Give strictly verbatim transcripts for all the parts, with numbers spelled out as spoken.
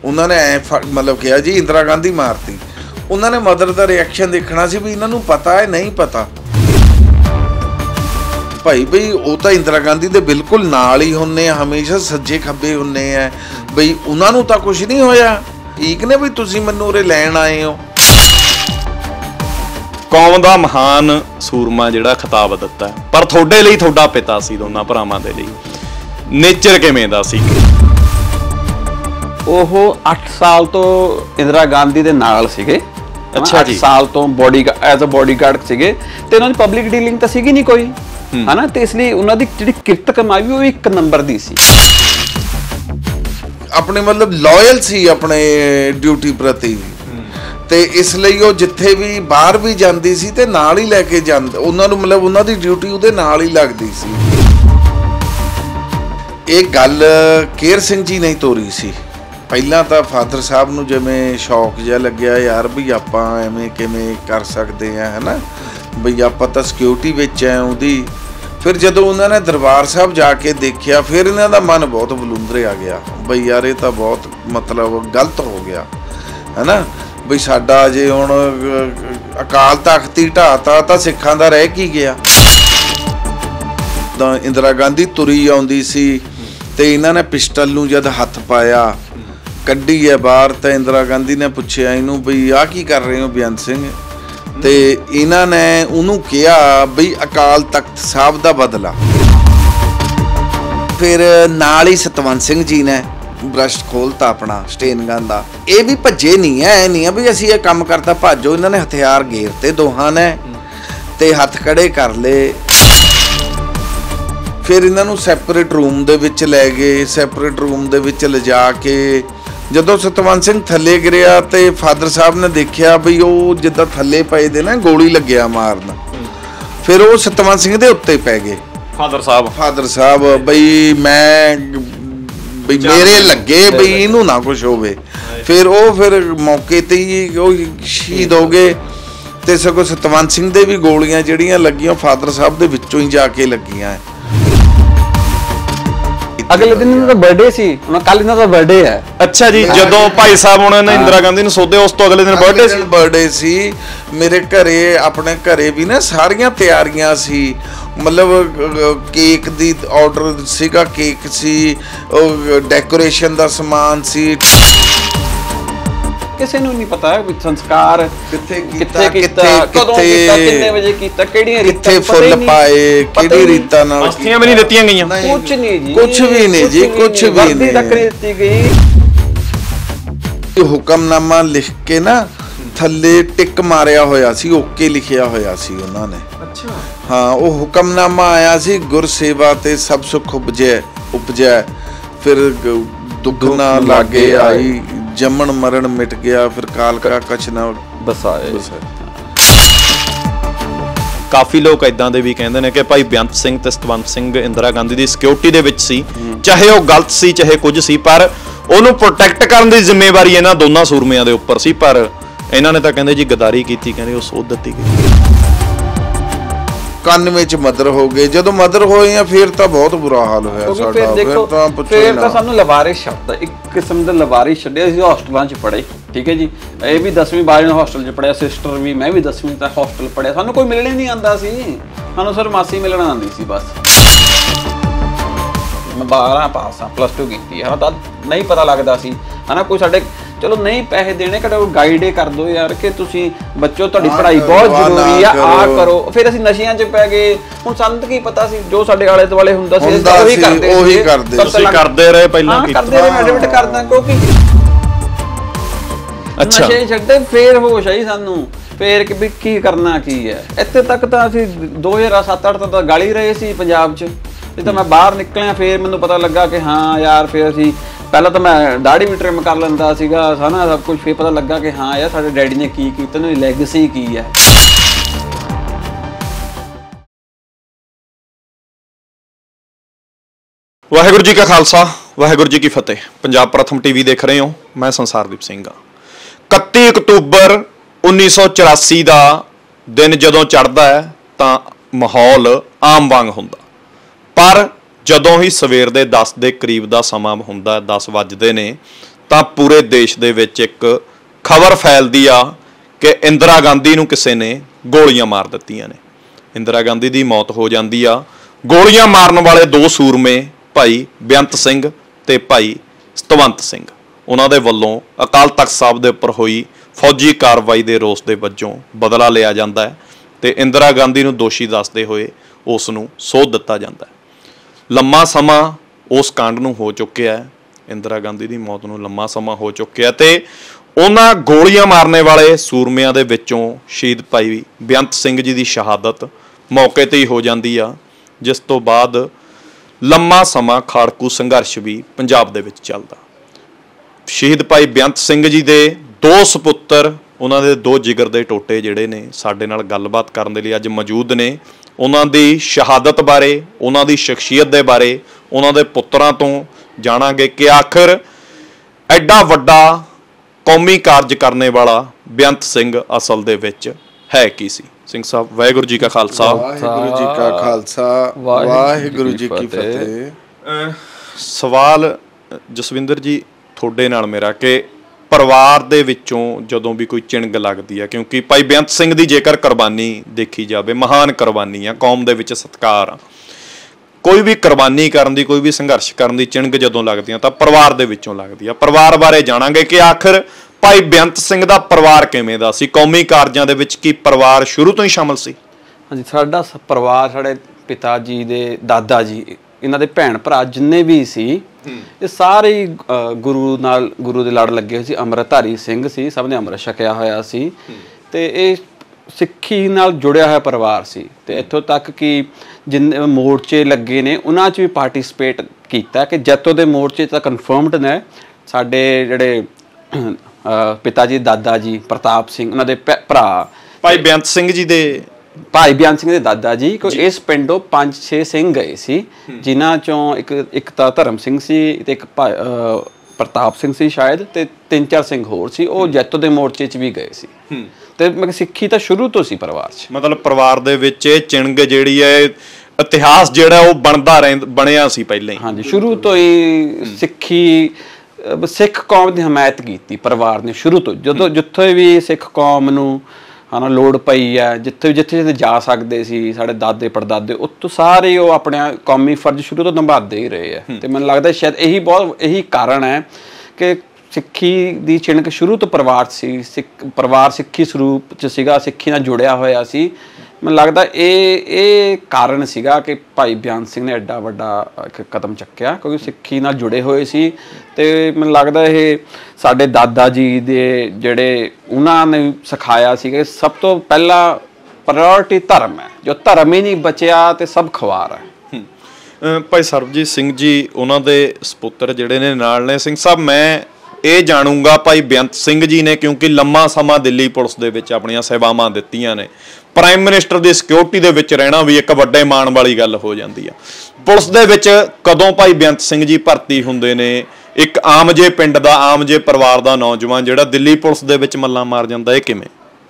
ਉਹਨਾਂ ਨੇ ਐ मतलब किया जी इंदिरा गांधी मारती। उन्होंने मदर का रिएक्शन देखना सी भी इन्हों पता है नहीं पता भाई बई वो तो इंदिरा गांधी दे बिल्कुल नाल ही होने हमेशा सज्जे खब्बे होने हैं बई उन्होंने तो कुछ नहीं होया ठीक ने भी तुसी मैनूं उरे लैण आए हो। कौम दा महान सूरमा जिहड़ा खिताब दिता है पर थोड़े लिए थोड़ा पिता सी दोनों भरावां दे लई नेचर किवें दा सी? ओह अठ साल तो इंदिरा गांधी दे नाल सीगे। अच्छा जी। साल तो body as a bodyguard सीगे ते उन्हां दी पब्लिक डीलिंग तां सीगी नहीं कोई है ना ते इसलिए उन्हां दी जिहड़ी किरत कमाई वो एक नंबर दी सी। अपने मतलब लॉयल सी अपने ड्यूटी प्रति ते इसलिए वो जिथे भी बाहर भी जाती सी ते नाल ही लैके जांदे उन्हां नूं मतलब उन्हां दी ड्यूटी उहदे नाल ही लगदी सी। एक गल केर सिंह जी ने तोरी सी ਪਹਿਲਾਂ ਤਾਂ ਫਾਦਰ ਸਾਹਿਬ ਨੂੰ ਜਿਵੇਂ ਸ਼ੌਕ ਜਿਹਾ ਲੱਗਿਆ ਯਾਰ ਵੀ ਆਪਾਂ ਐਵੇਂ ਕਿਵੇਂ ਕਰ ਸਕਦੇ ਆ ਹੈ ਨਾ ਬਈ ਆਪਾਂ ਤਾਂ ਸਿਕਿਉਰਿਟੀ ਵਿੱਚ ਆ ਉਹਦੀ। ਫਿਰ ਜਦੋਂ ਉਹਨਾਂ ਨੇ ਦਰਬਾਰ ਸਾਹਿਬ ਜਾ ਕੇ ਦੇਖਿਆ ਫਿਰ ਇਹਨਾਂ ਦਾ ਮਨ ਬਹੁਤ ਬਲੁੰਦਰੇ ਆ ਗਿਆ ਬਈ ਯਾਰ ਇਹ ਤਾਂ ਬਹੁਤ ਮਤਲਬ ਗਲਤ ਹੋ ਗਿਆ ਹੈ ਨਾ ਬਈ ਸਾਡਾ ਜੇ ਹੁਣ ਅਕਾਲ ਤਖਤ ਹੀ ਢਾਤਾ ਤਾਂ ਸਿੱਖਾਂ ਦਾ ਰਹਿ ਕੀ ਗਿਆ। ਤਾਂ ਇੰਦਰਾ ਗਾਂਧੀ ਤੁਰੀ ਆਉਂਦੀ ਸੀ ਤੇ ਇਹਨਾਂ ਨੇ ਪਿਸਟਲ ਨੂੰ ਜਦ ਹੱਥ ਪਾਇਆ ਕੱਢੀ है बाहर तो इंदिरा गांधी ने पूछया इनू बई आ की कर रहे हो बेअंत सिंह ते इन्हां ने उन्होंने कहा बई अकाल तख्त साहब का बदला। फिर नाल ही सतवंत सिंह जी ने ब्रश खोलता अपना स्टेन गन का ये भी भज्जे नहीं है नहीं है भी असीं ये काम करता भाजो इन्होंने हथियार घेरते दोहां ने ते हथ खड़े कर ले। फिर इन्हों सैपरेट रूम दे विच लै गए सैपरेट रूम दे विच लिजा के ਜਦੋਂ ਸਤਵੰਤ ਸਿੰਘ ਥੱਲੇ ਗਿਰਿਆ ਤੇ ਫਾਦਰ ਸਾਹਿਬ ਨੇ ਦੇਖਿਆ ਬਈ ਉਹ ਜਿੱਦਾਂ ਥੱਲੇ ਪਏ ਦੇ ਨਾ ਗੋਲੀ ਲੱਗਿਆ ਮਾਰਨ ਫਿਰ ਉਹ ਸਤਵੰਤ ਸਿੰਘ ਦੇ ਉੱਤੇ ਪੈ ਗਏ ਫਾਦਰ ਸਾਹਿਬ ਫਾਦਰ ਸਾਹਿਬ ਬਈ ਮੈਂ ਬਈ ਮੇਰੇ ਲੱਗੇ ਬਈ ਇਹਨੂੰ ਨਾ ਕੁਝ ਹੋਵੇ। ਫਿਰ ਉਹ ਫਿਰ ਮੌਕੇ ਤੇ ਹੀ ਉਹ ਸ਼ਹੀਦ ਹੋ ਗਏ ਤੇ ਸਗੋਂ ਸਤਵੰਤ ਸਿੰਘ ਦੇ ਵੀ ਗੋਲੀਆਂ ਜਿਹੜੀਆਂ ਲੱਗੀਆਂ ਫਾਦਰ ਸਾਹਿਬ ਦੇ ਵਿੱਚੋਂ ਹੀ ਜਾ ਕੇ ਲੱਗੀਆਂ। अगले दिन इन्हों दा बर्थडे सी कल इन्हों दा बर्थडे है। अच्छा जी जदों भाई साहब उन्होंने ने इंदिरा गांधी नूं सौदे उस तो अगले दिन बर्थडे सी बर्थडे सी मेरे घरे अपने घरे भी ना सारियां तैयारियां सी मतलब केक दी ऑर्डर सीगा केक सी डेकोरेशन दा समान सी किसी नूं नहीं पता है संस्कार किथे किथे किथे कदों कीता कितने बजे कीता केड़ियां रीतां फुल पाए केड़ी रीतां नाल अस्थियां भी नहीं दित्तियां गईयां कुछ नहीं जी कुछ भी नहीं जी कुछ भी नहीं तक दी गई। हुक्मनामा लिख के ना थल्ले टिक मारिया होया सी ओके लिखिया होया सी उन्हां ने। अच्छा हाँ वो हुक्मनामा आया सी गुरसेवा ते सब सुख उपजै उपजै फिर दुगना लागे आई जमन मरण मिट गया फिर काल का कछ ना बसाए। काफ़ी लोग इदां दे भी कहंदे ने कि भाई बेअंत सिंह ते सतवंत सिंह इंदिरा गांधी दी सिक्योरिटी दे विच सी चाहे वो गलत सी चाहे कुछ सी पर उहनूं प्रोटैक्ट करन दी जिम्मेवारी इन्हां दोनों सूरमिਆਂ ਦੇ ਉੱਪਰ ਸੀ पर इन्हां ने तां कहंदे जी गद्दारी कीती कहंदे ਉਹ ਸੋਧ ਦਿੱਤੀ गई। कानवे च मदर हो गए जदों मदर होए हैं फिर तो बहुत बुरा हाल होया साडा फिर तो पुछो फिर तो सानू लवारिस शब्द एक किस्म दे लवारिस छड्डे असीं हॉस्टलां च पढ़े ठीक है जी ये भी दसवीं बारहवीं हॉस्टल च पढ़िया सिस्टर भी मैं भी दसवीं तक हॉस्टल पढ़िया सानू कोई मिलने नहीं आंदा सी सानू सिर्फ मासी मिलण आंदी सी बस। मैं बारह पास हाँ प्लस टू की है तो नहीं पता लगता सी है ना कोई साडे चलो नहीं पैसे देने कड़ा गाइड कर दो यार कि तुसी बच्चों तुहाडी पढ़ाई बहुत जरूरी है आ करो फिर असीं नशियां च पै गए हुण सानूं तां की पता सी जो साडे आले दुआले हुंदा सी ओही करदे ओही करदे तुसीं करदे रहे पहिलां की करदे रहे एडमिट करदा क्योंकि अच्छा नशे छड्डे फिर होश आई सानूं फिर कि भी की करना की है इत्थे तक तां असीं दो हज़ार सत्त अठ तां गाली रहे सी पंजाब च तो मैं बाहर निकलिया फिर मैनूं पता लगा कि हाँ यार फिर असीं पहला तो मैं दाढ़ी भी ट्रिम कर लेंदा सीगा साना सब कुछ फिर पता लगा कि हाँ यार साडे डैडी ने की कीता उन्हां दी लैगेसी की है। वाहिगुरू जी का खालसा वाहिगुरू जी की फतेह। पंजाब प्रथम टीवी देख रहे हो मैं संसारदीप सिंह हाँ। इकत्ती अक्तूबर उन्नीस सौ चौरासी का दिन जदों चढ़ता है तो माहौल आम वांग हुंदा पर जदों ही सवेर दे दस के करीब का समा हुंदा दस वजदे ने ਤਾਂ ਪੂਰੇ ਦੇਸ਼ ਦੇ ਵਿੱਚ ਇੱਕ ਖਬਰ ਫੈਲਦੀ ਆ ਕਿ ਇੰਦਰਾ ਗਾਂਧੀ ਨੂੰ ਕਿਸੇ ਨੇ ਗੋਲੀਆਂ ਮਾਰ ਦਿੱਤੀਆਂ ਨੇ। ਇੰਦਰਾ ਗਾਂਧੀ ਦੀ ਮੌਤ ਹੋ ਜਾਂਦੀ ਆ। ਗੋਲੀਆਂ ਮਾਰਨ ਵਾਲੇ ਦੋ ਸੂਰਮੇ ਭਾਈ ਬੇਅੰਤ ਸਿੰਘ ਤੇ ਭਾਈ ਸਤਵੰਤ ਸਿੰਘ, ਉਹਨਾਂ ਦੇ ਵੱਲੋਂ ਅਕਾਲ ਤਖਤ ਸਾਹਿਬ ਦੇ ਉੱਪਰ ਹੋਈ ਫੌਜੀ ਕਾਰਵਾਈ ਦੇ ਰੋਸ ਦੇ ਵਜੋਂ ਬਦਲਾ ਲਿਆ ਜਾਂਦਾ ਹੈ ਤੇ ਇੰਦਰਾ ਗਾਂਧੀ ਨੂੰ ਦੋਸ਼ੀ ਦੱਸਦੇ ਹੋਏ ਉਸ ਨੂੰ ਸੋਧ ਦਿੱਤਾ ਜਾਂਦਾ ਹੈ। ਲੰਮਾ ਸਮਾਂ ਉਸ ਕਾਂਡ ਨੂੰ ਹੋ ਚੁੱਕਿਆ ਹੈ, ਇੰਦਰਾ ਗਾਂਧੀ ਦੀ ਮੌਤ ਨੂੰ ਲੰਮਾ ਸਮਾਂ ਹੋ ਚੁੱਕਿਆ ਤੇ ਉਹਨਾਂ ਗੋਲੀਆਂ ਮਾਰਨੇ ਵਾਲੇ ਸੂਰਮਿਆਂ ਦੇ ਵਿੱਚੋਂ ਸ਼ਹੀਦ ਭਾਈ ਬੇਅੰਤ ਸਿੰਘ ਜੀ ਦੀ ਸ਼ਹਾਦਤ ਮੌਕੇ ਤੇ ਹੀ ਹੋ ਜਾਂਦੀ ਆ, ਜਿਸ ਤੋਂ ਬਾਅਦ ਲੰਮਾ ਸਮਾਂ ਖਾੜਕੂ ਸੰਘਰਸ਼ ਵੀ ਪੰਜਾਬ ਦੇ ਵਿੱਚ ਚੱਲਦਾ। ਸ਼ਹੀਦ ਭਾਈ ਬੇਅੰਤ ਸਿੰਘ ਜੀ ਦੇ ਦੋ ਸੁਪੁੱਤਰ, ਉਹਨਾਂ ਦੇ ਦੋ ਜਿਗਰ ਦੇ ਟੋਟੇ ਜਿਹੜੇ ਨੇ ਸਾਡੇ ਨਾਲ ਗੱਲਬਾਤ ਕਰਨ ਦੇ ਲਈ ਅੱਜ ਮੌਜੂਦ ਨੇ। ਉਹਨਾਂ ਦੀ ਸ਼ਹਾਦਤ ਬਾਰੇ, ਉਹਨਾਂ ਦੀ ਸ਼ਖਸੀਅਤ ਦੇ ਬਾਰੇ, ਉਹਨਾਂ ਦੇ ਪੁੱਤਰਾਂ ਤੋਂ ਜਾਣਾਂਗੇ ਕਿ ਆਖਰ ਐਡਾ ਵੱਡਾ ਕੌਮੀ ਕਾਰਜ ਕਰਨੇ ਵਾਲਾ ਬੇਅੰਤ ਸਿੰਘ ਅਸਲ ਦੇ ਵਿੱਚ ਹੈ ਕੀ ਸੀ। ਸਿੰਘ ਸਾਹਿਬ, ਵਾਹਿਗੁਰੂ ਜੀ ਕਾ ਖਾਲਸਾ, ਵਾਹਿਗੁਰੂ ਜੀ ਕਾ ਖਾਲਸਾ, ਵਾਹਿਗੁਰੂ ਜੀ ਕੀ ਫਤਿਹ। ਸਵਾਲ ਜਸਵਿੰਦਰ ਜੀ ਤੁਹਾਡੇ ਨਾਲ ਮੇਰਾ ਕਿ ਪਰਿਵਾਰ ਦੇ ਵਿੱਚੋਂ ਜਦੋਂ ਵੀ ਕੋਈ ਚਿਣਗ ਲੱਗਦੀ ਆ, ਕਿਉਂਕਿ ਭਾਈ ਬੇਅੰਤ ਸਿੰਘ ਦੀ ਜੇਕਰ ਕੁਰਬਾਨੀ ਦੇਖੀ ਜਾਵੇ, ਮਹਾਨ ਕੁਰਬਾਨੀ ਆ, ਕੌਮ ਦੇ ਵਿੱਚ ਸਤਿਕਾਰ ਆ, ਕੋਈ ਵੀ ਕੁਰਬਾਨੀ ਕਰਨ ਦੀ, ਕੋਈ ਵੀ ਸੰਘਰਸ਼ ਕਰਨ ਦੀ ਚਿਣਗ ਜਦੋਂ ਲੱਗਦੀਆਂ ਤਾਂ ਪਰਿਵਾਰ ਦੇ ਵਿੱਚੋਂ ਲੱਗਦੀ ਆ। ਪਰਿਵਾਰ ਬਾਰੇ ਜਾਣਾਂਗੇ ਕਿ ਆਖਰ ਭਾਈ ਬੇਅੰਤ ਸਿੰਘ ਦਾ ਪਰਿਵਾਰ ਕਿਵੇਂ ਦਾ ਸੀ, ਕੌਮੀ ਕਾਰਜਾਂ ਦੇ ਵਿੱਚ ਕੀ ਪਰਿਵਾਰ ਸ਼ੁਰੂ ਤੋਂ ਹੀ ਸ਼ਾਮਲ ਸੀ? ਹਾਂਜੀ, ਸਾਡਾ ਪਰਿਵਾਰ, ਸਾਡੇ ਪਿਤਾ ਜੀ ਦੇ ਦਾਦਾ ਜੀ, ਇਹਨਾਂ ਦੇ ਭੈਣ ਭਰਾ ਜਿੰਨੇ ਵੀ ਸੀ, ਇਹ ਸਾਰੇ ਹੀ ਗੁਰੂ ਨਾਲ, ਗੁਰੂ ਦੇ ਲੜ ਲੱਗੇ ਹੋਏ ਸੀ। ਅੰਮ੍ਰਿਤਧਾਰੀ ਸਿੰਘ ਸੀ, ਸਭ ਨੇ ਅੰਮ੍ਰਿਤ ਛਕਿਆ ਹੋਇਆ ਸੀ ਤੇ ਇਹ ਸਿੱਖੀ ਨਾਲ ਜੁੜਿਆ ਹੋਇਆ ਪਰਿਵਾਰ ਸੀ। ਤੇ ਇੱਥੋਂ ਤੱਕ ਕਿ ਜਿੰਨੇ ਮੋਰਚੇ ਲੱਗੇ ਨੇ ਉਹਨਾਂ 'ਚ ਵੀ ਪਾਰਟਿਸਿਪੇਟ ਕੀਤਾ ਕਿ ਜੈਤੋ ਦੇ ਮੋਰਚੇ ਤਾਂ ਕਨਫਰਮਡ ਨੇ। ਸਾਡੇ ਜਿਹੜੇ ਪਿਤਾ ਜੀ ਦਾਦਾ ਜੀ ਪ੍ਰਤਾਪ ਸਿੰਘ, ਉਹਨਾਂ ਦੇ ਭਰਾ ਭਾਈ ਬੇਅੰਤ ਸਿੰਘ ਜੀ ਦੇ ਭਾਈ ਬੇਅੰਤ ਸਿੰਘ ਦੇ ਦਾਦਾ ਜੀ, ਕੋਈ ਇਸ ਪਿੰਡੋਂ ਪੰਜ ਛੇ ਸਿੰਘ ਗਏ ਸੀ, ਜਿਨ੍ਹਾਂ ਚੋਂ ਇੱਕ ਇੱਕ ਤਾਂ ਧਰਮ ਸਿੰਘ ਸੀ ਤੇ ਇੱਕ ਪ੍ਰਤਾਪ ਸਿੰਘ ਸੀ ਸ਼ਾਇਦ, ਤੇ ਤਿੰਨ ਚਾਰ ਸਿੰਘ ਹੋਰ ਸੀ, ਉਹ ਜੈਤੋ ਦੇ ਮੋਰਚੇ 'ਚ ਵੀ ਗਏ ਸੀ। ਤੇ ਮੈਂ ਸਿੱਖੀ ਤਾਂ ਸ਼ੁਰੂ ਤੋਂ ਸੀ ਪਰਿਵਾਰ 'ਚ। ਮਤਲਬ ਪਰਿਵਾਰ ਦੇ ਵਿੱਚ ਇਹ ਚਿਣਗ ਜਿਹੜੀ ਹੈ, ਇਤਿਹਾਸ ਜਿਹੜਾ ਉਹ ਬਣਦਾ ਰਹਿ ਬਣਿਆ ਸੀ ਪਹਿਲਾਂ ਹੀ। ਹਾਂਜੀ, ਸ਼ੁਰੂ ਤੋਂ ਹੀ ਸਿੱਖੀ, ਸਿੱਖ ਕੌਮ ਦੀ ਹਮਾਇਤ ਕੀਤੀ ਪਰਿਵਾਰ ਨੇ ਸ਼ੁਰੂ ਤੋਂ। ਜਦੋਂ ਜਿੱਥੇ ਵੀ ਸਿੱਖ ਕੌਮ ਨੂੰ ਹਨਾ ਲੋੜ ਪਈ ਹੈ, ਜਿੱਥੇ ਜਿੱਥੇ ਜਿੱਥੇ ਜਾ ਸਕਦੇ ਸੀ, ਸਾਡੇ ਦਾਦੇ ਪੜਦਾਦੇ ਉੱਥੋਂ ਸਾਰੇ ਉਹ ਆਪਣੇ ਕੌਮੀ ਫਰਜ਼ ਸ਼ੁਰੂ ਤੋਂ ਨਿਭਾਉਂਦੇ ਹੀ ਰਹੇ ਹੈ। ਤੇ ਮੈਨੂੰ ਲੱਗਦਾ ਸ਼ਾਇਦ ਇਹੀ ਬਹੁਤ ਇਹੀ ਕਾਰਨ ਹੈ ਕਿ ਸਿੱਖੀ ਦੀ ਚਿਣਕ ਸ਼ੁਰੂ ਤੋਂ ਪਰਿਵਾਰ ਸੀ। ਸਿੱਖ ਪਰਿਵਾਰ ਸਿੱਖੀ ਸਰੂਪ 'ਚ ਸੀਗਾ, ਸਿੱਖੀ ਨਾਲ ਜੁੜਿਆ ਹੋਇਆ ਸੀ। ਮੈਨੂੰ ਲੱਗਦਾ ਇਹ ਇਹ ਕਾਰਨ ਸੀਗਾ ਕਿ ਭਾਈ ਬੇਅੰਤ ਸਿੰਘ ਨੇ ਐਡਾ ਵੱਡਾ ਇੱਕ ਕਦਮ ਚੱਕਿਆ, ਕਿਉਂਕਿ ਸਿੱਖੀ ਨਾਲ ਜੁੜੇ ਹੋਏ ਸੀ। ਤੇ ਮੈਨੂੰ ਲੱਗਦਾ ਇਹ ਸਾਡੇ ਦਾਦਾ ਜੀ ਦੇ ਜਿਹੜੇ ਉਹਨਾਂ ਨੇ ਸਿਖਾਇਆ ਸੀ ਕਿ ਸਭ ਤੋਂ ਪਹਿਲਾਂ ਪ੍ਰਾਇਓਰਟੀ ਧਰਮ ਹੈ, ਜੋ ਧਰਮ ਹੀ ਨਹੀਂ ਬਚਿਆ ਤੇ ਸਭ ਖਵਾਰ ਹੈ। ਭਾਈ ਸਰਬਜੀਤ ਸਿੰਘ ਜੀ, ਉਹਨਾਂ ਦੇ ਸਪੁੱਤਰ ਜਿਹੜੇ ਨੇ ਨਾਲ ਨੇ। ਸਿੰਘ ਸਾਹਿਬ, ਮੈਂ ਇਹ ਜਾਣੂੰਗਾ ਭਾਈ ਬੇਅੰਤ ਸਿੰਘ ਜੀ ਨੇ ਕਿਉਂਕਿ ਲੰਮਾ ਸਮਾਂ ਦਿੱਲੀ ਪੁਲਿਸ ਦੇ ਵਿੱਚ ਆਪਣੀਆਂ ਸੇਵਾਵਾਂ ਦਿੱਤੀਆਂ ਨੇ, ਪ੍ਰਾਈਮ ਮਿਨਿਸਟਰ ਦੀ ਸਿਕਿਉਰਿਟੀ ਦੇ ਵਿੱਚ ਰਹਿਣਾ ਵੀ ਇੱਕ ਵੱਡੇ ਮਾਣ ਵਾਲੀ ਗੱਲ ਹੋ ਜਾਂਦੀ ਆ। ਪੁਲਿਸ ਦੇ ਵਿੱਚ ਕਦੋਂ ਭਾਈ ਬੇਅੰਤ ਸਿੰਘ ਜੀ ਭਰਤੀ ਹੁੰਦੇ ਨੇ? ਇੱਕ ਆਮ ਜੇ ਪਿੰਡ ਦਾ, ਆਮ ਜੇ ਪਰਿਵਾਰ ਦਾ ਨੌਜਵਾਨ ਜਿਹੜਾ ਦਿੱਲੀ ਪੁਲਿਸ ਦੇ ਵਿੱਚ ਮੱਲਾਂ ਮਾਰ ਜਾਂਦਾ, ਇਹ ਕਿਵੇਂ?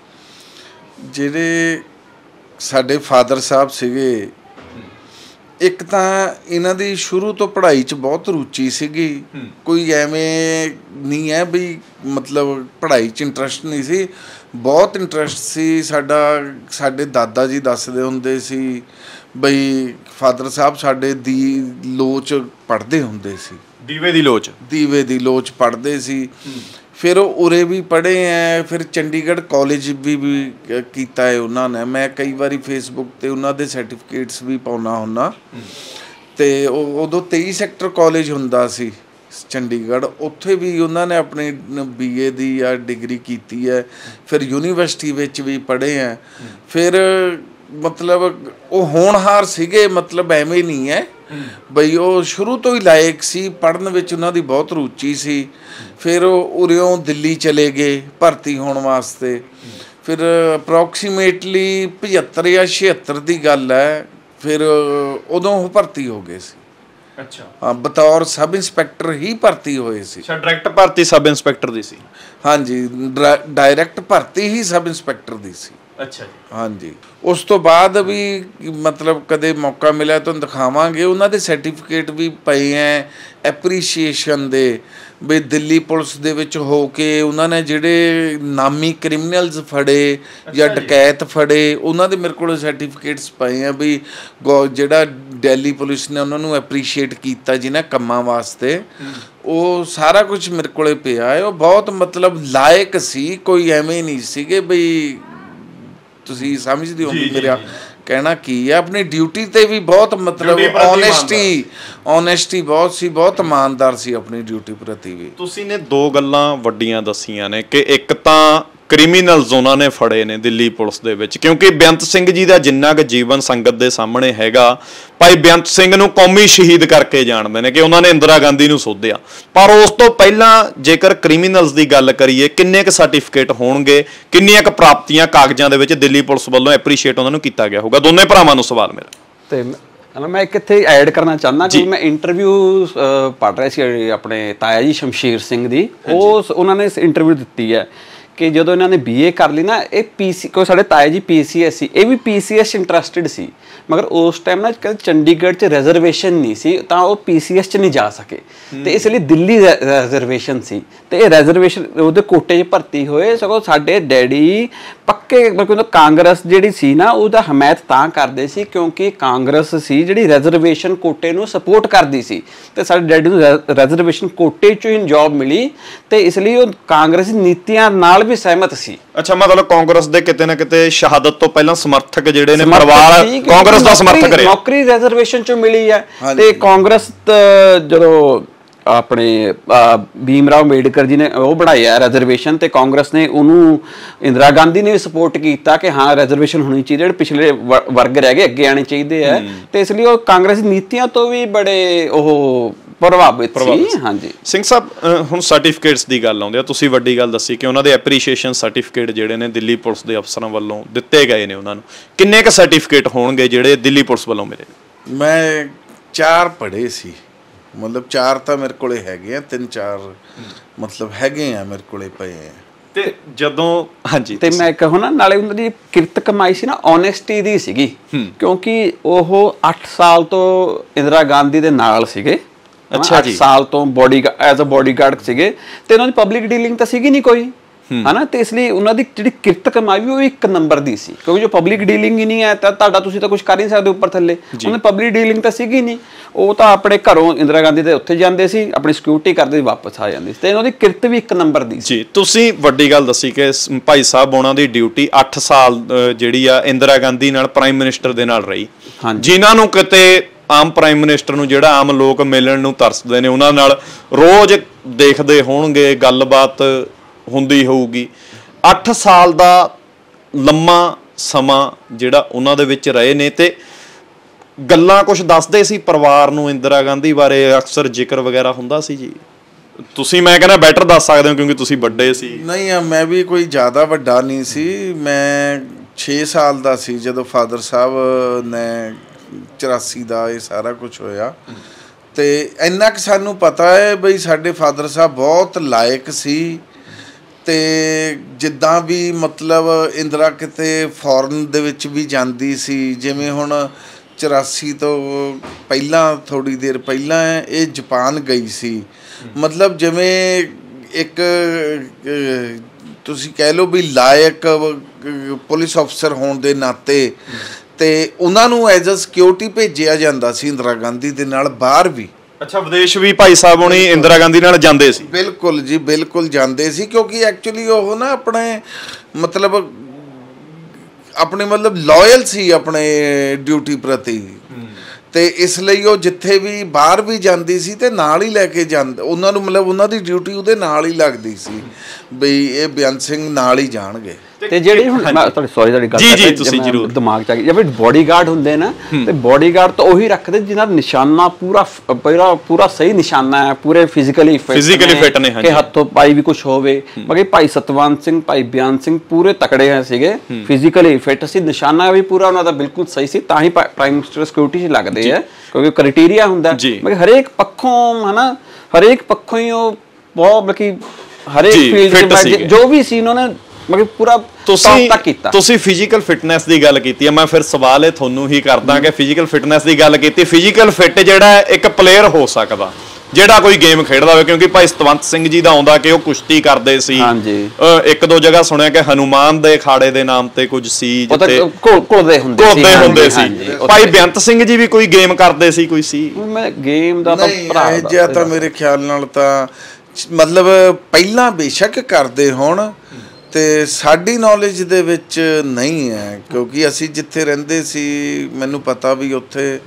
ਜਿਹੜੇ ਸਾਡੇ ਫਾਦਰ ਸਾਹਿਬ ਸੀਗੇ, ਇੱਕ ਤਾਂ ਇਹਨਾਂ ਦੀ ਸ਼ੁਰੂ ਤੋਂ ਪੜ੍ਹਾਈ 'ਚ ਬਹੁਤ ਰੁਚੀ ਸੀਗੀ। ਕੋਈ ਐਵੇਂ ਨਹੀਂ ਹੈ ਵੀ ਮਤਲਬ ਪੜ੍ਹਾਈ 'ਚ ਇੰਟਰਸਟ ਨਹੀਂ ਸੀ, ਬਹੁਤ ਇੰਟਰਸਟ ਸੀ ਸਾਡਾ। ਸਾਡੇ ਦਾਦਾ ਜੀ ਦੱਸਦੇ ਹੁੰਦੇ ਸੀ ਬਈ ਫਾਦਰ ਸਾਹਿਬ ਸਾਡੇ ਦੀ ਲੋਚ ਪੜ੍ਹਦੇ ਹੁੰਦੇ ਸੀ, ਦੀਵੇ ਦੀ ਲੋਚ ਦੀਵੇ ਦੀ ਲੋਚ ਪੜ੍ਹਦੇ ਸੀ। ਫਿਰ ਉਹ ਉਰੇ ਵੀ ਪੜ੍ਹੇ ਹੈ, ਫਿਰ ਚੰਡੀਗੜ੍ਹ ਕਾਲਜ ਵੀ ਵੀ ਕੀਤਾ ਹੈ ਉਹਨਾਂ ਨੇ। ਮੈਂ ਕਈ ਵਾਰੀ ਫੇਸਬੁੱਕ 'ਤੇ ਉਹਨਾਂ ਦੇ ਸਰਟੀਫਿਕੇਟਸ ਵੀ ਪਾਉਂਦਾ ਹੁੰਦਾ। ਅਤੇ ਉਹ ਉਦੋਂ ਤੇਈ ਸੈਕਟਰ ਕਾਲਜ ਹੁੰਦਾ ਸੀ ਚੰਡੀਗੜ੍ਹ, ਉੱਥੇ ਵੀ ਉਹਨਾਂ ਨੇ ਆਪਣੀ ਬੀ ਏ ਦੀ ਆ ਡਿਗਰੀ ਕੀਤੀ ਹੈ। ਫਿਰ ਯੂਨੀਵਰਸਿਟੀ ਵਿੱਚ ਵੀ ਪੜ੍ਹੇ ਹੈ। ਫਿਰ ਮਤਲਬ ਉਹ ਹੋਣਹਾਰ ਸੀਗੇ, ਮਤਲਬ ਐਵੇਂ ਨਹੀਂ ਹੈ ਬਈ ਉਹ ਸ਼ੁਰੂ ਤੋਂ ਹੀ ਲਾਇਕ ਸੀ, ਪੜ੍ਹਨ ਵਿੱਚ ਉਹਨਾਂ ਦੀ ਬਹੁਤ ਰੁਚੀ ਸੀ। ਫਿਰ ਉਹ ਉਰਿਓਂ ਦਿੱਲੀ ਚਲੇ ਗਏ ਭਰਤੀ ਹੋਣ ਵਾਸਤੇ। ਫਿਰ ਅਪਰੋਕਸੀਮੇਟਲੀ ਪਝੱਤਰ ਜਾਂ ਛਿਹੱਤਰ ਦੀ ਗੱਲ ਹੈ, ਫਿਰ ਉਦੋਂ ਉਹ ਭਰਤੀ ਹੋ ਗਏ ਸੀ। ਅੱਛਾ, ਹਾਂ, ਬਤੌਰ ਸਬ ਇੰਸਪੈਕਟਰ ਹੀ ਭਰਤੀ ਹੋਏ ਸੀ। ਅੱਛਾ, ਡਾਇਰੈਕਟ ਭਰਤੀ ਸਬ ਇੰਸਪੈਕਟਰ ਦੀ ਸੀ? ਹਾਂਜੀ, ਡਾਇਰੈਕਟ ਭਰਤੀ ਹੀ ਸਬ ਇੰਸਪੈਕਟਰ ਦੀ ਸੀ। ਅੱਛਾ ਜੀ। ਹਾਂਜੀ, ਉਸ ਤੋਂ ਬਾਅਦ ਵੀ ਮਤਲਬ ਕਦੇ ਮੌਕਾ ਮਿਲਿਆ ਤੁਹਾਨੂੰ ਦਿਖਾਵਾਂਗੇ, ਉਹਨਾਂ ਦੇ ਸਰਟੀਫਿਕੇਟ ਵੀ ਪਏ ਹੈ ਐਪਰੀਸ਼ੀਏਸ਼ਨ ਦੇ, ਵੀ ਦਿੱਲੀ ਪੁਲਿਸ ਦੇ ਵਿੱਚ ਹੋ ਕੇ ਉਹਨਾਂ ਨੇ ਜਿਹੜੇ ਨਾਮੀ ਕ੍ਰਿਮੀਨਲਸ ਫੜੇ ਜਾਂ ਡਕੈਤ ਫੜੇ, ਉਹਨਾਂ ਦੇ ਮੇਰੇ ਕੋਲ ਸਰਟੀਫਿਕੇਟਸ ਪਏ ਆ ਵੀ ਗੋ ਜਿਹੜਾ ਦਿੱਲੀ ਪੁਲਿਸ ਨੇ ਉਹਨਾਂ ਨੂੰ ਐਪਰੀਸ਼ੀਏਟ ਕੀਤਾ ਜਿਹਨਾਂ ਕੰਮਾਂ ਵਾਸਤੇ, ਉਹ ਸਾਰਾ ਕੁਝ ਮੇਰੇ ਕੋਲੇ ਪਿਆ ਹੈ। ਉਹ ਬਹੁਤ ਮਤਲਬ ਲਾਇਕ ਸੀ, ਕੋਈ ਐਵੇਂ ਨਹੀਂ ਸੀਗੇ ਬਈ, ਤੁਸੀਂ ਸਮਝਦੇ ਹੋ ਮੇਰਾ ਕਹਿਣਾ ਕੀ ਹੈ। ਆਪਣੀ ਡਿਊਟੀ ਤੇ ਵੀ ਬਹੁਤ ਮਤਲਬ ਓਨੈਸਟੀ ਓਨੈਸਟੀ ਬਹੁਤ ਸੀ, ਬਹੁਤ ਇਮਾਨਦਾਰ ਸੀ ਆਪਣੀ ਡਿਊਟੀ ਪ੍ਰਤੀ ਵੀ। ਤੁਸੀਂ ਨੇ ਦੋ ਗੱਲਾਂ ਵੱਡੀਆਂ ਦੱਸੀਆਂ ਨੇ ਕਿ ਇੱਕ ਤਾਂ ਕ੍ਰਿਮੀਨਲਸ ਉਹਨਾਂ ਨੇ ਫੜੇ ਨੇ ਦਿੱਲੀ ਪੁਲਿਸ ਦੇ ਵਿੱਚ, ਕਿਉਂਕਿ ਬੇਅੰਤ ਸਿੰਘ ਜੀ ਦਾ ਜਿੰਨਾ ਕੁ ਜੀਵਨ ਸੰਗਤ ਦੇ ਸਾਹਮਣੇ ਹੈਗਾ, ਭਾਈ ਬੇਅੰਤ ਸਿੰਘ ਨੂੰ ਕੌਮੀ ਸ਼ਹੀਦ ਕਰਕੇ ਜਾਣਦੇ ਨੇ ਕਿ ਉਹਨਾਂ ਨੇ ਇੰਦਰਾ ਗਾਂਧੀ ਨੂੰ ਸੋਧਿਆ। ਪਰ ਉਸ ਤੋਂ ਪਹਿਲਾਂ ਜੇਕਰ ਕ੍ਰਿਮੀਨਲਸ ਦੀ ਗੱਲ ਕਰੀਏ, ਕਿੰਨੇ ਕੁ ਸਰਟੀਫਿਕੇਟ ਹੋਣਗੇ, ਕਿੰਨੀਆਂ ਕੁ ਪ੍ਰਾਪਤੀਆਂ ਕਾਗਜ਼ਾਂ ਦੇ ਵਿੱਚ ਦਿੱਲੀ ਪੁਲਿਸ ਵੱਲੋਂ ਐਪਰੀਸ਼ੀਏਟ ਉਹਨਾਂ ਨੂੰ ਕੀਤਾ ਗਿਆ ਹੋਊਗਾ? ਦੋਨੇ ਭਰਾਵਾਂ ਨੂੰ ਸਵਾਲ ਮੇਰਾ। ਤੇ ਮੈਂ ਇੱਕ ਇੱਥੇ ਐਡ ਕਰਨਾ ਚਾਹੁੰਦਾ ਕਿ ਮੈਂ ਇੰਟਰਵਿਊ ਪੜ੍ਹ ਰਿਹਾ ਸੀ ਆਪਣੇ ਤਾਇਆ ਜੀ ਸ਼ਮਸ਼ੀਰ ਸਿੰਘ ਦੀ, ਉਹ ਉਹਨਾਂ ਨੇ ਇੰਟਰਵਿਊ ਦਿੱਤੀ ਹੈ ਕਿ ਜਦੋਂ ਇਹਨਾਂ ਨੇ ਬੀਏ ਕਰ ਲਈ ਨਾ, ਇਹ ਪੀਸੀ ਕੋਈ ਸਾਡੇ ਤਾਏ ਜੀ ਪੀਸੀਐਸ ਸੀ, ਇਹ ਵੀ ਪੀਸੀਐਸ ਇੰਟਰਸਟਿਡ ਸੀ, ਮਗਰ ਉਸ ਟਾਈਮ ਨਾ ਚੰਡੀਗੜ੍ਹ 'ਚ ਰਿਜ਼ਰਵੇਸ਼ਨ ਨਹੀਂ ਸੀ, ਤਾਂ ਉਹ ਪੀਸੀਐਸ 'ਚ ਨਹੀਂ ਜਾ ਸਕੇ, ਤੇ ਇਸ ਲਈ ਦਿੱਲੀ ਰਿਜ਼ਰਵੇਸ਼ਨ ਸੀ, ਤੇ ਇਹ ਰਿਜ਼ਰਵੇਸ਼ਨ ਉਹਦੇ ਕੋਟੇ 'ਚ ਭਰਤੀ ਹੋਏ। ਸਗੋਂ ਸਾਡੇ ਡੈਡੀ ਪੱਕੇ ਮਤਲਬ ਕਾਂਗਰਸ ਜਿਹੜੀ ਸੀ ਨਾ ਉਹਦਾ ਹਮਾਇਤ ਤਾਂ ਕਰਦੇ ਸੀ ਕਿਉਂਕਿ ਕਾਂਗਰਸ ਸੀ ਜਿਹੜੀ ਰਿਜ਼ਰਵੇਸ਼ਨ ਕੋਟੇ ਨੂੰ ਸਪੋਰਟ ਕਰਦੀ ਸੀ, ਤੇ ਸਾਡੇ ਡੈਡੀ ਨੂੰ ਰਿਜ਼ਰਵੇਸ਼ਨ ਕੋਟੇ 'ਚੋਂ ਹੀ ਜੌਬ ਮਿਲੀ, ਤੇ ਇਸ ਲਈ ਉਹ ਕਾਂਗਰਸੀ ਨੀਤੀਆਂ ਨਾਲ ਵੀ ਸਹਿਮਤ ਸੀ। ਅੱਛਾ, ਮਤਲਬ ਕਾਂਗਰਸ ਦੇ ਕਿਤੇ ਨਾ ਕਿਤੇ ਸ਼ਹਾਦਤ ਤੋਂ ਪਹਿਲਾਂ ਸਮਰਥਕ ਜਿਹੜੇ ਨੇ ਪਰਿਵਾਰ ਕਾਂਗਰਸ ਦਾ ਸਮਰਥਕ ਰਹੇ, ਨੌਕਰੀ ਰਿਜ਼ਰਵੇਸ਼ਨ 'ਚੋਂ ਮਿਲੀ ਹੈ। ਤੇ ਕਾਂਗਰਸ ਜਦੋਂ ਆਪਣੇ ਭੀਮ ਰਾਓ ਅੰਬੇਡਕਰ ਜੀ ਨੇ ਉਹ ਬਣਾਇਆ ਰਿਜ਼ਰਵੇਸ਼ਨ, ਤੇ ਕਾਂਗਰਸ ਨੇ ਉਹਨੂੰ ਇੰਦਰਾ ਗਾਂਧੀ ਨੇ ਵੀ ਸਪੋਰਟ ਕੀਤਾ ਕਿ ਹਾਂ ਰਿਜ਼ਰਵੇਸ਼ਨ ਹੋਣੀ ਚਾਹੀਦੀ, ਜਿਹੜੇ ਪਿਛਲੇ ਵਰਗ ਰਹਿ ਗਏ ਅੱਗੇ ਆਉਣੇ ਚਾਹੀਦੇ ਹੈ, ਤੇ ਇਸ ਲਈ ਉਹ ਕਾਂਗਰਸ ਨੀਤੀਆਂ ਤੋਂ ਵੀ ਬੜੇ ਉਹ ਪ੍ਰਭਾਵਿਤ ਸੀ। ਹਾਂਜੀ ਸਿੰਘ ਸਾਹਿਬ, ਹੁਣ ਸਰਟੀਫਿਕੇਟਸ ਦੀ ਗੱਲ ਆਉਂਦੀ ਆ, ਤੁਸੀਂ ਵੱਡੀ ਗੱਲ ਦੱਸੀ ਕਿ ਉਹਨਾਂ ਦੇ ਐਪਰੀਸ਼ੀਏਸ਼ਨ ਸਰਟੀਫਿਕੇਟ ਜਿਹੜੇ ਨੇ ਦਿੱਲੀ ਪੁਲਿਸ ਦੇ ਅਫਸਰਾਂ ਵੱਲੋਂ ਦਿੱਤੇ ਗਏ ਨੇ, ਉਹਨਾਂ ਨੂੰ ਕਿੰਨੇ ਕੁ ਸਰਟੀਫਿਕੇਟ ਹੋਣਗੇ ਜਿਹੜੇ ਦਿੱਲੀ ਪੁਲਿਸ ਵੱਲੋਂ ਮਿਲੇ? ਮੈਂ ਚਾਰ ਪੜ੍ਹੇ ਸੀ, ਮਤਲਬ ਚਾਰ ਤਾਂ ਮੇਰੇ ਕੋਲੇ ਹੈਗੇ ਆ, ਤਿੰਨ ਚਾਰ ਮਤਲਬ ਹੈਗੇ ਆ ਮੇਰੇ ਕੋਲੇ ਪਏ ਆ। ਤੇ ਜਦੋਂ ਹਾਂਜੀ ਤੇ ਮੈਂ ਕਹਾਂ ਨਾ, ਨਾਲੇ ਉਹਨਾਂ ਦੀ ਕਿਰਤ ਕਮਾਈ ਸੀ ਨਾ ਓਨੈਸਟੀ ਦੀ ਸੀਗੀ, ਕਿਉਂਕਿ ਉਹ ਅੱਠ ਸਾਲ ਤੋਂ ਇੰਦਰਾ ਗਾਂਧੀ ਦੇ ਨਾਲ ਸੀਗੇ। ਅੱਛਾ ਜੀ, ਸਾਲ ਤੋਂ ਬੋਡੀ ਐਜ਼ ਅ ਬੋਡੀਗਾਰਡ ਸੀਗੇ, ਤੇ ਉਹਨਾਂ ਦੀ ਪਬਲਿਕ ਡੀਲਿੰਗ ਤਾਂ ਸੀਗੀ ਨਹੀਂ ਕੋਈ, ਹਨਾ, ਤੇ ਇਸ ਲਈ ਉਹਨਾਂ ਦੀ ਜਿਹੜੀ ਕਿਰਤ ਕਮਾਈ ਵੀ ਉਹ ਇੱਕ ਨੰਬਰ ਦੀ ਸੀ, ਕਿਉਂਕਿ ਜੋ ਪਬਲਿਕ ਡੀਲਿੰਗ ਹੀ ਨਹੀਂ ਹੈ ਤਾਂ ਤੁਹਾਡਾ ਤੁਸੀਂ ਤਾਂ ਕੁਝ ਕਰ ਨਹੀਂ ਸਕਦੇ ਉੱਪਰ ਥੱਲੇ। ਉਹਨਾਂ ਪਬਲਿਕ ਡੀਲਿੰਗ ਤਾਂ ਸੀਗੀ ਨਹੀਂ, ਉਹ ਤਾਂ ਆਪਣੇ ਘਰੋਂ ਇੰਦਰਾ ਗਾਂਧੀ ਦੇ ਉੱਥੇ ਜਾਂਦੇ ਸੀ, ਆਪਣੀ ਸਿਕਿਉਰਿਟੀ ਕਰਦੇ ਵਾਪਸ ਆ ਜਾਂਦੇ ਸੀ, ਤੇ ਉਹਨਾਂ ਦੀ ਕਿਰਤ ਵੀ ਇੱਕ ਨੰਬਰ ਦੀ ਸੀ। ਜੀ, ਤੁਸੀਂ ਵੱਡੀ ਗੱਲ ਦੱਸੀ ਕਿ ਭਾਈ ਸਾਹਿਬ ਉਹਨਾਂ ਦੀ ਡਿਊਟੀ ਅੱਠ ਸਾਲ ਜਿਹੜੀ ਆ ਇੰਦਰਾ ਗਾਂਧੀ ਨਾਲ ਪ੍ਰਾਈਮ ਮਿਨਿਸਟਰ ਦੇ ਨਾਲ ਰਹੀ, ਜਿਨ੍ਹਾਂ ਨੂੰ ਕਿਤੇ ਆਮ ਪ੍ਰਾਈਮ ਮਿਨਿਸਟਰ ਨੂੰ ਜਿਹੜਾ ਆਮ ਲੋਕ ਮਿਲਣ ਨੂੰ ਤਰਸਦੇ ਨੇ, ਉਹਨਾਂ ਨਾਲ ਰੋਜ਼ ਦੇਖਦੇ ਹੋਣਗੇ, ਗੱਲਬਾਤ ਹੁੰਦੀ ਹੋਊਗੀ। ਅੱਠ ਸਾਲ ਦਾ ਲੰਮਾ ਸਮਾਂ ਜਿਹੜਾ ਉਹਨਾਂ ਦੇ ਵਿੱਚ ਰਹੇ ਨੇ, ਤੇ ਗੱਲਾਂ ਕੁਝ ਦੱਸਦੇ ਸੀ ਪਰਿਵਾਰ ਨੂੰ ਇੰਦਰਾ ਗਾਂਧੀ ਬਾਰੇ, ਅਕਸਰ ਜ਼ਿਕਰ ਵਗੈਰਾ ਹੁੰਦਾ ਸੀ ਜੀ? ਤੁਸੀਂ ਮੈਂ ਕਹਿੰਦਾ ਬੈਟਰ ਦੱਸ ਸਕਦੇ ਹੋ ਕਿਉਂਕਿ ਤੁਸੀਂ ਵੱਡੇ ਸੀ। ਨਹੀਂ, ਮੈਂ ਵੀ ਕੋਈ ਜ਼ਿਆਦਾ ਵੱਡਾ ਨਹੀਂ ਸੀ, ਮੈਂ ਛੇ ਸਾਲ ਦਾ ਸੀ ਜਦੋਂ ਫਾਦਰ ਸਾਹਿਬ ਨੇ ਚੁਰਾਸੀ ਦਾ ਇਹ ਸਾਰਾ ਕੁਝ ਹੋਇਆ, ਤੇ ਇੰਨਾ ਕੁ ਸਾਨੂੰ ਪਤਾ ਹੈ ਬਈ ਸਾਡੇ ਫਾਦਰ ਸਾਹਿਬ ਬਹੁਤ ਲਾਇਕ ਸੀ, ਤੇ ਜਿੱਦਾਂ ਵੀ ਮਤਲਬ ਇੰਦਰਾ ਕਿਤੇ ਫੋਰਨ ਦੇ ਵਿੱਚ ਵੀ ਜਾਂਦੀ ਸੀ, ਜਿਵੇਂ ਹੁਣ ਚੁਰਾਸੀ ਤੋਂ ਪਹਿਲਾਂ ਥੋੜ੍ਹੀ ਦੇਰ ਪਹਿਲਾਂ ਇਹ ਜਾਪਾਨ ਗਈ ਸੀ, ਮਤਲਬ ਜਿਵੇਂ ਇੱਕ ਤੁਸੀਂ ਕਹਿ ਲਓ ਵੀ ਲਾਇਕ ਪੁਲਿਸ ਅਫਸਰ ਹੋਣ ਦੇ ਨਾਤੇ, ਤੇ ਉਹਨਾਂ ਨੂੰ ਐਜ਼ ਅ ਸਿਕਿਉਰਿਟੀ ਭੇਜਿਆ ਜਾਂਦਾ ਸੀ ਇੰਦਰਾ ਗਾਂਧੀ ਦੇ ਨਾਲ ਬਾਹਰ ਵੀ। ਅੱਛਾ, ਵਿਦੇਸ਼ ਵੀ ਭਾਈ ਸਾਹਿਬ ਹੁਣੀ ਇੰਦਰਾ ਗਾਂਧੀ ਨਾਲ ਜਾਂਦੇ ਸੀ? ਬਿਲਕੁਲ ਜੀ, ਬਿਲਕੁਲ ਜਾਂਦੇ ਸੀ, ਕਿਉਂਕਿ ਐਕਚੁਅਲੀ ਉਹ ਨਾ ਆਪਣੇ ਮਤਲਬ ਆਪਣੇ ਮਤਲਬ ਲਾਇਲ ਸੀ ਆਪਣੇ ਡਿਊਟੀ ਪ੍ਰਤੀ, ਤੇ ਇਸ ਲਈ ਉਹ ਜਿੱਥੇ ਵੀ ਬਾਹਰ ਵੀ ਜਾਂਦੀ ਸੀ ਤੇ ਨਾਲ ਹੀ ਲੈ ਕੇ ਜਾਂਦੇ ਉਹਨਾਂ ਨੂੰ, ਮਤਲਬ ਉਹਨਾਂ ਦੀ ਡਿਊਟੀ ਉਹਦੇ ਨਾਲ ਹੀ ਲੱਗਦੀ ਸੀ ਬਈ ਇਹ ਬੇਅੰਤ ਸਿੰਘ ਨਾਲ ਹੀ ਜਾਣਗੇ। ਤੇ ਜਿਹੜੀ ਹੁਣ ਤੁਹਾਡੀ ਸੌਰੀ ਤੁਹਾਡੀ ਗੱਲ ਜੀ ਜੀ ਤੁਸੀਂ ਜ਼ਰੂਰ ਦਿਮਾਗ ਚ ਆ ਗਈ, ਜਿਵੇਂ ਬੋਡੀਗਾਰਡ ਹੁੰਦੇ ਨਾ, ਤੇ ਬੋਡੀਗਾਰਡ ਤਾਂ ਉਹੀ ਰੱਖਦੇ ਜਿਹਨਾਂ ਦਾ ਨਿਸ਼ਾਨਾ ਪੂਰਾ ਪੂਰਾ ਪੂਰਾ ਸਹੀ ਨਿਸ਼ਾਨਾ ਹੈ, ਪੂਰੇ ਫਿਜ਼ੀਕਲੀ ਫਿਜ਼ੀਕਲੀ ਫਿਟ ਨੇ, ਕਿ ਹੱਥੋਂ ਪਾਈ ਵੀ ਕੁਝ ਹੋਵੇ। ਬਾਕੀ ਭਾਈ ਸਤਵੰਤ ਸਿੰਘ, ਭਾਈ ਬੇਅੰਤ ਸਿੰਘ ਪੂਰੇ ਤਕੜੇ ਸੀਗੇ, ਫਿਜ਼ੀਕਲੀ ਫਿਟ ਸੀ, ਨਿਸ਼ਾਨਾ ਵੀ ਪੂਰਾ ਉਹਨਾਂ ਦਾ ਬਿਲਕੁਲ ਸਹੀ ਸੀ, ਤਾਂ ਹੀ ਪ੍ਰਾਈਮ ਮਿਨਿਸਟਰ ਸਿਕਿਉਰਿਟੀ 'ਚ ਲੱਗਦੇ ਆ, ਕਿਉਂਕਿ ਕ੍ਰਾਈਟੇਰੀਆ ਹੁੰਦਾ। ਬਾਕੀ ਹਰੇਕ ਪੱਖੋਂ ਹਨਾ, ਹਰੇਕ ਪੱਖੋਂ ਹੀ ਉਹ ਬਹੁਤ ਬਾਕੀ ਹਰੇਕ ਫੀਲਡ ਜੋ ਵੀ ਸੀ ਉਹਨਾਂ ਨੇ ਮਤਲਬ ਪੂਰਾ ਤੁਸੀਂ ਤੱਕ ਕੀਤਾ। ਤੁਸੀਂ ਫਿਜ਼ੀਕਲ ਫਿਟਨੈਸ ਦੀ ਗੱਲ ਕੀਤੀ ਹੈ, ਮੈਂ ਫਿਰ ਸਵਾਲ ਇਹ ਤੁਹਾਨੂੰ ਹੀ ਕਰਦਾ ਕਿ ਫਿਜ਼ੀਕਲ ਫਿਟਨੈਸ ਦੀ ਗੱਲ ਕੀਤੀ, ਫਿਜ਼ੀਕਲ ਫਿਟ ਜਿਹੜਾ ਇੱਕ ਪਲੇਅਰ ਹੋ ਸਕਦਾ ਜਿਹੜਾ ਕੋਈ ਗੇਮ ਖੇਡਦਾ ਹੋਵੇ, ਕਿਉਂਕਿ ਭਾਈ ਸਤਵੰਤ ਸਿੰਘ ਜੀ ਦਾ ਆਉਂਦਾ ਕਿ ਉਹ ਕੁਸ਼ਤੀ ਕਰਦੇ ਸੀ। ਹਾਂਜੀ। ਇੱਕ ਦੋ ਜਗ੍ਹਾ ਸੁਣਿਆ ਕਿ ਹਨੂਮਾਨ ਦੇ ਅਖਾੜੇ ਦੇ ਨਾਮ ਤੇ ਕੁਝ ਸੀ ਜਿੱਥੇ ਘੁਲਦੇ ਹੁੰਦੇ ਸੀ ਘੁਲਦੇ ਹੁੰਦੇ ਸੀ। ਭਾਈ ਬੇਅੰਤ ਸਿੰਘ ਜੀ ਵੀ ਕੋਈ ਗੇਮ ਕਰਦੇ ਸੀ, ਕੋਈ ਸੀ? ਮੈਂ ਗੇਮ ਦਾ ਤਾਂ ਭਰਾ ਇਹ ਜਿਹਾ ਤਾਂ ਮੇਰੇ ਖਿਆਲ ਨਾਲ ਤਾਂ ਮਤਲਬ ਪਹਿਲਾਂ ਬੇਸ਼ੱਕ ਕਰਦੇ ਹੋਣ ਤੇ ਸਾਡੀ ਨੌਲੇਜ ਦੇ ਵਿੱਚ ਨਹੀਂ ਹੈ, ਕਿਉਂਕਿ ਅਸੀਂ ਜਿੱਥੇ ਰਹਿੰਦੇ ਸੀ ਮੈਨੂੰ ਪਤਾ ਵੀ ਉੱਥੇ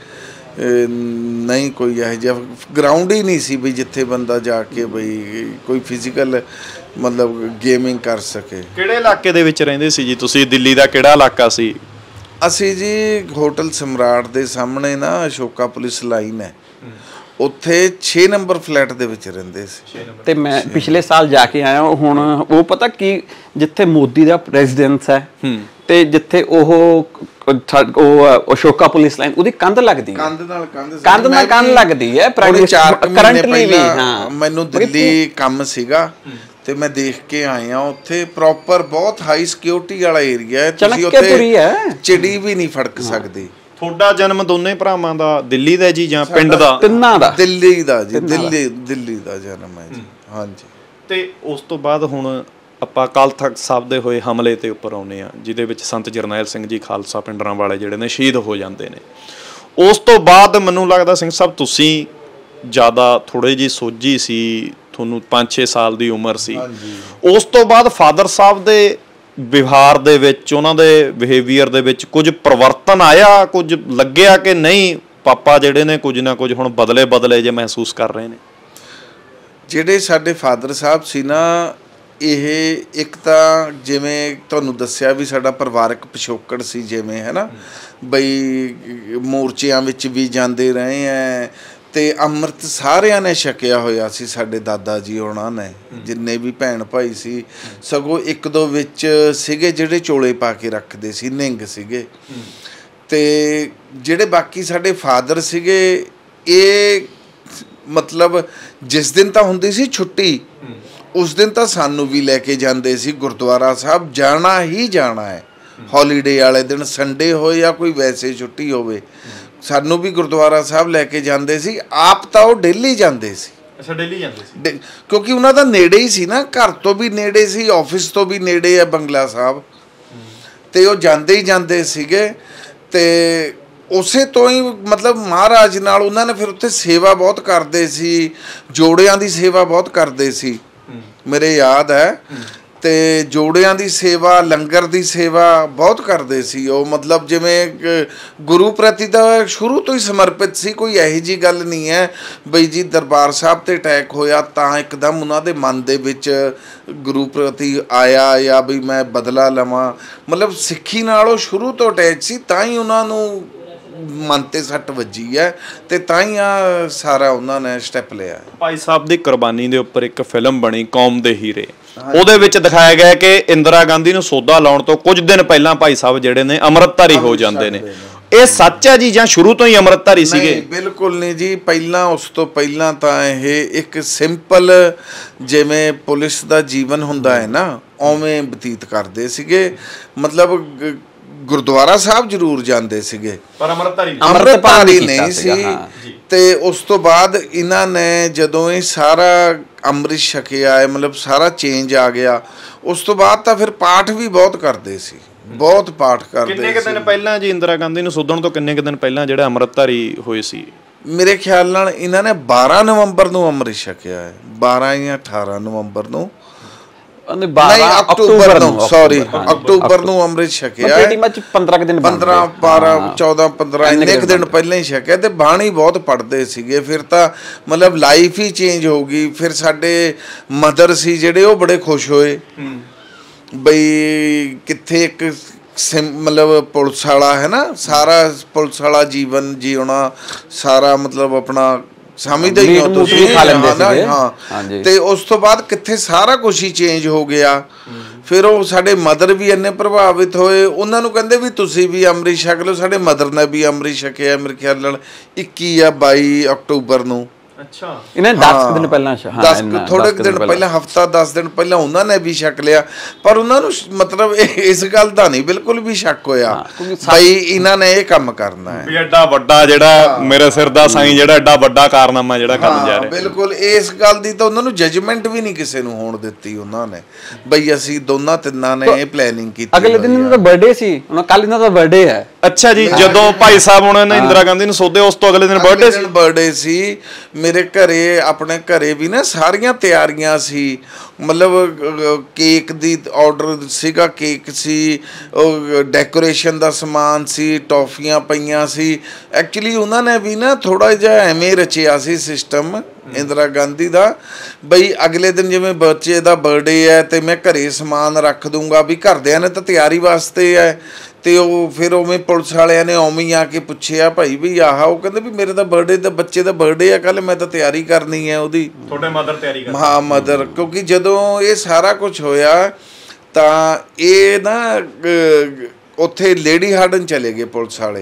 ਨਹੀਂ ਕੋਈ ਇਹੋ ਜਿਹਾ ਗਰਾਊਂਡ ਹੀ ਨਹੀਂ ਸੀ ਵੀ ਜਿੱਥੇ ਬੰਦਾ ਜਾ ਕੇ ਬਈ ਕੋਈ ਫਿਜ਼ੀਕਲ ਮਤਲਬ ਗੇਮਿੰਗ ਕਰ ਸਕੇ। ਕਿਹੜੇ ਇਲਾਕੇ ਦੇ ਵਿੱਚ ਰਹਿੰਦੇ ਸੀ ਜੀ ਤੁਸੀਂ? ਦਿੱਲੀ ਦਾ ਕਿਹੜਾ ਇਲਾਕਾ ਸੀ? ਅਸੀਂ ਜੀ ਹੋਟਲ ਸਮਰਾਟ ਦੇ ਸਾਹਮਣੇ ਨਾ ਅਸ਼ੋਕਾ ਪੁਲਿਸ ਲਾਈਨ ਹੈ, ਉੱਥੇ ਛੇ ਨੰਬਰ ਫਲੈਟ ਦੇ ਵਿੱਚ ਰਹਿੰਦੇ ਸੀ। ਤੇ ਮੈਂ ਪਿਛਲੇ ਸਾਲ ਜਾ ਕੇ ਆਇਆ। ਹੁਣ ਉਹ ਪਤਾ ਕੀ, ਜਿੱਥੇ ਮੋਦੀ ਦਾ ਰੈਜ਼ੀਡੈਂਸ ਹੈ ਤੇ ਜਿੱਥੇ ਉਹ ਉਹ ਅਸ਼ੋਕਾ ਪੁਲਿਸ ਲਾਈਨ ਉਹਦੀ ਕੰਧ ਲੱਗਦੀ ਹੈ, ਕੰਧ ਨਾਲ ਕੰਧ ਕੰਧ ਨਾਲ ਕੰਧ ਲੱਗਦੀ ਹੈ ਕਰੰਟਲੀ ਵੀ। ਹਾਂ, ਮੈਨੂੰ ਦਿੱਲੀ ਕੰਮ ਸੀਗਾ ਤੇ ਮੈਂ ਦੇਖ ਕੇ ਆਇਆ ਉੱਥੇ ਪ੍ਰੋਪਰ ਬਹੁਤ ਹਾਈ ਸਿਕਿਉਰਿਟੀ ਵਾਲਾ ਏਰੀਆ ਹੈ, ਤੁਸੀਂ ਉੱਥੇ ਚਿੜੀ ਵੀ ਨਹੀਂ ਫੜਕ ਸਕਦੀ। ਤੁਹਾਡਾ ਜਨਮ ਦੋਨੇ ਭਰਾਵਾਂ ਦਾ ਦਿੱਲੀ ਦਾ ਜੀ ਜਾਂ ਪਿੰਡ ਦਾ? ਤਿੰਨਾਂ ਦਾ ਦਿੱਲੀ ਦਾ ਜੀ, ਦਿੱਲੀ ਦਿੱਲੀ ਦਾ ਜਨਮ ਹੈ ਜੀ। ਹਾਂਜੀ। ਤੇ ਉਸ ਤੋਂ ਬਾਅਦ ਹੁਣ ਆਪਾਂ ਅਕਾਲ ਤਖਤ ਸਾਹਿਬ ਦੇ ਹੋਏ ਹਮਲੇ ਤੇ ਉੱਪਰ ਆਉਂਦੇ ਆ, ਜਿਹਦੇ ਵਿੱਚ ਸੰਤ ਜਰਨੈਲ ਸਿੰਘ ਜੀ ਖਾਲਸਾ ਪਿੰਡਰਾਂ ਵਾਲੇ ਜਿਹੜੇ ਨੇ ਸ਼ਹੀਦ ਹੋ ਜਾਂਦੇ ਨੇ। ਉਸ ਤੋਂ ਬਾਅਦ ਮੈਨੂੰ ਲੱਗਦਾ ਸਿੰਘ ਸਾਹਿਬ ਤੁਸੀਂ ਜ਼ਿਆਦਾ ਥੋੜੇ ਜਿਹੀ ਸੋਝੀ ਸੀ, ਤੁਹਾਨੂੰ ਪੰਜ ਛੇ ਸਾਲ ਦੀ ਉਮਰ ਸੀ। ਉਸ ਤੋਂ ਬਾਅਦ ਫਾਦਰ ਸਾਹਿਬ ਦੇ ਵਿਵਹਾਰ ਦੇ ਵਿੱਚ, ਉਹਨਾਂ ਦੇ ਬਿਹੇਵੀਅਰ ਦੇ ਵਿੱਚ ਕੁਝ ਪਰਿਵਰਤਨ ਆਇਆ, ਕੁਝ ਲੱਗਿਆ ਕਿ ਨਹੀਂ ਪਾਪਾ ਜਿਹੜੇ ਨੇ ਕੁਝ ਨਾ ਕੁਝ ਹੁਣ ਬਦਲੇ ਬਦਲੇ ਜੇ ਮਹਿਸੂਸ ਕਰ ਰਹੇ ਨੇ? ਜਿਹੜੇ ਸਾਡੇ ਫਾਦਰ ਸਾਹਿਬ ਸੀ ਨਾ, ਇਹ ਇੱਕ ਤਾਂ ਜਿਵੇਂ ਤੁਹਾਨੂੰ ਦੱਸਿਆ ਵੀ ਸਾਡਾ ਪਰਿਵਾਰਕ ਪਿਛੋਕੜ ਸੀ, ਜਿਵੇਂ ਹੈ ਨਾ ਬਈ ਮੋਰਚਿਆਂ ਵਿੱਚ ਵੀ ਜਾਂਦੇ ਰਹੇ ਹੈ ਤੇ ਅੰਮ੍ਰਿਤ ਸਾਰਿਆਂ ਨੇ ਛਕਿਆ ਹੋਇਆ ਸੀ। ਸਾਡੇ ਦਾਦਾ ਜੀ ਉਹਨਾਂ ਨੇ ਜਿੰਨੇ ਵੀ ਭੈਣ ਭਾਈ ਸੀ, ਸਗੋਂ ਇੱਕ ਦੋ ਵਿੱਚ ਸੀਗੇ ਜਿਹੜੇ ਚੋਲੇ ਪਾ ਕੇ ਰੱਖਦੇ ਸੀ, ਨਿੰਗ ਸੀਗੇ। ਤੇ ਜਿਹੜੇ ਬਾਕੀ ਸਾਡੇ ਫਾਦਰ ਸੀਗੇ, ਇਹ ਮਤਲਬ ਜਿਸ ਦਿਨ ਤਾਂ ਹੁੰਦੀ ਸੀ ਛੁੱਟੀ, ਉਸ ਦਿਨ ਤਾਂ ਸਾਨੂੰ ਵੀ ਲੈ ਕੇ ਜਾਂਦੇ ਸੀ ਗੁਰਦੁਆਰਾ ਸਾਹਿਬ, ਜਾਣਾ ਹੀ ਜਾਣਾ ਹੈ। ਹੌਲੀਡੇ ਵਾਲੇ ਦਿਨ, ਸੰਡੇ ਹੋਏ ਜਾਂ ਕੋਈ ਵੈਸੇ ਛੁੱਟੀ ਹੋਵੇ, ਸਾਨੂੰ ਵੀ ਗੁਰਦੁਆਰਾ ਸਾਹਿਬ ਲੈ ਕੇ ਜਾਂਦੇ ਸੀ। ਆਪ ਤਾਂ ਉਹ ਡੇਲੀ ਜਾਂਦੇ ਸੀ। ਅੱਛਾ, ਡੇਲੀ ਜਾਂਦੇ ਸੀ ਕਿਉਂਕਿ ਉਹਨਾਂ ਦਾ ਨੇੜੇ ਹੀ ਸੀ ਨਾ, ਘਰ ਤੋਂ ਵੀ ਨੇੜੇ ਸੀ, ਆਫਿਸ ਤੋਂ ਵੀ ਨੇੜੇ ਹੈ ਬੰਗਲਾ ਸਾਹਿਬ, ਤੇ ਉਹ ਜਾਂਦੇ ਹੀ ਜਾਂਦੇ ਸੀਗੇ। ਤੇ ਉਸੇ ਤੋਂ ਹੀ ਮਤਲਬ ਮਹਾਰਾਜ ਨਾਲ ਉਹਨਾਂ ਨੇ ਫਿਰ ਉੱਥੇ ਸੇਵਾ ਬਹੁਤ ਕਰਦੇ ਸੀ, ਜੋੜਿਆਂ ਦੀ ਸੇਵਾ ਬਹੁਤ ਕਰਦੇ ਸੀ, ਮੇਰੇ ਯਾਦ ਹੈ। ਤੇ ਜੋੜਿਆਂ ਦੀ ਸੇਵਾ, ਲੰਗਰ ਦੀ ਸੇਵਾ ਬਹੁਤ ਕਰਦੇ ਸੀ ਉਹ, ਮਤਲਬ ਜਿਵੇਂ ਗੁਰੂ ਪ੍ਰਤੀ ਤਾਂ ਸ਼ੁਰੂ ਤੋਂ ਹੀ ਸਮਰਪਿਤ ਸੀ। ਕੋਈ ਇਹੋ ਜਿਹੀ ਗੱਲ ਨਹੀਂ ਹੈ ਬਈ ਜੀ ਦਰਬਾਰ ਸਾਹਿਬ ਤੇ ਅਟੈਕ ਹੋਇਆ ਤਾਂ ਇੱਕਦਮ ਉਹਨਾਂ ਦੇ ਮਨ ਦੇ ਵਿੱਚ ਗੁਰੂ ਪ੍ਰਤੀ ਆਇਆ ਜਾਂ ਬਈ ਮੈਂ ਬਦਲਾ ਲਵਾਂ, ਮਤਲਬ ਸਿੱਖੀ ਨਾਲ ਉਹ ਸ਼ੁਰੂ ਤੋਂ ਅਟੈਚ ਸੀ, ਤਾਂ ਹੀ ਉਹਨਾਂ ਨੂੰ ਮਨ ਤੇ ਸੱਟ ਵੱਜੀ ਹੈ ਤੇ ਤਾਂ ਹੀ ਆ ਸਾਰਾ ਉਹਨਾਂ ਨੇ ਸਟੈਪ ਲਿਆ। ਭਾਈ ਸਾਹਿਬ ਦੀ ਕੁਰਬਾਨੀ ਦੇ ਉੱਪਰ ਇੱਕ ਫਿਲਮ ਬਣੀ ਕੌਮ ਦੇ ਹੀਰੇ, ਉਹਦੇ ਵਿੱਚ ਦਿਖਾਇਆ ਗਿਆ ਕਿ ਇੰਦਰਾ ਗਾਂਧੀ ਨੂੰ ਸੋਧਾ ਲਾਉਣ ਤੋਂ ਕੁਝ ਦਿਨ ਪਹਿਲਾਂ ਭਾਈ ਸਾਹਿਬ ਜਿਹੜੇ ਨੇ ਅੰਮ੍ਰਿਤਧਾਰੀ ਹੋ ਜਾਂਦੇ ਨੇ। ਇਹ ਸੱਚ ਹੈ ਜੀ ਜਾਂ ਸ਼ੁਰੂ ਤੋਂ ਹੀ ਅੰਮ੍ਰਿਤਧਾਰੀ ਸੀਗੇ? ਬਿਲਕੁਲ ਨਹੀਂ ਜੀ, ਪਹਿਲਾਂ ਉਸ ਤੋਂ ਪਹਿਲਾਂ ਤਾਂ ਇਹ ਇੱਕ ਸਿੰਪਲ ਜਿਵੇਂ ਪੁਲਿਸ ਦਾ ਜੀਵਨ ਹੁੰਦਾ ਹੈ ਨਾ, ਉਵੇਂ ਬਤੀਤ ਕਰਦੇ ਸੀਗੇ। ਮਤਲਬ ਗੁਰਦੁਆਰਾ ਸਾਹਿਬ ਜ਼ਰੂਰ ਜਾਂਦੇ ਸੀਗੇ ਪਰ ਅੰਮ੍ਰਿਤਧਾਰੀ ਅੰਮ੍ਰਿਤਧਾਰੀ ਨਹੀਂ ਸੀ। ਤੇ ਉਸ ਤੋਂ ਬਾਅਦ ਇਹਨਾਂ ਨੇ ਜਦੋਂ ਇਹ ਸਾਰਾ ਅੰਮ੍ਰਿਤ ਛਕਿਆ ਹੈ, ਮਤਲਬ ਸਾਰਾ ਚੇਂਜ ਆ ਗਿਆ, ਉਸ ਤੋਂ ਬਾਅਦ ਤਾਂ ਫਿਰ ਪਾਠ ਵੀ ਬਹੁਤ ਕਰਦੇ ਸੀ, ਬਹੁਤ ਪਾਠ ਕਰਦੇ ਸੀ। ਕਿੰਨੇ ਕੁ ਦਿਨ ਪਹਿਲਾਂ ਜੀ ਇੰਦਰਾ ਗਾਂਧੀ ਨੂੰ ਸੋਧਣ ਤੋਂ ਕਿੰਨੇ ਕੁ ਦਿਨ ਪਹਿਲਾਂ ਜਿਹੜੇ ਅੰਮ੍ਰਿਤਧਾਰੀ ਹੋਏ ਸੀ? ਮੇਰੇ ਖਿਆਲ ਨਾਲ ਇਹਨਾਂ ਨੇ ਬਾਰਾਂ ਨਵੰਬਰ ਨੂੰ ਅੰਮ੍ਰਿਤ ਛਕਿਆ ਹੈ, ਬਾਰਾਂ ਜਾਂ ਅਠਾਰਾਂ ਨਵੰਬਰ ਨੂੰ, ਨਹੀਂ ਅਕਤੂਬਰ ਨੂੰ, ਸੌਰੀ ਅਕਤੂਬਰ ਨੂੰ ਅੰਮ੍ਰਿਤ ਛਕਿਆ ਹੈ। ਪੰਦਰਾਂ ਦਿਨ ਪੰਦਰਾਂ ਬਾਰਾਂ ਚੌਦਾਂ ਪੰਦਰਾਂ ਇੰਨੇ ਕੁ ਦਿਨ ਪਹਿਲਾਂ ਹੀ ਛਕਿਆ। ਤੇ ਬਾਣੀ ਬਹੁਤ ਪੜ੍ਹਦੇ ਸੀਗੇ। ਫਿਰ ਤਾਂ ਮਤਲਬ ਲਾਈਫ ਹੀ ਚੇਂਜ ਹੋ ਗਈ। ਫਿਰ ਸਾਡੇ ਮਦਰ ਸੀ ਜਿਹੜੇ, ਉਹ ਬੜੇ ਖੁਸ਼ ਹੋਏ ਬਈ ਕਿੱਥੇ ਇੱਕ ਮਤਲਬ ਪੁਲਿਸ ਵਾਲਾ ਹੈ ਨਾ, ਸਾਰਾ ਪੁਲਿਸ ਵਾਲਾ ਜੀਵਨ ਜਿਉਣਾ, ਸਾਰਾ ਮਤਲਬ ਆਪਣਾ ਸਮਝਦੇ ਹੀ ਹੋ ਤੁਸੀਂ, ਹਾਂ। ਤੇ ਉਸ ਤੋਂ ਬਾਅਦ ਕਿੱਥੇ ਸਾਰਾ ਕੁਛ ਹੀ ਚੇਂਜ ਹੋ ਗਿਆ। ਫਿਰ ਉਹ ਸਾਡੇ ਮਦਰ ਵੀ ਇੰਨੇ ਪ੍ਰਭਾਵਿਤ ਹੋਏ, ਉਹਨਾਂ ਨੂੰ ਕਹਿੰਦੇ ਵੀ ਤੁਸੀਂ ਵੀ ਅੰਮ੍ਰਿਤ ਛਕ ਲਓ। ਸਾਡੇ ਮਦਰ ਨੇ ਵੀ ਅੰਮ੍ਰਿਤ ਛਕਿਆ ਮੇਰੇ ਖਿਆਲ ਨਾਲ ਇੱਕੀ ਜਾਂ ਬਾਈ ਅਕਤੂਬਰ ਨੂੰ। ਅੱਛਾ ਇਹਨਾਂ ਦਸ ਦਿਨ ਪਹਿਲਾਂ ਦਸ ਥੋੜੇ ਦਿਨ ਪਹਿਲਾਂ ਹਫਤਾ ਦਸ ਦਿਨ ਪਹਿਲਾਂ ਉਹਨਾਂ ਨੇ ਵੀ ਛਕ ਲਿਆ, ਪਰ ਉਹਨਾਂ ਨੂੰ ਮਤਲਬ ਇਸ ਗੱਲ ਦਾ ਨਹੀਂ ਬਿਲਕੁਲ ਵੀ ਸ਼ੱਕ ਹੋਇਆ ਬਈ ਇਹਨਾਂ ਨੇ ਇਹ ਕੰਮ ਕਰਨਾ ਹੈ, ਵੀ ਐਡਾ ਵੱਡਾ ਜਿਹੜਾ ਮੇਰੇ ਸਿਰ ਦਾ ਸਾਈਂ ਜਿਹੜਾ ਐਡਾ ਵੱਡਾ ਕਾਰਨਾਮਾ ਜਿਹੜਾ ਕਰਨ ਜਾ ਰਿਹਾ। ਬਿਲਕੁਲ ਇਸ ਗੱਲ ਦੀ ਤਾਂ ਉਹਨਾਂ ਨੂੰ ਜਜਮੈਂਟ ਵੀ ਨਹੀਂ ਕਿਸੇ ਨੂੰ ਹੋਣ ਦਿੱਤੀ ਉਹਨਾਂ ਨੇ, ਬਈ ਅਸੀਂ ਦੋਨਾਂ ਤਿੰਨਾਂ ਨੇ ਇਹ ਪਲੈਨਿੰਗ ਕੀਤੀ। ਅਗਲੇ ਦਿਨ ਇਹਨਾਂ ਦਾ ਬਰਥਡੇ ਸੀ, ਉਹਨਾਂ ਕੱਲ ਇਹਨਾਂ ਦਾ ਬਰਥਡੇ ਹੈ। ਅੱਛਾ ਜੀ, ਜਦੋਂ ਭਾਈ ਸਾਹਿਬ ਉਹਨਾਂ ਨੇ ਇੰਦਰਾ ਗਾਂਧੀ ਨੂੰ ਸੌਦੇ ਉਸ ਤੋਂ ਅਗਲੇ ਦਿਨ ਬਰਥਡੇ ਸੀ। ਬਰਥਡੇ ਸੀ ਮੇਰੇ ਘਰੇ, ਆਪਣੇ ਘਰੇ ਵੀ ਨਾ ਸਾਰੀਆਂ ਤਿਆਰੀਆਂ ਸੀ, ਮਤਲਬ ਕੇਕ ਦੀ ਆਰਡਰ ਸੀਗਾ, ਕੇਕ ਸੀ, ਡੈਕੋਰੇਸ਼ਨ ਦਾ ਸਮਾਨ ਸੀ, ਟੌਫੀਆਂ ਪਈਆਂ ਸੀ। ਐਕਚੁਅਲੀ ਉਹਨਾਂ ਨੇ ਵੀ ਨਾ ਥੋੜਾ ਜਿਹਾ ਐਵੇਂ ਰਚਿਆ ਸੀ ਸਿਸਟਮ ਇੰਦਰਾ ਗਾਂਧੀ ਦਾ, ਬਈ ਅਗਲੇ ਦਿਨ ਜਿਵੇਂ ਬੱਚੇ ਦਾ ਬਰਥਡੇ ਹੈ ਤੇ ਮੈਂ ਘਰੇ ਸਮਾਨ ਰੱਖ ਦੂੰਗਾ, ਵੀ ਘਰਦਿਆਂ ਨੇ ਤਾਂ ਤਿਆਰੀ ਵਾਸਤੇ ਹੈ। ਤੇ ਉਹ ਫਿਰ ਉਵੇਂ ਪੁਲਿਸ ਵਾਲਿਆਂ ਨੇ ਉਵੇਂ ਹੀ ਆ ਕੇ ਪੁੱਛਿਆ ਭਾਈ ਵੀ ਆਹ, ਉਹ ਕਹਿੰਦੇ ਵੀ ਮੇਰੇ ਤਾਂ ਬਰਥਡੇ ਦਾ ਬੱਚੇ ਦਾ ਬਰਥਡੇ ਆ ਕੱਲ, ਮੈਂ ਤਾਂ ਤਿਆਰੀ ਕਰਨੀ ਹੈ ਉਹਦੀ। ਤੁਹਾਡੇ ਮਦਰ ਤਿਆਰੀ ਕਰ ਹਾਂ ਮਦਰ, ਕਿਉਂਕਿ ਜਦੋਂ ਇਹ ਸਾਰਾ ਕੁਝ ਹੋਇਆ ਤਾਂ ਇਹ ਨਾ ਉੱਥੇ ਲੇਡੀ ਹਾਰਡਨ ਚਲੇ ਗਏ ਪੁਲਿਸ ਵਾਲੇ,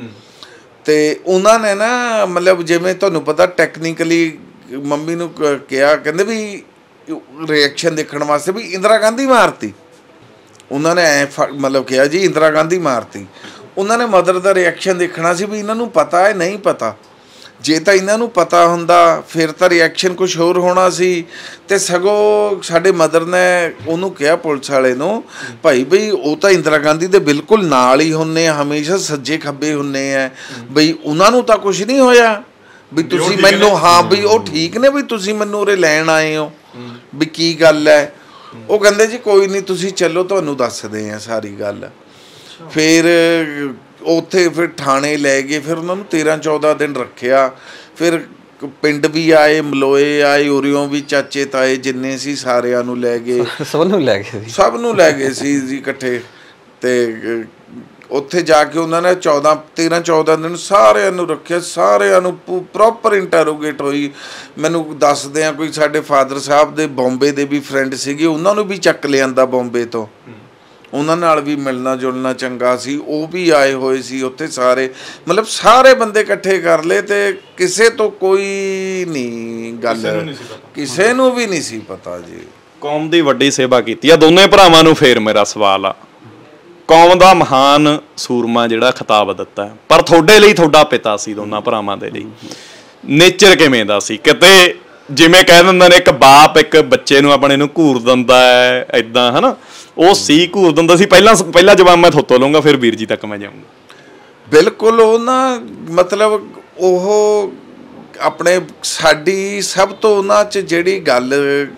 ਤੇ ਉਹਨਾਂ ਨੇ ਨਾ ਮਤਲਬ ਜਿਵੇਂ ਤੁਹਾਨੂੰ ਪਤਾ ਟੈਕਨੀਕਲੀ ਮੰਮੀ ਨੂੰ ਕਿਹਾ, ਕਹਿੰਦੇ ਵੀ ਰਿਐਕਸ਼ਨ ਦੇਖਣ ਵਾਸਤੇ ਵੀ ਇੰਦਰਾ ਗਾਂਧੀ ਮਾਰਤੀ। ਉਹਨਾਂ ਨੇ ਐ ਮਤਲਬ ਕਿਹਾ ਜੀ ਇੰਦਰਾ ਗਾਂਧੀ ਮਾਰਤੀ। ਉਹਨਾਂ ਨੇ ਮਦਰ ਦਾ ਰਿਐਕਸ਼ਨ ਦੇਖਣਾ ਸੀ ਵੀ ਇਹਨਾਂ ਨੂੰ ਪਤਾ ਹੈ ਨਹੀਂ ਪਤਾ। ਜੇ ਤਾਂ ਇਹਨਾਂ ਨੂੰ ਪਤਾ ਹੁੰਦਾ ਫਿਰ ਤਾਂ ਰਿਐਕਸ਼ਨ ਕੁਝ ਹੋਰ ਹੋਣਾ ਸੀ। ਤੇ ਸਗੋਂ ਸਾਡੇ ਮਦਰ ਨੇ ਉਹਨੂੰ ਕਿਹਾ ਪੁਲਿਸ ਵਾਲੇ ਨੂੰ, ਭਾਈ ਬਈ ਉਹ ਤਾਂ ਇੰਦਰਾ ਗਾਂਧੀ ਦੇ ਬਿਲਕੁਲ ਨਾਲ ਹੀ ਹੁੰਦੇ ਆ, ਹਮੇਸ਼ਾ ਸੱਜੇ ਖੱਬੇ ਹੁੰਦੇ ਆ, ਬਈ ਉਹਨਾਂ ਨੂੰ ਤਾਂ ਕੁਝ ਨਹੀਂ ਹੋਇਆ, ਵੀ ਤੁਸੀਂ ਮੈਨੂੰ ਹਾਂ ਵੀ ਉਹ ਠੀਕ ਨੇ, ਵੀ ਤੁਸੀਂ ਮੈਨੂੰ ਉਰੇ ਲੈਣ ਆਏ ਹੋ, ਵੀ ਕੀ ਗੱਲ ਹੈ। ਉਹ ਕਹਿੰਦੇ ਜੀ ਕੋਈ ਨਹੀਂ ਤੁਸੀਂ ਚੱਲੋ ਤੁਹਾਨੂੰ ਦੱਸਦੇ ਆ ਸਾਰੀ ਗੱਲ। ਫਿਰ ਉੱਥੇ ਫਿਰ ਥਾਣੇ ਲੈ ਗਏ, ਫਿਰ ਉਹਨਾਂ ਨੂੰ ਤੇਰ੍ਹਾਂ ਚੌਦ੍ਹਾਂ ਦਿਨ ਰੱਖਿਆ। ਫਿਰ ਪਿੰਡ ਵੀ ਆਏ, ਮਲੋਏ ਆਏ, ਉਰਿਓਂ ਵੀ ਚਾਚੇ ਤਾਏ ਜਿੰਨੇ ਸੀ ਸਾਰਿਆਂ ਨੂੰ ਲੈ ਗਏ, ਸਭ ਨੂੰ ਲੈ ਗਏ ਸਭ ਨੂੰ ਲੈ ਗਏ ਸੀ ਜੀ ਇਕੱਠੇ। ਤੇ ਉੱਥੇ ਜਾ ਕੇ ਉਹਨਾਂ ਨੇ ਚੌਦ੍ਹਾਂ ਤੇਰ੍ਹਾਂ ਚੌਦ੍ਹਾਂ ਦਿਨ ਸਾਰਿਆਂ ਨੂੰ ਰੱਖਿਆ, ਸਾਰਿਆਂ ਨੂੰ ਪ੍ਰੋਪਰ ਇੰਟਰੋਗੇਟ ਹੋਈ। ਮੈਨੂੰ ਦੱਸਦੇ ਆ ਕੋਈ ਸਾਡੇ ਫਾਦਰ ਸਾਹਿਬ ਦੇ ਬੰਬੇ ਦੇ ਵੀ ਫਰੈਂਡ ਸੀਗੇ, ਉਹਨਾਂ ਨੂੰ ਵੀ ਚੱਕ ਲਿਆਂਦਾ ਬੰਬੇ ਤੋਂ, ਉਹਨਾਂ ਨਾਲ ਵੀ ਮਿਲਣਾ ਜੁਲਣਾ ਚੰਗਾ ਸੀ, ਉਹ ਵੀ ਆਏ ਹੋਏ ਸੀ ਉੱਥੇ ਸਾਰੇ, ਮਤਲਬ ਸਾਰੇ ਬੰਦੇ ਇਕੱਠੇ ਕਰ ਲਏ ਤੇ ਕਿਸੇ ਤੋਂ ਕੋਈ ਨਹੀਂ ਗੱਲ, ਕਿਸੇ ਨੂੰ ਵੀ ਨਹੀਂ ਸੀ ਪਤਾ ਜੀ। ਕੌਮ ਦੀ ਵੱਡੀ ਸੇਵਾ ਕੀਤੀ ਆ ਦੋਨੇ ਭਰਾਵਾਂ ਨੂੰ। ਫੇਰ ਮੇਰਾ ਸਵਾਲ ਆ, ਕੌਮ ਦਾ ਮਹਾਨ ਸੂਰਮਾ ਜਿਹੜਾ ਖਿਤਾਬ ਦਿੱਤਾ, ਪਰ ਤੁਹਾਡੇ ਲਈ ਤੁਹਾਡਾ ਪਿਤਾ ਸੀ, ਦੋਨਾਂ ਭਰਾਵਾਂ ਦੇ ਲਈ ਨੇਚਰ ਕਿਵੇਂ ਦਾ ਸੀ? ਕਿਤੇ ਜਿਵੇਂ ਕਹਿ ਦਿੰਦੇ ਨੇ ਇੱਕ ਬਾਪ ਇੱਕ ਬੱਚੇ ਨੂੰ ਆਪਣੇ ਨੂੰ ਘੂਰ ਦਿੰਦਾ ਹੈ ਏਦਾਂ, ਹਨਾ, ਉਹ ਸੀ ਘੂਰ ਦਿੰਦਾ ਸੀ। ਪਹਿਲਾਂ ਪਹਿਲਾ ਜਵਾਬ ਮੈਂ ਥੋਤੋਂ ਲਊਂਗਾ, ਫਿਰ ਵੀਰ ਜੀ ਤੱਕ ਮੈਂ ਜਾਊਂਗਾ। ਬਿਲਕੁਲ ਉਹ ਨਾ ਮਤਲਬ ਉਹ ਆਪਣੇ ਸਾਡੀ ਸਭ ਤੋਂ ਉਹਨਾਂ 'ਚ ਜਿਹੜੀ ਗੱਲ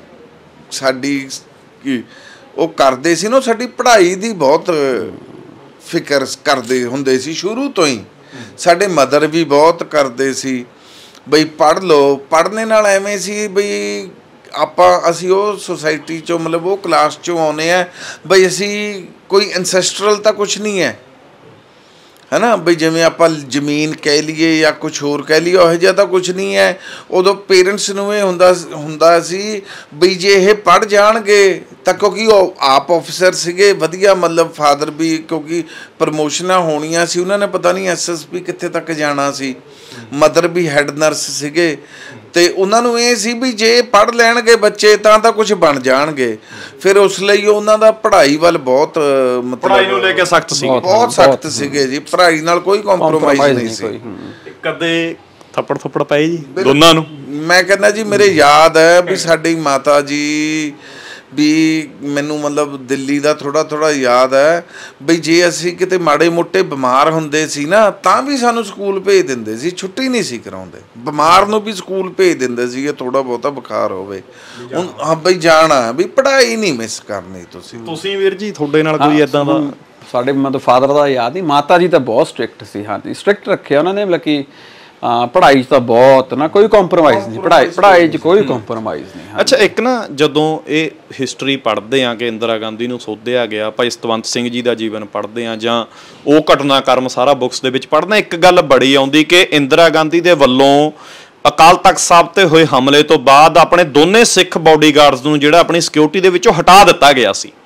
ਸਾਡੀ ਉਹ ਕਰਦੇ ਸੀ ਨਾ, ਸਾਡੀ ਪੜ੍ਹਾਈ ਦੀ ਬਹੁਤ ਫਿਕਰ ਕਰਦੇ ਹੁੰਦੇ ਸੀ ਸ਼ੁਰੂ ਤੋਂ ਹੀ। ਸਾਡੇ ਮਦਰ ਵੀ ਬਹੁਤ ਕਰਦੇ ਸੀ ਬਈ ਪੜ੍ਹ ਲਓ। ਪੜ੍ਹਨੇ ਨਾਲ ਐਵੇਂ ਸੀ ਬਈ ਆਪਾਂ ਅਸੀਂ ਉਹ ਸੁਸਾਇਟੀ 'ਚੋਂ ਮਤਲਬ ਉਹ ਕਲਾਸ 'ਚੋਂ ਆਉਂਦੇ ਹਾਂ ਬਈ ਅਸੀਂ ਕੋਈ ਐਨਸੈਸਟਰਲ ਤਾਂ ਕੁਛ ਨਹੀਂ ਹੈ, ਹੈ ਨਾ, ਬਈ ਜਿਵੇਂ ਆਪਾਂ ਜ਼ਮੀਨ ਕਹਿ ਲਈਏ ਜਾਂ ਕੁਛ ਹੋਰ ਕਹਿ ਲਈਏ, ਉਹੋ ਜਿਹਾ ਤਾਂ ਕੁਛ ਨਹੀਂ ਹੈ। ਉਦੋਂ ਪੇਰੈਂਟਸ ਨੂੰ ਇਹ ਹੁੰਦਾ ਹੁੰਦਾ ਸੀ ਬਈ ਜੇ ਇਹ ਪੜ੍ਹ ਜਾਣਗੇ ਤਾਂ, ਕਿਉਂਕਿ ਉਹ ਆਪ ਆਫਿਸਰ ਸੀਗੇ ਵਧੀਆ, ਮਤਲਬ ਫਾਦਰ ਵੀ, ਕਿਉਂਕਿ ਪ੍ਰਮੋਸ਼ਨਾਂ ਹੋਣੀਆਂ ਸੀ, ਉਹਨਾਂ ਨੇ ਪਤਾ ਨਹੀਂ ਐਸ ਐਸ ਪੀ ਕਿੱਥੇ ਤੱਕ ਜਾਣਾ ਸੀ, ਮਦਰ ਵੀ ਹੈਡ ਨਰਸ ਸੀਗੇ। ਤੇ ਉਹਨਾਂ ਨੂੰ ਇਹ ਸੀ ਵੀ ਜੇ ਪੜ੍ਹ ਲੈਣਗੇ ਬੱਚੇ ਤਾਂ ਤਾਂ ਕੁਝ ਬਣ ਜਾਣਗੇ। ਫਿਰ ਉਸ ਲਈ ਉਹਨਾਂ ਦਾ ਪੜ੍ਹਾਈ ਵੱਲ ਬਹੁਤ ਮਤਲਬ ਪੜ੍ਹਾਈ ਨੂੰ ਲੈ ਕੇ ਸਖਤ ਸੀ, ਬਹੁਤ ਸਖਤ ਸੀਗੇ ਜੀ, ਪੜ੍ਹਾਈ ਨਾਲ ਕੋਈ ਕੰਪਰੋਮਾਈਜ਼ ਨਹੀਂ ਸੀ। ਕਦੇ ਥੱਪੜ ਥੱਪੜ ਪਏ ਜੀ ਦੋਨਾਂ ਨੂੰ? ਮੈਂ ਕਹਿੰਦਾ ਜੀ ਮੇਰੇ ਯਾਦ ਹੈ ਵੀ ਸਾਡੀ ਮਾਤਾ ਜੀ ਵੀ, ਮੈਨੂੰ ਮਤਲਬ ਦਿੱਲੀ ਦਾ ਥੋੜ੍ਹਾ ਥੋੜ੍ਹਾ ਯਾਦ ਹੈ ਬਈ ਜੇ ਅਸੀਂ ਕਿਤੇ ਮਾੜੇ ਮੋਟੇ ਬਿਮਾਰ ਹੁੰਦੇ ਸੀ ਨਾ ਤਾਂ ਵੀ ਸਾਨੂੰ ਸਕੂਲ ਭੇਜ ਦਿੰਦੇ ਸੀ, ਛੁੱਟੀ ਨਹੀਂ ਸੀ ਕਰਾਉਂਦੇ। ਬਿਮਾਰ ਨੂੰ ਵੀ ਸਕੂਲ ਭੇਜ ਦਿੰਦੇ ਸੀ, ਥੋੜ੍ਹਾ ਬਹੁਤਾ ਬੁਖਾਰ ਹੋਵੇ ਹੁਣ ਹਾਂ ਬਈ ਜਾਣਾ, ਵੀ ਪੜ੍ਹਾਈ ਨਹੀਂ ਮਿਸ ਕਰਨੀ। ਤੁਸੀਂ ਤੁਸੀਂ ਵੀਰ ਜੀ ਤੁਹਾਡੇ ਨਾਲ ਕੋਈ ਏਦਾਂ ਦਾ? ਸਾਡੇ ਮਤਲਬ ਫਾਦਰ ਦਾ ਯਾਦ ਨਹੀਂ, ਮਾਤਾ ਜੀ ਤਾਂ ਬਹੁਤ ਸਟ੍ਰਿਕਟ ਸੀ। ਹਾਂਜੀ ਸਟ੍ਰਿਕਟ ਰੱਖਿਆ ਉਹਨਾਂ ਨੇ, ਮਤਲਬ ਕਿ ਪੜ੍ਹਾਈ 'ਚ ਤਾਂ ਬਹੁਤ ਨਾ ਕੋਈ ਕੰਪਰੋਮਾਈਜ਼ ਨਹੀਂ, ਪੜ੍ਹਾਈ ਪੜ੍ਹਾਈ 'ਚ ਕੋਈ ਕੰਪਰੋਮਾਈਜ਼ ਨਹੀਂ। ਅੱਛਾ, ਇੱਕ ਨਾ ਜਦੋਂ ਇਹ ਹਿਸਟਰੀ ਪੜ੍ਹਦੇ ਆ ਕਿ ਇੰਦਰਾ ਗਾਂਧੀ ਨੂੰ ਸੋਧਿਆ ਗਿਆ, ਭਾਈ ਸਤਵੰਤ ਸਿੰਘ ਜੀ ਦਾ ਜੀਵਨ ਪੜ੍ਹਦੇ ਆ ਜਾਂ ਉਹ ਘਟਨਾਕ੍ਰਮ ਸਾਰਾ ਬੁੱਕਸ ਦੇ ਵਿੱਚ ਪੜ੍ਹਨਾ, ਇੱਕ ਗੱਲ ਬੜੀ ਆਉਂਦੀ ਕਿ ਇੰਦਰਾ ਗਾਂਧੀ ਦੇ ਵੱਲੋਂ ਅਕਾਲ ਤਖਤ ਸਾਹਿਬ ਤੇ ਹੋਏ ਹਮਲੇ ਤੋਂ ਬਾਅਦ ਆਪਣੇ ਦੋਨੇ ਸਿੱਖ ਬਾਡੀਗਾਰਡਸ ਨੂੰ ਜਿਹੜਾ ਆਪਣੀ ਸਿਕਿਉਰਿਟੀ ਦੇ ਵਿੱਚੋਂ ਹਟਾ ਦਿੱਤਾ ਗਿਆ ਸੀ।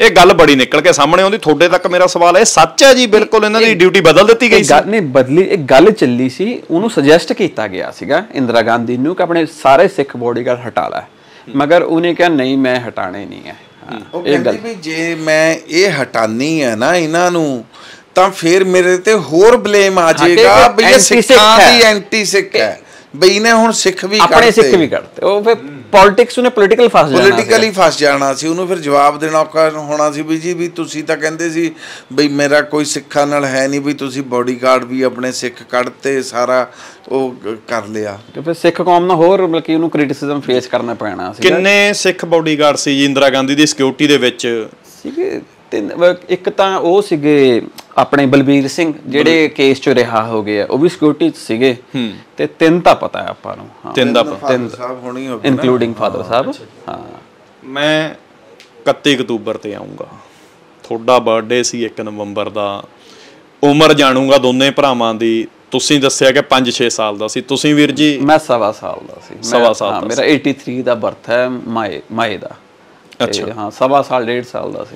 ਇਹ ਗੱਲ ਬੜੀ ਨਿਕਲ ਕੇ ਸਾਹਮਣੇ ਆਉਂਦੀ। ਤੁਹਾਡੇ ਤੱਕ ਮੇਰਾ ਸਵਾਲ ਹੈ, ਸੱਚ ਹੈ ਜੀ ਬਿਲਕੁਲ ਇਹਨਾਂ ਦੀ ਡਿਊਟੀ ਬਦਲ ਦਿੱਤੀ ਗਈ ਸੀ? ਨਹੀਂ ਬਦਲੀ, ਇੱਕ ਗੱਲ ਚੱਲੀ ਸੀ, ਉਹਨੂੰ ਸੁਜੈਸਟ ਕੀਤਾ ਗਿਆ ਸੀਗਾ ਇੰਦਰਾ ਗਾਂਧੀ ਨੂੰ ਕਿ ਆਪਣੇ ਸਾਰੇ ਸਿੱਖ ਬੋਡੀਗਾਰਡ ਹਟਾ ਲੈ, ਮਗਰ ਉਹਨੇ ਕਿਹਾ ਨਹੀਂ ਮੈਂ ਹਟਾਣੇ ਨਹੀਂ ਹੈ। ਉਹ ਕਹਿੰਦੀ ਵੀ ਜੇ ਮੈਂ ਇਹ ਹਟਾਨੀ ਹੈ ਨਾ ਇਹਨਾਂ ਨੂੰ ਤਾਂ ਫਿਰ ਮੇਰੇ ਤੇ ਹੋਰ ਬਲੇਮ ਆ ਜਾਏਗਾ ਵੀ ਇਹ ਸਿੱਖਾਂ ਦੀ ਐਂਟੀ ਸਿੱਖ ਹੈ, ਬਈ ਇਹਨੇ ਹੁਣ ਸਿੱਖ ਵੀ ਆਪਣੇ ਸਿੱਖ ਵੀ ਕੱਢਤੇ। ਉਹ ਫਿਰ ਪੋਲਿਟਿਕਸ ਉਹਨੇ ਪੋਲੀਟੀਕਲ ਫਸ ਜਾਣਾ, ਪੋਲੀਟੀਕਲੀ ਫਸ ਜਾਣਾ ਸੀ। ਉਹਨੂੰ ਫਿਰ ਜਵਾਬ ਦੇਣਾ ਔਖਾ ਹੋਣਾ ਸੀ ਵੀ ਜੀ ਵੀ ਤੁਸੀਂ ਤਾਂ ਕਹਿੰਦੇ ਸੀ ਬਈ ਮੇਰਾ ਕੋਈ ਸਿੱਖਾਂ ਨਾਲ ਹੈ ਨਹੀਂ, ਵੀ ਤੁਸੀਂ ਬੋਡੀਗਾਰਡ ਵੀ ਆਪਣੇ ਸਿੱਖ ਕੱਢਤੇ, ਸਾਰਾ ਉਹ ਕਰ ਲਿਆ। ਤੇ ਫਿਰ ਸਿੱਖ ਕੌਮ ਨਾਲ ਹੋਰ ਮਤਲਬ ਕਿ ਉਹਨੂੰ ਕ੍ਰਿਟਿਸਿਜ਼ਮ ਫੇਸ ਕਰਨਾ ਪੈਣਾ ਸੀ। ਕਿੰਨੇ ਸਿੱਖ ਬੋਡੀਗਾਰਡ ਸੀ ਜੀ ਇੰਦਰਾ ਗਾਂਧੀ ਦੀ ਸਿਕਿਉਰਿਟੀ ਦੇ ਵਿੱਚ? ਸੀਗੇ ਤਿੰਨ, ਇੱਕ ਤਾਂ ਉਹ ਸੀਗੇ ਆਪਣੇ ਬਲਬੀਰ ਸਿੰਘ ਜਿਹੜੇ ਕੇਸ ਚ ਰਿਹਾ ਹੋ ਗਏ ਆ, ਉਹ ਵੀ ਸਿਕਿਉਰਿਟੀ ਚ ਸੀਗੇ, ਤੇ ਤਿੰਨ ਤਾਂ ਪਤਾ ਹੈ ਆਪਾਂ ਨੂੰ। ਤਿੰਨ ਦਾ ਤਿੰਨ ਸਾਹਿਬ ਹੋਣੀ ਹੋਵੇ ਇਨਕਲੂਡਿੰਗ ਫਾਦਰ ਸਾਹਿਬ। ਹਾਂ ਮੈਂ ਇਕੱਤੀ ਅਕਤੂਬਰ ਤੇ ਆਉਂਗਾ, ਤੁਹਾਡਾ ਬਰਥਡੇ ਸੀ ਇੱਕ ਨਵੰਬਰ ਦਾ, ਉਮਰ ਜਾਣੂਗਾ ਦੋਨੇ ਭਰਾਵਾਂ ਦੀ। ਤੁਸੀਂ ਦੱਸਿਆ ਕਿ ਪੰਜ ਛੇ ਸਾਲ ਦਾ ਸੀ, ਤੁਸੀਂ ਵੀਰ ਜੀ? ਮੈਂ ਸਵਾ ਸਾਲ ਦਾ ਸੀ। ਸਵਾ ਸਾਲ ਦਾ ਮੇਰਾ ਤਿਰਾਸੀ ਦਾ ਬਰਥ ਹੈ, ਮਾਏ ਮਾਏ ਦਾ। ਅੱਛਾ ਹਾਂ, ਸਵਾ ਸਾਲ ਡੇਢ ਸਾਲ ਦਾ ਸੀ।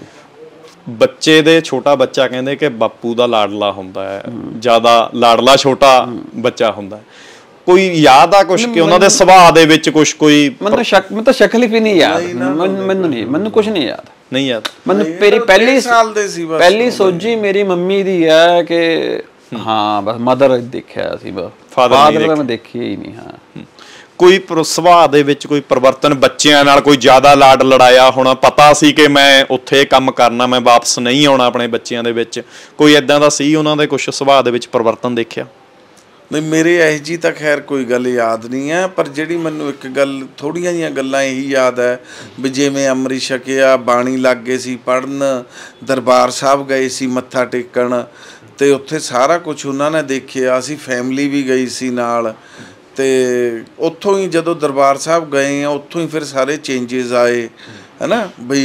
ਬੱਚੇ ਦੇ ਛੋਟਾ ਬੱਚਾ ਕਹਿੰਦੇ ਕਿ ਬਾਪੂ ਦਾ ਲਾਡਲਾ ਹੁੰਦਾ ਹੈ, ਜ਼ਿਆਦਾ ਲਾਡਲਾ ਛੋਟਾ ਬੱਚਾ ਹੁੰਦਾ ਹੈ। ਕੋਈ ਯਾਦ ਆ ਕੁਛ ਕਿ ਉਹਨਾਂ ਦੇ ਸੁਭਾਅ ਦੇ ਵਿੱਚ ਕੁਛ ਕੋਈ? ਮੈਨੂੰ ਸ਼ੱਕ, ਮੈਨੂੰ ਤਾਂ ਸ਼ਕਲ ਵੀ ਨਹੀਂ ਯਾਦ, ਮੈਨੂੰ ਨਹੀਂ, ਮੈਨੂੰ ਕੁਛ ਨਹੀਂ ਯਾਦ। ਨਹੀਂ ਯਾਦ ਮੈਨੂੰ ਮੇਰੀ ਪਹਿਲੀ ਪਹਿਲੀ ਸੋਝੀ ਮੇਰੀ ਮੰਮੀ ਦੀ ਹੈ ਕਿ ਹਾਂ ਬਸ ਮਦਰ ਦੇਖਿਆ ਸੀ, ਬਸ ਫਾਦਰ ਮੈਂ ਦੇਖਿਆ ਹੀ ਨਹੀਂ। ਹਾਂ ਕੋਈ ਸੁਭਾਅ ਦੇ ਵਿੱਚ ਕੋਈ ਪਰਿਵਰਤਨ, ਬੱਚਿਆਂ ਨਾਲ ਕੋਈ ਜ਼ਿਆਦਾ ਲਾਡ ਲੜਾਇਆ ਹੋਣਾ, ਪਤਾ ਸੀ ਕਿ ਮੈਂ ਉੱਥੇ ਕੰਮ ਕਰਨਾ, ਮੈਂ ਵਾਪਸ ਨਹੀਂ ਆਉਣਾ ਆਪਣੇ ਬੱਚਿਆਂ ਦੇ ਵਿੱਚ, ਕੋਈ ਏਦਾਂ ਦਾ ਸੀ ਉਹਨਾਂ ਦੇ ਕੁਛ ਸੁਭਾਅ ਦੇ ਵਿੱਚ ਪਰਿਵਰਤਨ ਦੇਖਿਆ? ਨਹੀਂ ਮੇਰੇ ਇਹੋ ਜਿਹੀ ਤਾਂ ਖੈਰ ਕੋਈ ਗੱਲ ਯਾਦ ਨਹੀਂ ਹੈ, ਪਰ ਜਿਹੜੀ ਮੈਨੂੰ ਇੱਕ ਗੱਲ, ਥੋੜ੍ਹੀਆਂ ਜਿਹੀਆਂ ਗੱਲਾਂ ਇਹੀ ਯਾਦ ਹੈ ਵੀ ਜਿਵੇਂ ਅੰਮ੍ਰਿਤ ਛਕਿਆ, ਬਾਣੀ ਲੱਗ ਗਏ ਸੀ ਪੜ੍ਹਨ, ਦਰਬਾਰ ਸਾਹਿਬ ਗਏ ਸੀ ਮੱਥਾ ਟੇਕਣ, ਤੇ ਉੱਥੇ ਸਾਰਾ ਕੁਛ ਉਹਨਾਂ ਨੇ ਦੇਖਿਆ। ਅਸੀਂ ਫੈਮਿਲੀ ਵੀ ਗਈ ਸੀ ਨਾਲ, ਤੇ ਉੱਥੋਂ ਹੀ ਜਦੋਂ ਦਰਬਾਰ ਸਾਹਿਬ ਗਏ ਆ ਉੱਥੋਂ ਹੀ ਫਿਰ ਸਾਰੇ ਚੇਂਜਿਸ ਆਏ, ਹੈ ਨਾ ਬਈ,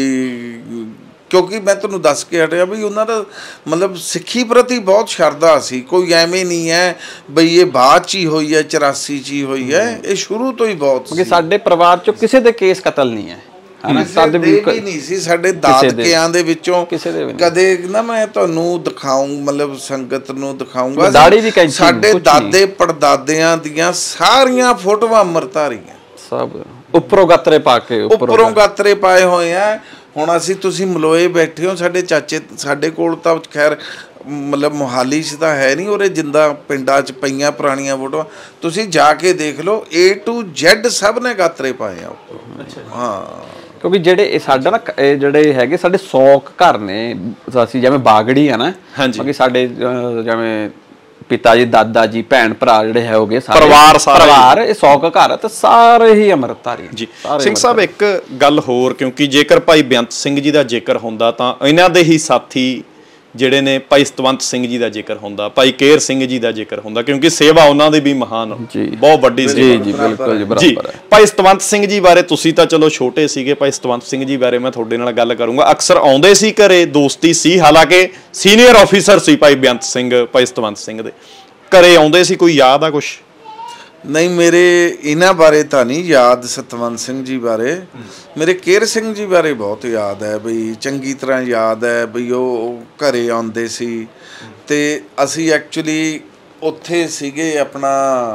ਕਿਉਂਕਿ ਮੈਂ ਤੁਹਾਨੂੰ ਦੱਸ ਕੇ ਹਟਿਆ ਵੀ ਉਹਨਾਂ ਦਾ ਮਤਲਬ ਸਿੱਖੀ ਪ੍ਰਤੀ ਬਹੁਤ ਸ਼ਰਧਾ ਸੀ। ਕੋਈ ਐਵੇਂ ਨਹੀਂ ਹੈ ਬਈ ਇਹ ਬਾਅਦ 'ਚ ਹੀ ਹੋਈ ਹੈ, ਚੁਰਾਸੀ 'ਚ ਹੀ ਹੋਈ ਹੈ, ਇਹ ਸ਼ੁਰੂ ਤੋਂ ਹੀ ਬਹੁਤ ਸੀ। ਕਿਉਂਕਿ ਸਾਡੇ ਪਰਿਵਾਰ 'ਚੋਂ ਕਿਸੇ ਦੇ ਕੇਸ ਕਤਲ ਨਹੀਂ ਹੈ, ਸਾਡੇ ਵੀ ਨਹੀਂ ਸੀ, ਸਾਡੇ ਦਾਦਕਿਆਂ ਦੇ ਵਿੱਚੋਂ ਕਦੇ ਨਾ, ਮੈਂ ਤੁਹਾਨੂੰ ਦਿਖਾਊਂ ਮਤਲਬ ਸੰਗਤ ਨੂੰ ਦਿਖਾਊਂਗਾ, ਸਾਡੇ ਦਾਦੇ ਪੜਦਾਦਿਆਂ ਦੀਆਂ ਸਾਰੀਆਂ ਫੋਟੋਆਂ ਅੰਮ੍ਰਿਤਧਾਰੀਆਂ, ਸਭ ਉੱਪਰੋਂ ਗਾਤਰੇ ਪਾ ਕੇ, ਉੱਪਰੋਂ ਗਾਤਰੇ ਪਾਏ ਹੋਏ ਆ। ਹੁਣ ਅਸੀਂ ਤੁਸੀਂ ਮਲੋਏ ਬੈਠੇ ਹੋ, ਸਾਡੇ ਚਾਚੇ, ਸਾਡੇ ਕੋਲ ਤਾਂ ਖੈਰ ਮਤਲਬ ਮੋਹਾਲੀ 'ਚ ਤਾਂ ਹੈ ਨਹੀਂ, ਉਹਦੇ ਜਿੰਦਾ ਪਿੰਡਾਂ 'ਚ ਪਈਆਂ ਪੁਰਾਣੀਆਂ ਫੋਟੋਆਂ, ਤੁਸੀਂ ਜਾ ਕੇ ਦੇਖ ਲਓ, ਏ ਟੂ ਜ਼ੈਡ ਸਭ ਨੇ ਗਾਤਰੇ ਪਾਏ ਆ। ਹਾਂ ਕਿਉਂਕਿ ਜਿਹੜੇ ਇਹ ਸਾਡਾ ਨਾ ਇਹ ਜਿਹੜੇ ਹੈਗੇ ਸਾਡੇ ਸੌ ਘਰ ਨੇ, ਅਸੀਂ ਜਿਵੇਂ ਬਾਗੜੀ ਆ ਨਾ, ਕਿਉਂਕਿ ਸਾਡੇ ਜਿਵੇਂ ਪਿਤਾ ਜੀ, ਦਾਦਾ ਜੀ, ਭੈਣ ਭਰਾ ਜਿਹੜੇ ਹੈ ਹੋਗੇ ਸਾਰੇ ਪਰਿਵਾਰ, ਪਰਿਵਾਰ ਇਹ ਸੌ ਘਰ ਤੇ ਸਾਰੇ ਹੀ ਅੰਮ੍ਰਿਤਧਾਰੀ ਜੀ। ਸਿੰਘ ਸਾਹਿਬ ਇੱਕ ਗੱਲ ਹੋਰ, ਕਿਉਂਕਿ ਜੇਕਰ ਭਾਈ ਬੇਅੰਤ ਸਿੰਘ ਜੀ ਦਾ ਜ਼ਿਕਰ ਹੁੰਦਾ ਤਾਂ ਇਹਨਾਂ ਦੇ ਹੀ ਸਾਥੀ ਜਿਹੜੇ ਨੇ ਭਾਈ ਸਤਵੰਤ ਸਿੰਘ ਜੀ ਦਾ ਜ਼ਿਕਰ ਹੁੰਦਾ, ਭਾਈ ਕੇਰ ਸਿੰਘ ਜੀ ਦਾ ਜ਼ਿਕਰ ਹੁੰਦਾ, ਕਿਉਂਕਿ ਸੇਵਾ ਉਹਨਾਂ ਦੀ ਵੀ ਮਹਾਨ, ਬਹੁਤ ਵੱਡੀ ਸੇਵਾ। ਜੀ ਜੀ ਬਿਲਕੁਲ ਜੀ, ਬਰਾਬਰ ਹੈ। ਭਾਈ ਸਤਵੰਤ ਸਿੰਘ ਜੀ ਬਾਰੇ ਤੁਸੀਂ ਤਾਂ ਚਲੋ ਛੋਟੇ ਸੀਗੇ, ਭਾਈ ਸਤਵੰਤ ਸਿੰਘ ਜੀ ਬਾਰੇ ਮੈਂ ਤੁਹਾਡੇ ਨਾਲ ਗੱਲ ਕਰੂੰਗਾ। ਅਕਸਰ ਆਉਂਦੇ ਸੀ ਘਰੇ, ਦੋਸਤੀ ਸੀ, ਹਾਲਾਂਕਿ ਸੀਨੀਅਰ ਆਫੀਸਰ ਸੀ ਭਾਈ ਬੇਅੰਤ ਸਿੰਘ, ਭਾਈ ਸਤਵੰਤ ਸਿੰਘ ਦੇ ਘਰੇ ਆਉਂਦੇ ਸੀ, ਕੋਈ ਯਾਦ ਆ ਕੁਛ? ਨਹੀਂ ਮੇਰੇ ਇਹਨਾਂ ਬਾਰੇ ਤਾਂ ਨਹੀਂ ਯਾਦ, ਸਤਵੰਤ ਸਿੰਘ ਜੀ ਬਾਰੇ। ਮੇਰੇ ਕੇਰ ਸਿੰਘ ਜੀ ਬਾਰੇ ਬਹੁਤ ਯਾਦ ਹੈ ਬਈ, ਚੰਗੀ ਤਰ੍ਹਾਂ ਯਾਦ ਹੈ ਬਈ, ਉਹ ਘਰੇ ਆਉਂਦੇ ਸੀ ਤੇ ਅਸੀਂ ਐਕਚੁਅਲੀ ਉੱਥੇ ਸੀਗੇ ਆਪਣਾ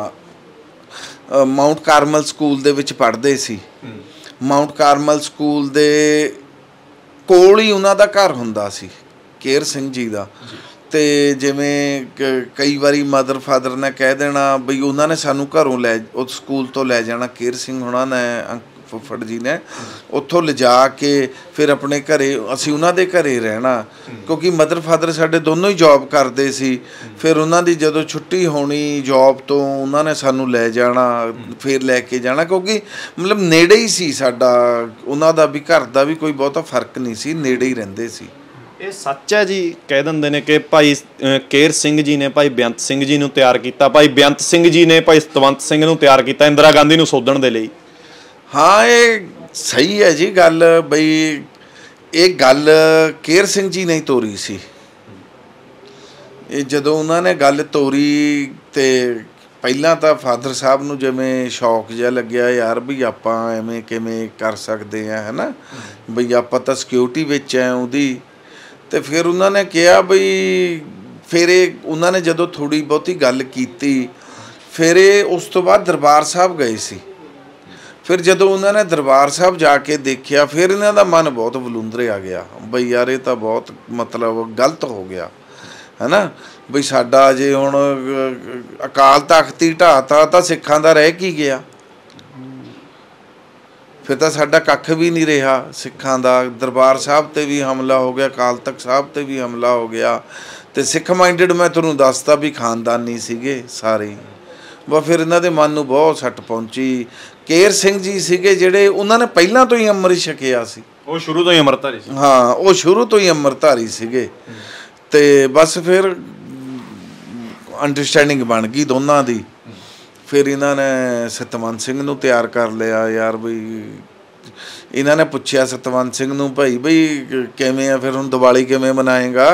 ਮਾਊਂਟ ਕਾਰਮਲ ਸਕੂਲ ਦੇ ਵਿੱਚ ਪੜ੍ਹਦੇ ਸੀ। ਮਾਊਂਟ ਕਾਰਮਲ ਸਕੂਲ ਦੇ ਕੋਲ ਹੀ ਉਹਨਾਂ ਦਾ ਘਰ ਹੁੰਦਾ ਸੀ, ਕੇਰ ਸਿੰਘ ਜੀ ਦਾ। ਤੇ ਜਿਵੇਂ ਕਈ ਵਾਰੀ ਮਦਰ ਫਾਦਰ ਨੇ ਕਹਿ ਦੇਣਾ ਬਈ ਉਹਨਾਂ ਨੇ ਸਾਨੂੰ ਘਰੋਂ ਲੈ, ਉਸ ਸਕੂਲ ਤੋਂ ਲੈ ਜਾਣਾ, ਕੇਰ ਸਿੰਘ ਹੋਣਾ ਨੇ, ਫੁੱਫੜ ਜੀ ਨੇ ਉੱਥੋਂ ਲਿਜਾ ਕੇ ਫਿਰ ਆਪਣੇ ਘਰੇ, ਅਸੀਂ ਉਹਨਾਂ ਦੇ ਘਰੇ ਰਹਿਣਾ, ਕਿਉਂਕਿ ਮਦਰ ਫਾਦਰ ਸਾਡੇ ਦੋਨੋਂ ਹੀ ਜੋਬ ਕਰਦੇ ਸੀ। ਫਿਰ ਉਹਨਾਂ ਦੀ ਜਦੋਂ ਛੁੱਟੀ ਹੋਣੀ ਜੋਬ ਤੋਂ, ਉਹਨਾਂ ਨੇ ਸਾਨੂੰ ਲੈ ਜਾਣਾ, ਫਿਰ ਲੈ ਕੇ ਜਾਣਾ, ਕਿਉਂਕਿ ਮਤਲਬ ਨੇੜੇ ਹੀ ਸੀ ਸਾਡਾ, ਉਹਨਾਂ ਦਾ ਵੀ ਘਰ ਦਾ ਵੀ ਕੋਈ ਬਹੁਤਾ ਫਰਕ ਨਹੀਂ ਸੀ, ਨੇੜੇ ਹੀ ਰਹਿੰਦੇ ਸੀ। ਇਹ ਸੱਚ ਹੈ ਜੀ, ਕਹਿ ਦਿੰਦੇ ਨੇ ਕਿ ਭਾਈ ਕੇਰ ਸਿੰਘ ਜੀ ਨੇ ਭਾਈ ਬੇਅੰਤ ਸਿੰਘ ਜੀ ਨੂੰ ਤਿਆਰ ਕੀਤਾ, ਭਾਈ ਬੇਅੰਤ ਸਿੰਘ ਜੀ ਨੇ ਭਾਈ ਸਤਵੰਤ ਸਿੰਘ ਨੂੰ ਤਿਆਰ ਕੀਤਾ ਇੰਦਰਾ ਗਾਂਧੀ ਨੂੰ ਸੋਧਣ ਦੇ ਲਈ। ਹਾਂ ਇਹ ਸਹੀ ਹੈ ਜੀ ਗੱਲ, ਬਈ ਇਹ ਗੱਲ ਕੇਰ ਸਿੰਘ ਜੀ ਨੇ ਤੋਰੀ ਸੀ। ਇਹ ਜਦੋਂ ਉਹਨਾਂ ਨੇ ਗੱਲ ਤੋਰੀ ਤੇ ਪਹਿਲਾਂ ਤਾਂ ਫਾਦਰ ਸਾਹਿਬ ਨੂੰ ਜਿਵੇਂ ਸ਼ੌਕ ਜਿਹਾ ਲੱਗਿਆ ਯਾਰ ਵੀ ਆਪਾਂ ਐਵੇਂ ਕਿਵੇਂ ਕਰ ਸਕਦੇ ਆ, ਹੈ ਨਾ, ਬਈ ਆਪਾਂ ਤਾਂ ਸਿਕਿਉਰਿਟੀ ਵਿੱਚ ਆ ਉਹਦੀ। ਅਤੇ ਫਿਰ ਉਹਨਾਂ ਨੇ ਕਿਹਾ ਬਈ, ਫਿਰ ਇਹ ਉਹਨਾਂ ਨੇ ਜਦੋਂ ਥੋੜ੍ਹੀ ਬਹੁਤੀ ਗੱਲ ਕੀਤੀ, ਫਿਰ ਇਹ ਉਸ ਤੋਂ ਬਾਅਦ ਦਰਬਾਰ ਸਾਹਿਬ ਗਏ ਸੀ। ਫਿਰ ਜਦੋਂ ਉਹਨਾਂ ਨੇ ਦਰਬਾਰ ਸਾਹਿਬ ਜਾ ਕੇ ਦੇਖਿਆ, ਫਿਰ ਇਹਨਾਂ ਦਾ ਮਨ ਬਹੁਤ ਵਲੂੰਦਰੇ ਆ ਗਿਆ ਬਈ ਯਾਰ ਇਹ ਤਾਂ ਬਹੁਤ ਮਤਲਬ ਗਲਤ ਹੋ ਗਿਆ, ਹੈ ਨਾ, ਬਈ ਸਾਡਾ ਜੇ ਹੁਣ ਅਕਾਲ ਤਖ਼ਤ ਹੀ ਢਾਹਤਾ ਤਾਂ ਸਿੱਖਾਂ ਦਾ ਰਹਿ ਕੀ ਗਿਆ, ਫਿਰ ਤਾਂ ਸਾਡਾ ਕੱਖ ਵੀ ਨਹੀਂ ਰਿਹਾ ਸਿੱਖਾਂ ਦਾ। ਦਰਬਾਰ ਸਾਹਿਬ 'ਤੇ ਵੀ ਹਮਲਾ ਹੋ ਗਿਆ, ਅਕਾਲ ਤਖ਼ਤ ਸਾਹਿਬ 'ਤੇ ਵੀ ਹਮਲਾ ਹੋ ਗਿਆ, ਅਤੇ ਸਿੱਖ ਮਾਈਂਡਡ ਮੈਂ ਤੁਹਾਨੂੰ ਦੱਸਤਾ ਵੀ ਖਾਨਦਾਨੀ ਸੀਗੇ ਸਾਰੇ। ਵਾ ਫਿਰ ਇਹਨਾਂ ਦੇ ਮਨ ਨੂੰ ਬਹੁਤ ਸੱਟ ਪਹੁੰਚੀ। ਕੇਰ ਸਿੰਘ ਜੀ ਸੀਗੇ ਜਿਹੜੇ, ਉਹਨਾਂ ਨੇ ਪਹਿਲਾਂ ਤੋਂ ਹੀ ਅੰਮ੍ਰਿਤ ਛਕਿਆ ਸੀ, ਉਹ ਸ਼ੁਰੂ ਤੋਂ ਹੀ ਅੰਮ੍ਰਿਤਧਾਰੀ ਸੀ। ਹਾਂ, ਉਹ ਸ਼ੁਰੂ ਤੋਂ ਹੀ ਅੰਮ੍ਰਿਤਧਾਰੀ ਸੀਗੇ। ਅਤੇ ਬਸ ਫਿਰ ਅੰਡਰਸਟੈਂਡਿੰਗ ਬਣ ਗਈ ਦੋਨਾਂ ਦੀ। ਫਿਰ ਇਹਨਾਂ ਨੇ ਸਤਵੰਤ ਸਿੰਘ ਨੂੰ ਤਿਆਰ ਕਰ ਲਿਆ ਯਾਰ ਬਈ। ਇਹਨਾਂ ਨੇ ਪੁੱਛਿਆ ਸਤਵੰਤ ਸਿੰਘ ਨੂੰ, ਭਾਈ ਬਈ ਕਿਵੇਂ ਆ ਫਿਰ ਹੁਣ ਦੀਵਾਲੀ ਕਿਵੇਂ ਮਨਾਏਗਾ?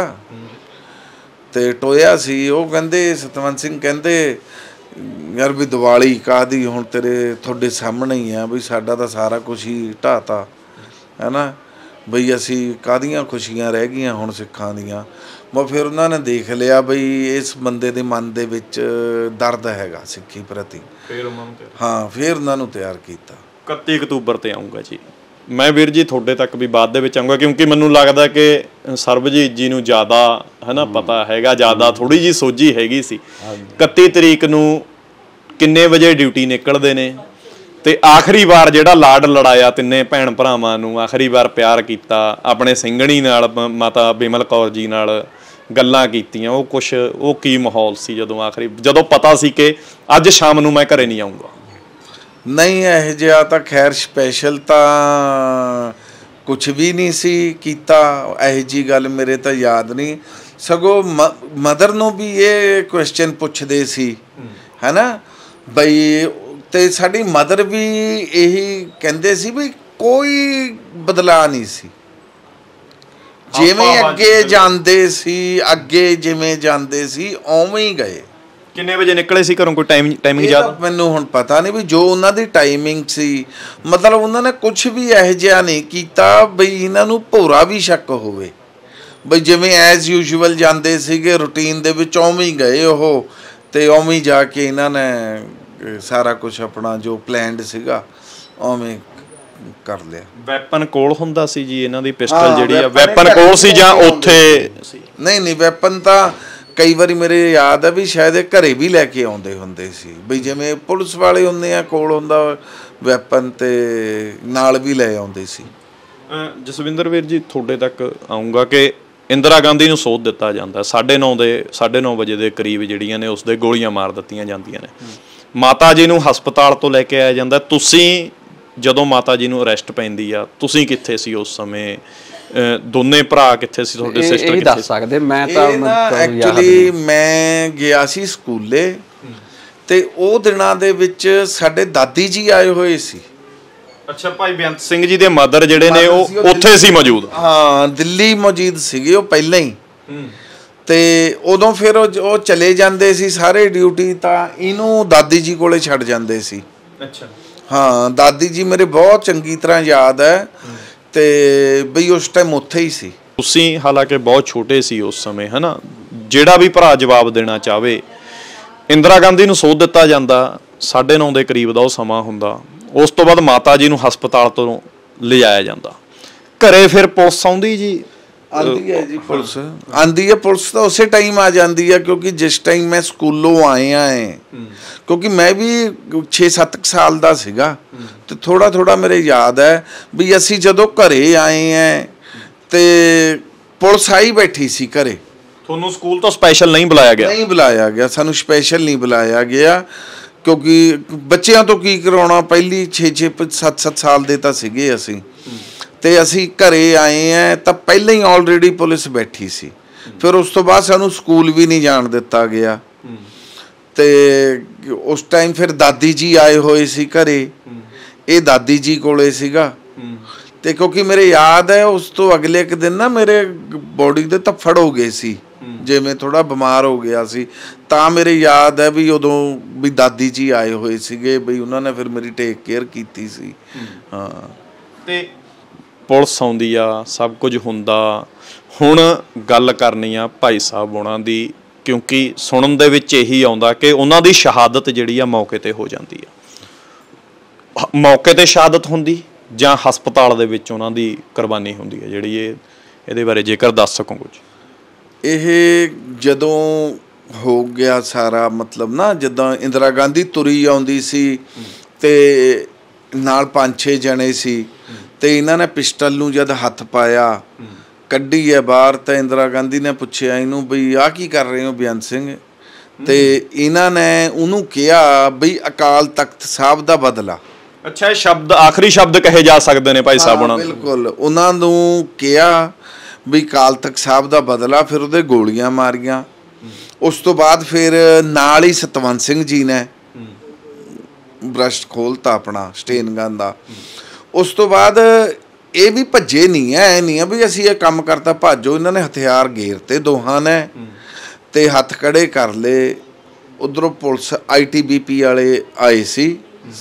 ਅਤੇ ਟੋਇਆ ਸੀ ਉਹ। ਕਹਿੰਦੇ ਸਤਵੰਤ ਸਿੰਘ ਕਹਿੰਦੇ ਯਾਰ ਵੀ ਦੀਵਾਲੀ ਕਾਹਦੀ, ਹੁਣ ਤੇਰੇ ਤੁਹਾਡੇ ਸਾਹਮਣੇ ਹੀ ਆ ਵੀ ਸਾਡਾ ਤਾਂ ਸਾਰਾ ਕੁਛ ਹੀ ਢਾਹਤਾ, ਹੈ ਨਾ, ਬਈ ਅਸੀਂ ਕਾਹਦੀਆਂ ਖੁਸ਼ੀਆਂ ਰਹਿ ਗਈਆਂ ਹੁਣ ਸਿੱਖਾਂ ਦੀਆਂ। ਬ ਫਿਰ ਉਹਨਾਂ ਨੇ ਦੇਖ ਲਿਆ ਬਈ ਇਸ ਬੰਦੇ ਦੇ ਮਨ ਦੇ ਵਿੱਚ ਦਰਦ ਹੈਗਾ ਸਿੱਖੀ ਪ੍ਰਤੀ। ਫਿਰ ਉਹਨਾਂ ਨੂੰ ਹਾਂ, ਫਿਰ ਉਹਨਾਂ ਨੂੰ ਤਿਆਰ ਕੀਤਾ। ਇਕੱਤੀ ਅਕਤੂਬਰ 'ਤੇ ਆਊਂਗਾ ਜੀ ਮੈਂ ਵੀਰ ਜੀ, ਤੁਹਾਡੇ ਤੱਕ ਵੀ ਬਾਅਦ ਦੇ ਵਿੱਚ ਆਊਂਗਾ, ਕਿਉਂਕਿ ਮੈਨੂੰ ਲੱਗਦਾ ਕਿ ਸਰਬਜੀਤ ਜੀ ਨੂੰ ਜ਼ਿਆਦਾ ਹੈ ਨਾ ਪਤਾ ਹੈਗਾ, ਜ਼ਿਆਦਾ ਥੋੜ੍ਹੀ ਜਿਹੀ ਸੋਝੀ ਹੈਗੀ ਸੀ। ਇਕੱਤੀ ਤਰੀਕ ਨੂੰ ਕਿੰਨੇ ਵਜੇ ਡਿਊਟੀ ਨਿਕਲਦੇ ਨੇ, ਅਤੇ ਆਖਰੀ ਵਾਰ ਜਿਹੜਾ ਲਾਡ ਲੜਾਇਆ ਤਿੰਨੇ ਭੈਣ ਭਰਾਵਾਂ ਨੂੰ, ਆਖਰੀ ਵਾਰ ਪਿਆਰ ਕੀਤਾ ਆਪਣੇ ਸਿੰਘਣੀ ਨਾਲ, ਮਾਤਾ ਬਿਮਲ ਕੌਰ ਜੀ ਨਾਲ ਗੱਲਾਂ ਕੀਤੀਆਂ, ਉਹ ਕੁਛ ਉਹ ਕੀ ਮਾਹੌਲ ਸੀ ਜਦੋਂ ਆਖਰੀ, ਜਦੋਂ ਪਤਾ ਸੀ ਕਿ ਅੱਜ ਸ਼ਾਮ ਨੂੰ ਮੈਂ ਘਰੇ ਨਹੀਂ ਆਊਂਗਾ? ਨਹੀਂ, ਇਹੋ ਜਿਹਾ ਤਾਂ ਖੈਰ ਸਪੈਸ਼ਲ ਤਾਂ ਕੁਛ ਵੀ ਨਹੀਂ ਸੀ ਕੀਤਾ। ਇਹੋ ਜਿਹੀ ਗੱਲ ਮੇਰੇ ਤਾਂ ਯਾਦ ਨਹੀਂ। ਸਗੋਂ ਮ ਮਦਰ ਨੂੰ ਵੀ ਇਹ ਕੁਐਸਚਨ ਪੁੱਛਦੇ ਸੀ, ਹੈ ਨਾ ਬਈ, ਅਤੇ ਸਾਡੀ ਮਦਰ ਵੀ ਇਹੀ ਕਹਿੰਦੇ ਸੀ ਵੀ ਕੋਈ ਬਦਲਾਅ ਨਹੀਂ ਸੀ, ਜਿਵੇਂ ਅੱਗੇ ਜਾਂਦੇ ਸੀ, ਅੱਗੇ ਜਿਵੇਂ ਜਾਂਦੇ ਸੀ ਉਵੇਂ ਹੀ ਗਏ। ਕਿੰਨੇ ਵਜੇ ਨਿਕਲੇ ਸੀ ਘਰੋਂ, ਕੋਈ ਟਾਈਮ ਟਾਈਮਿੰਗ ਯਾਦ? ਮੈਨੂੰ ਹੁਣ ਪਤਾ ਨਹੀਂ ਵੀ ਜੋ ਉਹਨਾਂ ਦੀ ਟਾਈਮਿੰਗ ਸੀ, ਮਤਲਬ ਉਹਨਾਂ ਨੇ ਕੁਛ ਵੀ ਇਹੋ ਜਿਹਾ ਨਹੀਂ ਕੀਤਾ ਬਈ ਇਹਨਾਂ ਨੂੰ ਭੋਰਾ ਵੀ ਸ਼ੱਕ ਹੋਵੇ, ਬਈ ਜਿਵੇਂ ਐਜ਼ ਯੂਜੂਅਲ ਜਾਂਦੇ ਸੀਗੇ ਰੂਟੀਨ ਦੇ ਵਿੱਚ ਉਵੇਂ ਹੀ ਗਏ ਉਹ, ਅਤੇ ਉਵੇਂ ਹੀ ਜਾ ਕੇ ਇਹਨਾਂ ਨੇ ਸਾਰਾ ਕੁਛ ਆਪਣਾ ਜੋ ਪਲੈਨਡ ਸੀਗਾ ਉਵੇਂ ਕਰ ਲਿਆ। ਵੈਪਨ ਕੋਲ ਹੁੰਦਾ ਸੀ ਜੀ ਇਹਨਾਂ ਦੀ, ਪਿਸਟਲ ਜਿਹੜੀ ਆ ਵੈਪਨ ਕੋਲ ਸੀ ਜਾਂ ਉੱਥੇ ਸੀ? ਨਹੀਂ ਨਹੀਂ, ਵੈਪਨ ਤਾਂ ਕਈ ਵਾਰੀ ਮੇਰੇ ਯਾਦ ਹੈ ਵੀ ਸ਼ਾਇਦ ਇਹ ਘਰੇ ਵੀ ਲੈ ਕੇ ਆਉਂਦੇ ਹੁੰਦੇ ਸੀ, ਬਈ ਜਿਵੇਂ ਪੁਲਿਸ ਵਾਲੇ ਹੁੰਦੇ ਆ ਕੋਲ ਹੁੰਦਾ ਵੈਪਨ, ਅਤੇ ਨਾਲ ਵੀ ਲੈ ਆਉਂਦੇ ਸੀ। ਜਸਵਿੰਦਰ ਵੀਰ ਜੀ, ਤੁਹਾਡੇ ਤੱਕ ਆਊਂਗਾ ਕਿ ਇੰਦਰਾ ਗਾਂਧੀ ਨੂੰ ਸੋਧ ਦਿੱਤਾ ਜਾਂਦਾ, ਸਾਢੇ ਨੌ ਦੇ ਸਾਢੇ ਨੌ ਵਜੇ ਦੇ ਕਰੀਬ ਜਿਹੜੀਆਂ ਨੇ ਉਸਦੇ ਗੋਲੀਆਂ ਮਾਰ ਦਿੱਤੀਆਂ ਜਾਂਦੀਆਂ ਨੇ। ਮਾਤਾ ਜੀ ਨੂੰ ਹਸਪਤਾਲ ਤੋਂ ਲੈ ਕੇ ਆਇਆ ਜਾਂਦਾ। ਤੁਸੀਂ ਜਦੋਂ ਮਾਤਾ ਜੀ ਨੂੰ ਅਰੈਸਟ ਪੈਂਦੀ ਆ, ਤੁਸੀਂ ਕਿੱਥੇ ਸੀ ਉਸ ਸਮੇਂ? ਦੋਨੇ ਭਰਾ ਕਿੱਥੇ ਸੀ ਤੁਹਾਡੇ, ਸਿਸਟਰ ਕਿੱਥੇ? ਦੱਸ ਸਕਦੇ ਮੈਂ ਤਾਂ ਐਕਚੁਅਲੀ ਮੈਂ ਗਿਆ ਸੀ ਸਕੂਲੇ, ਤੇ ਉਹ ਦਿਨਾਂ ਦੇ ਵਿੱਚ ਸਾਡੇ ਦਾਦੀ ਜੀ ਆਏ ਹੋਏ ਸੀ। ਅੱਛਾ, ਭਾਈ ਬੇਅੰਤ ਸਿੰਘ ਜੀ ਦੇ ਮਦਰ ਜਿਹੜੇ ਨੇ ਉਹ ਉੱਥੇ ਸੀ ਮੌਜੂਦ? ਹਾਂ, ਦਿੱਲੀ ਮੌਜੂਦ ਸੀਗੇ ਉਹ ਪਹਿਲਾਂ ਹੀ। ਤੇ ਉਦੋਂ ਫਿਰ ਉਹ ਚਲੇ ਜਾਂਦੇ ਸੀ ਸਾਰੇ ਡਿਊਟੀ, ਤਾਂ ਇਹਨੂੰ ਦਾਦੀ ਜੀ ਕੋਲੇ ਛੱਡ ਜਾਂਦੇ ਸੀ। ਅੱਛਾ, ਹਾਂ, ਦਾਦੀ ਜੀ ਮੇਰੇ ਬਹੁਤ ਚੰਗੀ ਤਰ੍ਹਾਂ ਯਾਦ ਹੈ, ਤੇ ਬਈ ਉਸ ਟਾਈਮ ਉੱਥੇ ਹੀ ਸੀ। ਤੁਸੀਂ ਹਾਲਾਂਕਿ ਬਹੁਤ ਛੋਟੇ ਸੀ ਉਸ ਸਮੇਂ, ਹੈ ਨਾ, ਜਿਹੜਾ ਵੀ ਭਰਾ ਜਵਾਬ ਦੇਣਾ ਚਾਹਵੇ, ਇੰਦਰਾ ਗਾਂਧੀ ਨੂੰ ਸੋਧ ਦਿੱਤਾ ਜਾਂਦਾ, ਸਾਢੇ ਨੌ ਦੇ ਕਰੀਬ ਦਾ ਉਹ ਸਮਾਂ ਹੁੰਦਾ। ਉਸ ਤੋਂ ਬਾਅਦ ਮਾਤਾ ਜੀ ਨੂੰ ਹਸਪਤਾਲ ਤੋਂ ਲਿਜਾਇਆ ਜਾਂਦਾ, ਘਰੇ ਫਿਰ ਪੁਲਿਸ ਆਉਂਦੀ ਜੀ? ਆਉਂਦੀ ਹੈ ਜੀ, ਪੁਲਿਸ ਆਉਂਦੀ ਹੈ। ਪੁਲਿਸ ਤਾਂ ਉਸੇ ਟਾਈਮ ਆ ਜਾਂਦੀ ਹੈ, ਕਿਉਂਕਿ ਜਿਸ ਟਾਈਮ ਮੈਂ ਸਕੂਲੋਂ ਆਇਆ ਹੈ, ਕਿਉਂਕਿ ਮੈਂ ਵੀ ਛੇ ਸੱਤ ਸਾਲ ਦਾ ਸੀਗਾ, ਤੇ ਥੋੜਾ ਥੋੜਾ ਮੇਰੇ ਯਾਦ ਹੈ ਵੀ ਅਸੀਂ ਜਦੋਂ ਘਰੇ ਆਏ ਹੈ ਤੇ ਪੁਲਿਸ ਆਈ ਬੈਠੀ ਸੀ ਘਰੇ। ਤੁਹਾਨੂੰ ਸਕੂਲ ਤੋਂ ਸਪੈਸ਼ਲ ਨਹੀਂ ਬੁਲਾਇਆ ਗਿਆ? ਨਹੀਂ ਬੁਲਾਇਆ ਗਿਆ, ਸਾਨੂੰ ਸਪੈਸ਼ਲ ਨਹੀਂ ਬੁਲਾਇਆ ਗਿਆ, ਕਿਉਂਕਿ ਬੱਚਿਆਂ ਤੋਂ ਕੀ ਕਰਾਉਣਾ, ਪਹਿਲੀ ਛੇ ਛੇ ਸੱਤ ਸੱਤ ਸਾਲ ਦੇ ਤਾਂ ਸੀਗੇ ਅਸੀਂ, ਤੇ ਅਸੀਂ ਘਰੇ ਆਏ ਹੈ ਤਾਂ ਪਹਿਲਾਂ ਹੀ ਆਲਰੇਡੀ ਪੁਲਿਸ ਬੈਠੀ ਸੀ। ਫਿਰ ਉਸ ਤੋਂ ਬਾਅਦ ਸਾਨੂੰ ਸਕੂਲ ਵੀ ਨਹੀਂ ਜਾਣ ਦਿੱਤਾ ਗਿਆ, ਤੇ ਉਸ ਟਾਈਮ ਫਿਰ ਦਾਦੀ ਜੀ ਆਏ ਹੋਏ ਸੀ ਘਰੇ, ਇਹ ਦਾਦੀ ਜੀ ਕੋਲੇ ਸੀਗਾ, ਤੇ ਕਿਉਂਕਿ ਮੇਰੇ ਯਾਦ ਹੈ ਉਸ ਤੋਂ ਅਗਲੇ ਇੱਕ ਦਿਨ ਨਾ ਮੇਰੇ ਬੋਡੀ ਦੇ ਧੱਫੜ ਹੋ ਗਏ ਸੀ, ਜਿਵੇਂ ਥੋੜਾ ਬਿਮਾਰ ਹੋ ਗਿਆ ਸੀ, ਤਾਂ ਮੇਰੇ ਯਾਦ ਹੈ ਵੀ ਉਦੋਂ ਵੀ ਦਾਦੀ ਜੀ ਆਏ ਹੋਏ ਸੀਗੇ, ਬਈ ਉਹਨਾਂ ਨੇ ਫਿਰ ਮੇਰੀ ਟੇਕ ਕੇਅਰ ਕੀਤੀ ਸੀ। ਹਾਂ, ਤੇ ਪੁਲਿਸ ਆਉਂਦੀ ਆ, ਸਭ ਕੁਝ ਹੁੰਦਾ। ਹੁਣ ਗੱਲ ਕਰਨੀ ਆ ਭਾਈ ਸਾਹਿਬ ਉਹਨਾਂ ਦੀ, ਕਿਉਂਕਿ ਸੁਣਨ ਦੇ ਵਿੱਚ ਇਹੀ ਆਉਂਦਾ ਕਿ ਉਹਨਾਂ ਦੀ ਸ਼ਹਾਦਤ ਜਿਹੜੀ ਆ ਮੌਕੇ ਤੇ ਹੋ ਜਾਂਦੀ ਆ। ਮੌਕੇ ਤੇ ਸ਼ਹਾਦਤ ਹੁੰਦੀ ਜਾਂ ਹਸਪਤਾਲ ਦੇ ਵਿੱਚ ਉਹਨਾਂ ਦੀ ਕੁਰਬਾਨੀ ਹੁੰਦੀ ਹੈ ਜਿਹੜੀ, ਇਹ ਇਹਦੇ ਬਾਰੇ ਜੇਕਰ ਦੱਸ ਸਕੋ ਕੁਝ। ਇਹ ਜਦੋਂ ਹੋ ਗਿਆ ਸਾਰਾ, ਮਤਲਬ ਨਾ ਜਿੱਦਾਂ ਇੰਦਰਾ ਗਾਂਧੀ ਤੁਰੀ ਆਉਂਦੀ ਸੀ ਤੇ ਨਾਲ ਪੰਜ ਛੇ ਜਣੇ ਸੀ, ਤੇ ਇਹਨਾਂ ਨੇ ਪਿਸਟਲ ਨੂੰ ਜਦ ਹੱਥ ਪਾਇਆ, ਕੱਢੀ ਹੈ ਬਾਹਰ, ਤਾਂ ਇੰਦਰਾ ਗਾਂਧੀ ਨੇ ਪੁੱਛਿਆ ਇਹਨੂੰ ਬਈ ਆਹ ਕੀ ਕਰ ਰਹੇ ਹੋ ਬੇਅੰਤ ਸਿੰਘ, ਤੇ ਇਹਨਾਂ ਨੇ ਉਹਨੂੰ ਕਿਹਾ ਬਈ ਅਕਾਲ ਤਖਤ ਸਾਹਿਬ ਦਾ ਬਦਲਾ। ਅੱਛਾ, ਇਹ ਸ਼ਬਦ ਆਖਰੀ ਸ਼ਬਦ ਕਹੇ ਜਾ ਸਕਦੇ ਨੇ ਭਾਈ ਸਾਹਿਬ ਉਹਨਾਂ ਨੂੰ? ਬਿਲਕੁਲ, ਉਹਨਾਂ ਨੂੰ ਕਿਹਾ ਵੀ ਅਕਾਲ ਤਖਤ ਸਾਹਿਬ ਦਾ ਬਦਲਾ। ਫਿਰ ਉਹਦੇ ਗੋਲੀਆਂ ਮਾਰੀਆਂ। ਉਸ ਤੋਂ ਬਾਅਦ ਫਿਰ ਨਾਲ ਹੀ ਸਤਵੰਤ ਸਿੰਘ ਜੀ ਨੇ ਬ੍ਰਸ਼ ਖੋਲਤਾ ਆਪਣਾ ਸਟੇਨ ਗਨ ਦਾ। ਉਸ ਤੋਂ ਬਾਅਦ ਇਹ ਵੀ ਭੱਜੇ ਨਹੀਂ ਹੈ, ਇਹ ਨਹੀਂ ਹੈ ਵੀ ਅਸੀਂ ਇਹ ਕੰਮ ਕਰਤਾ ਭਾਜੋ, ਇਹਨਾਂ ਨੇ ਹਥਿਆਰ ਗੇਰਤੇ ਦੋਹਾਂ ਨੇ ਤੇ ਹੱਥ ਖੜੇ ਕਰ ਲਏ। ਉਧਰੋਂ police I T B P ਵਾਲੇ ਆਏ ਸੀ,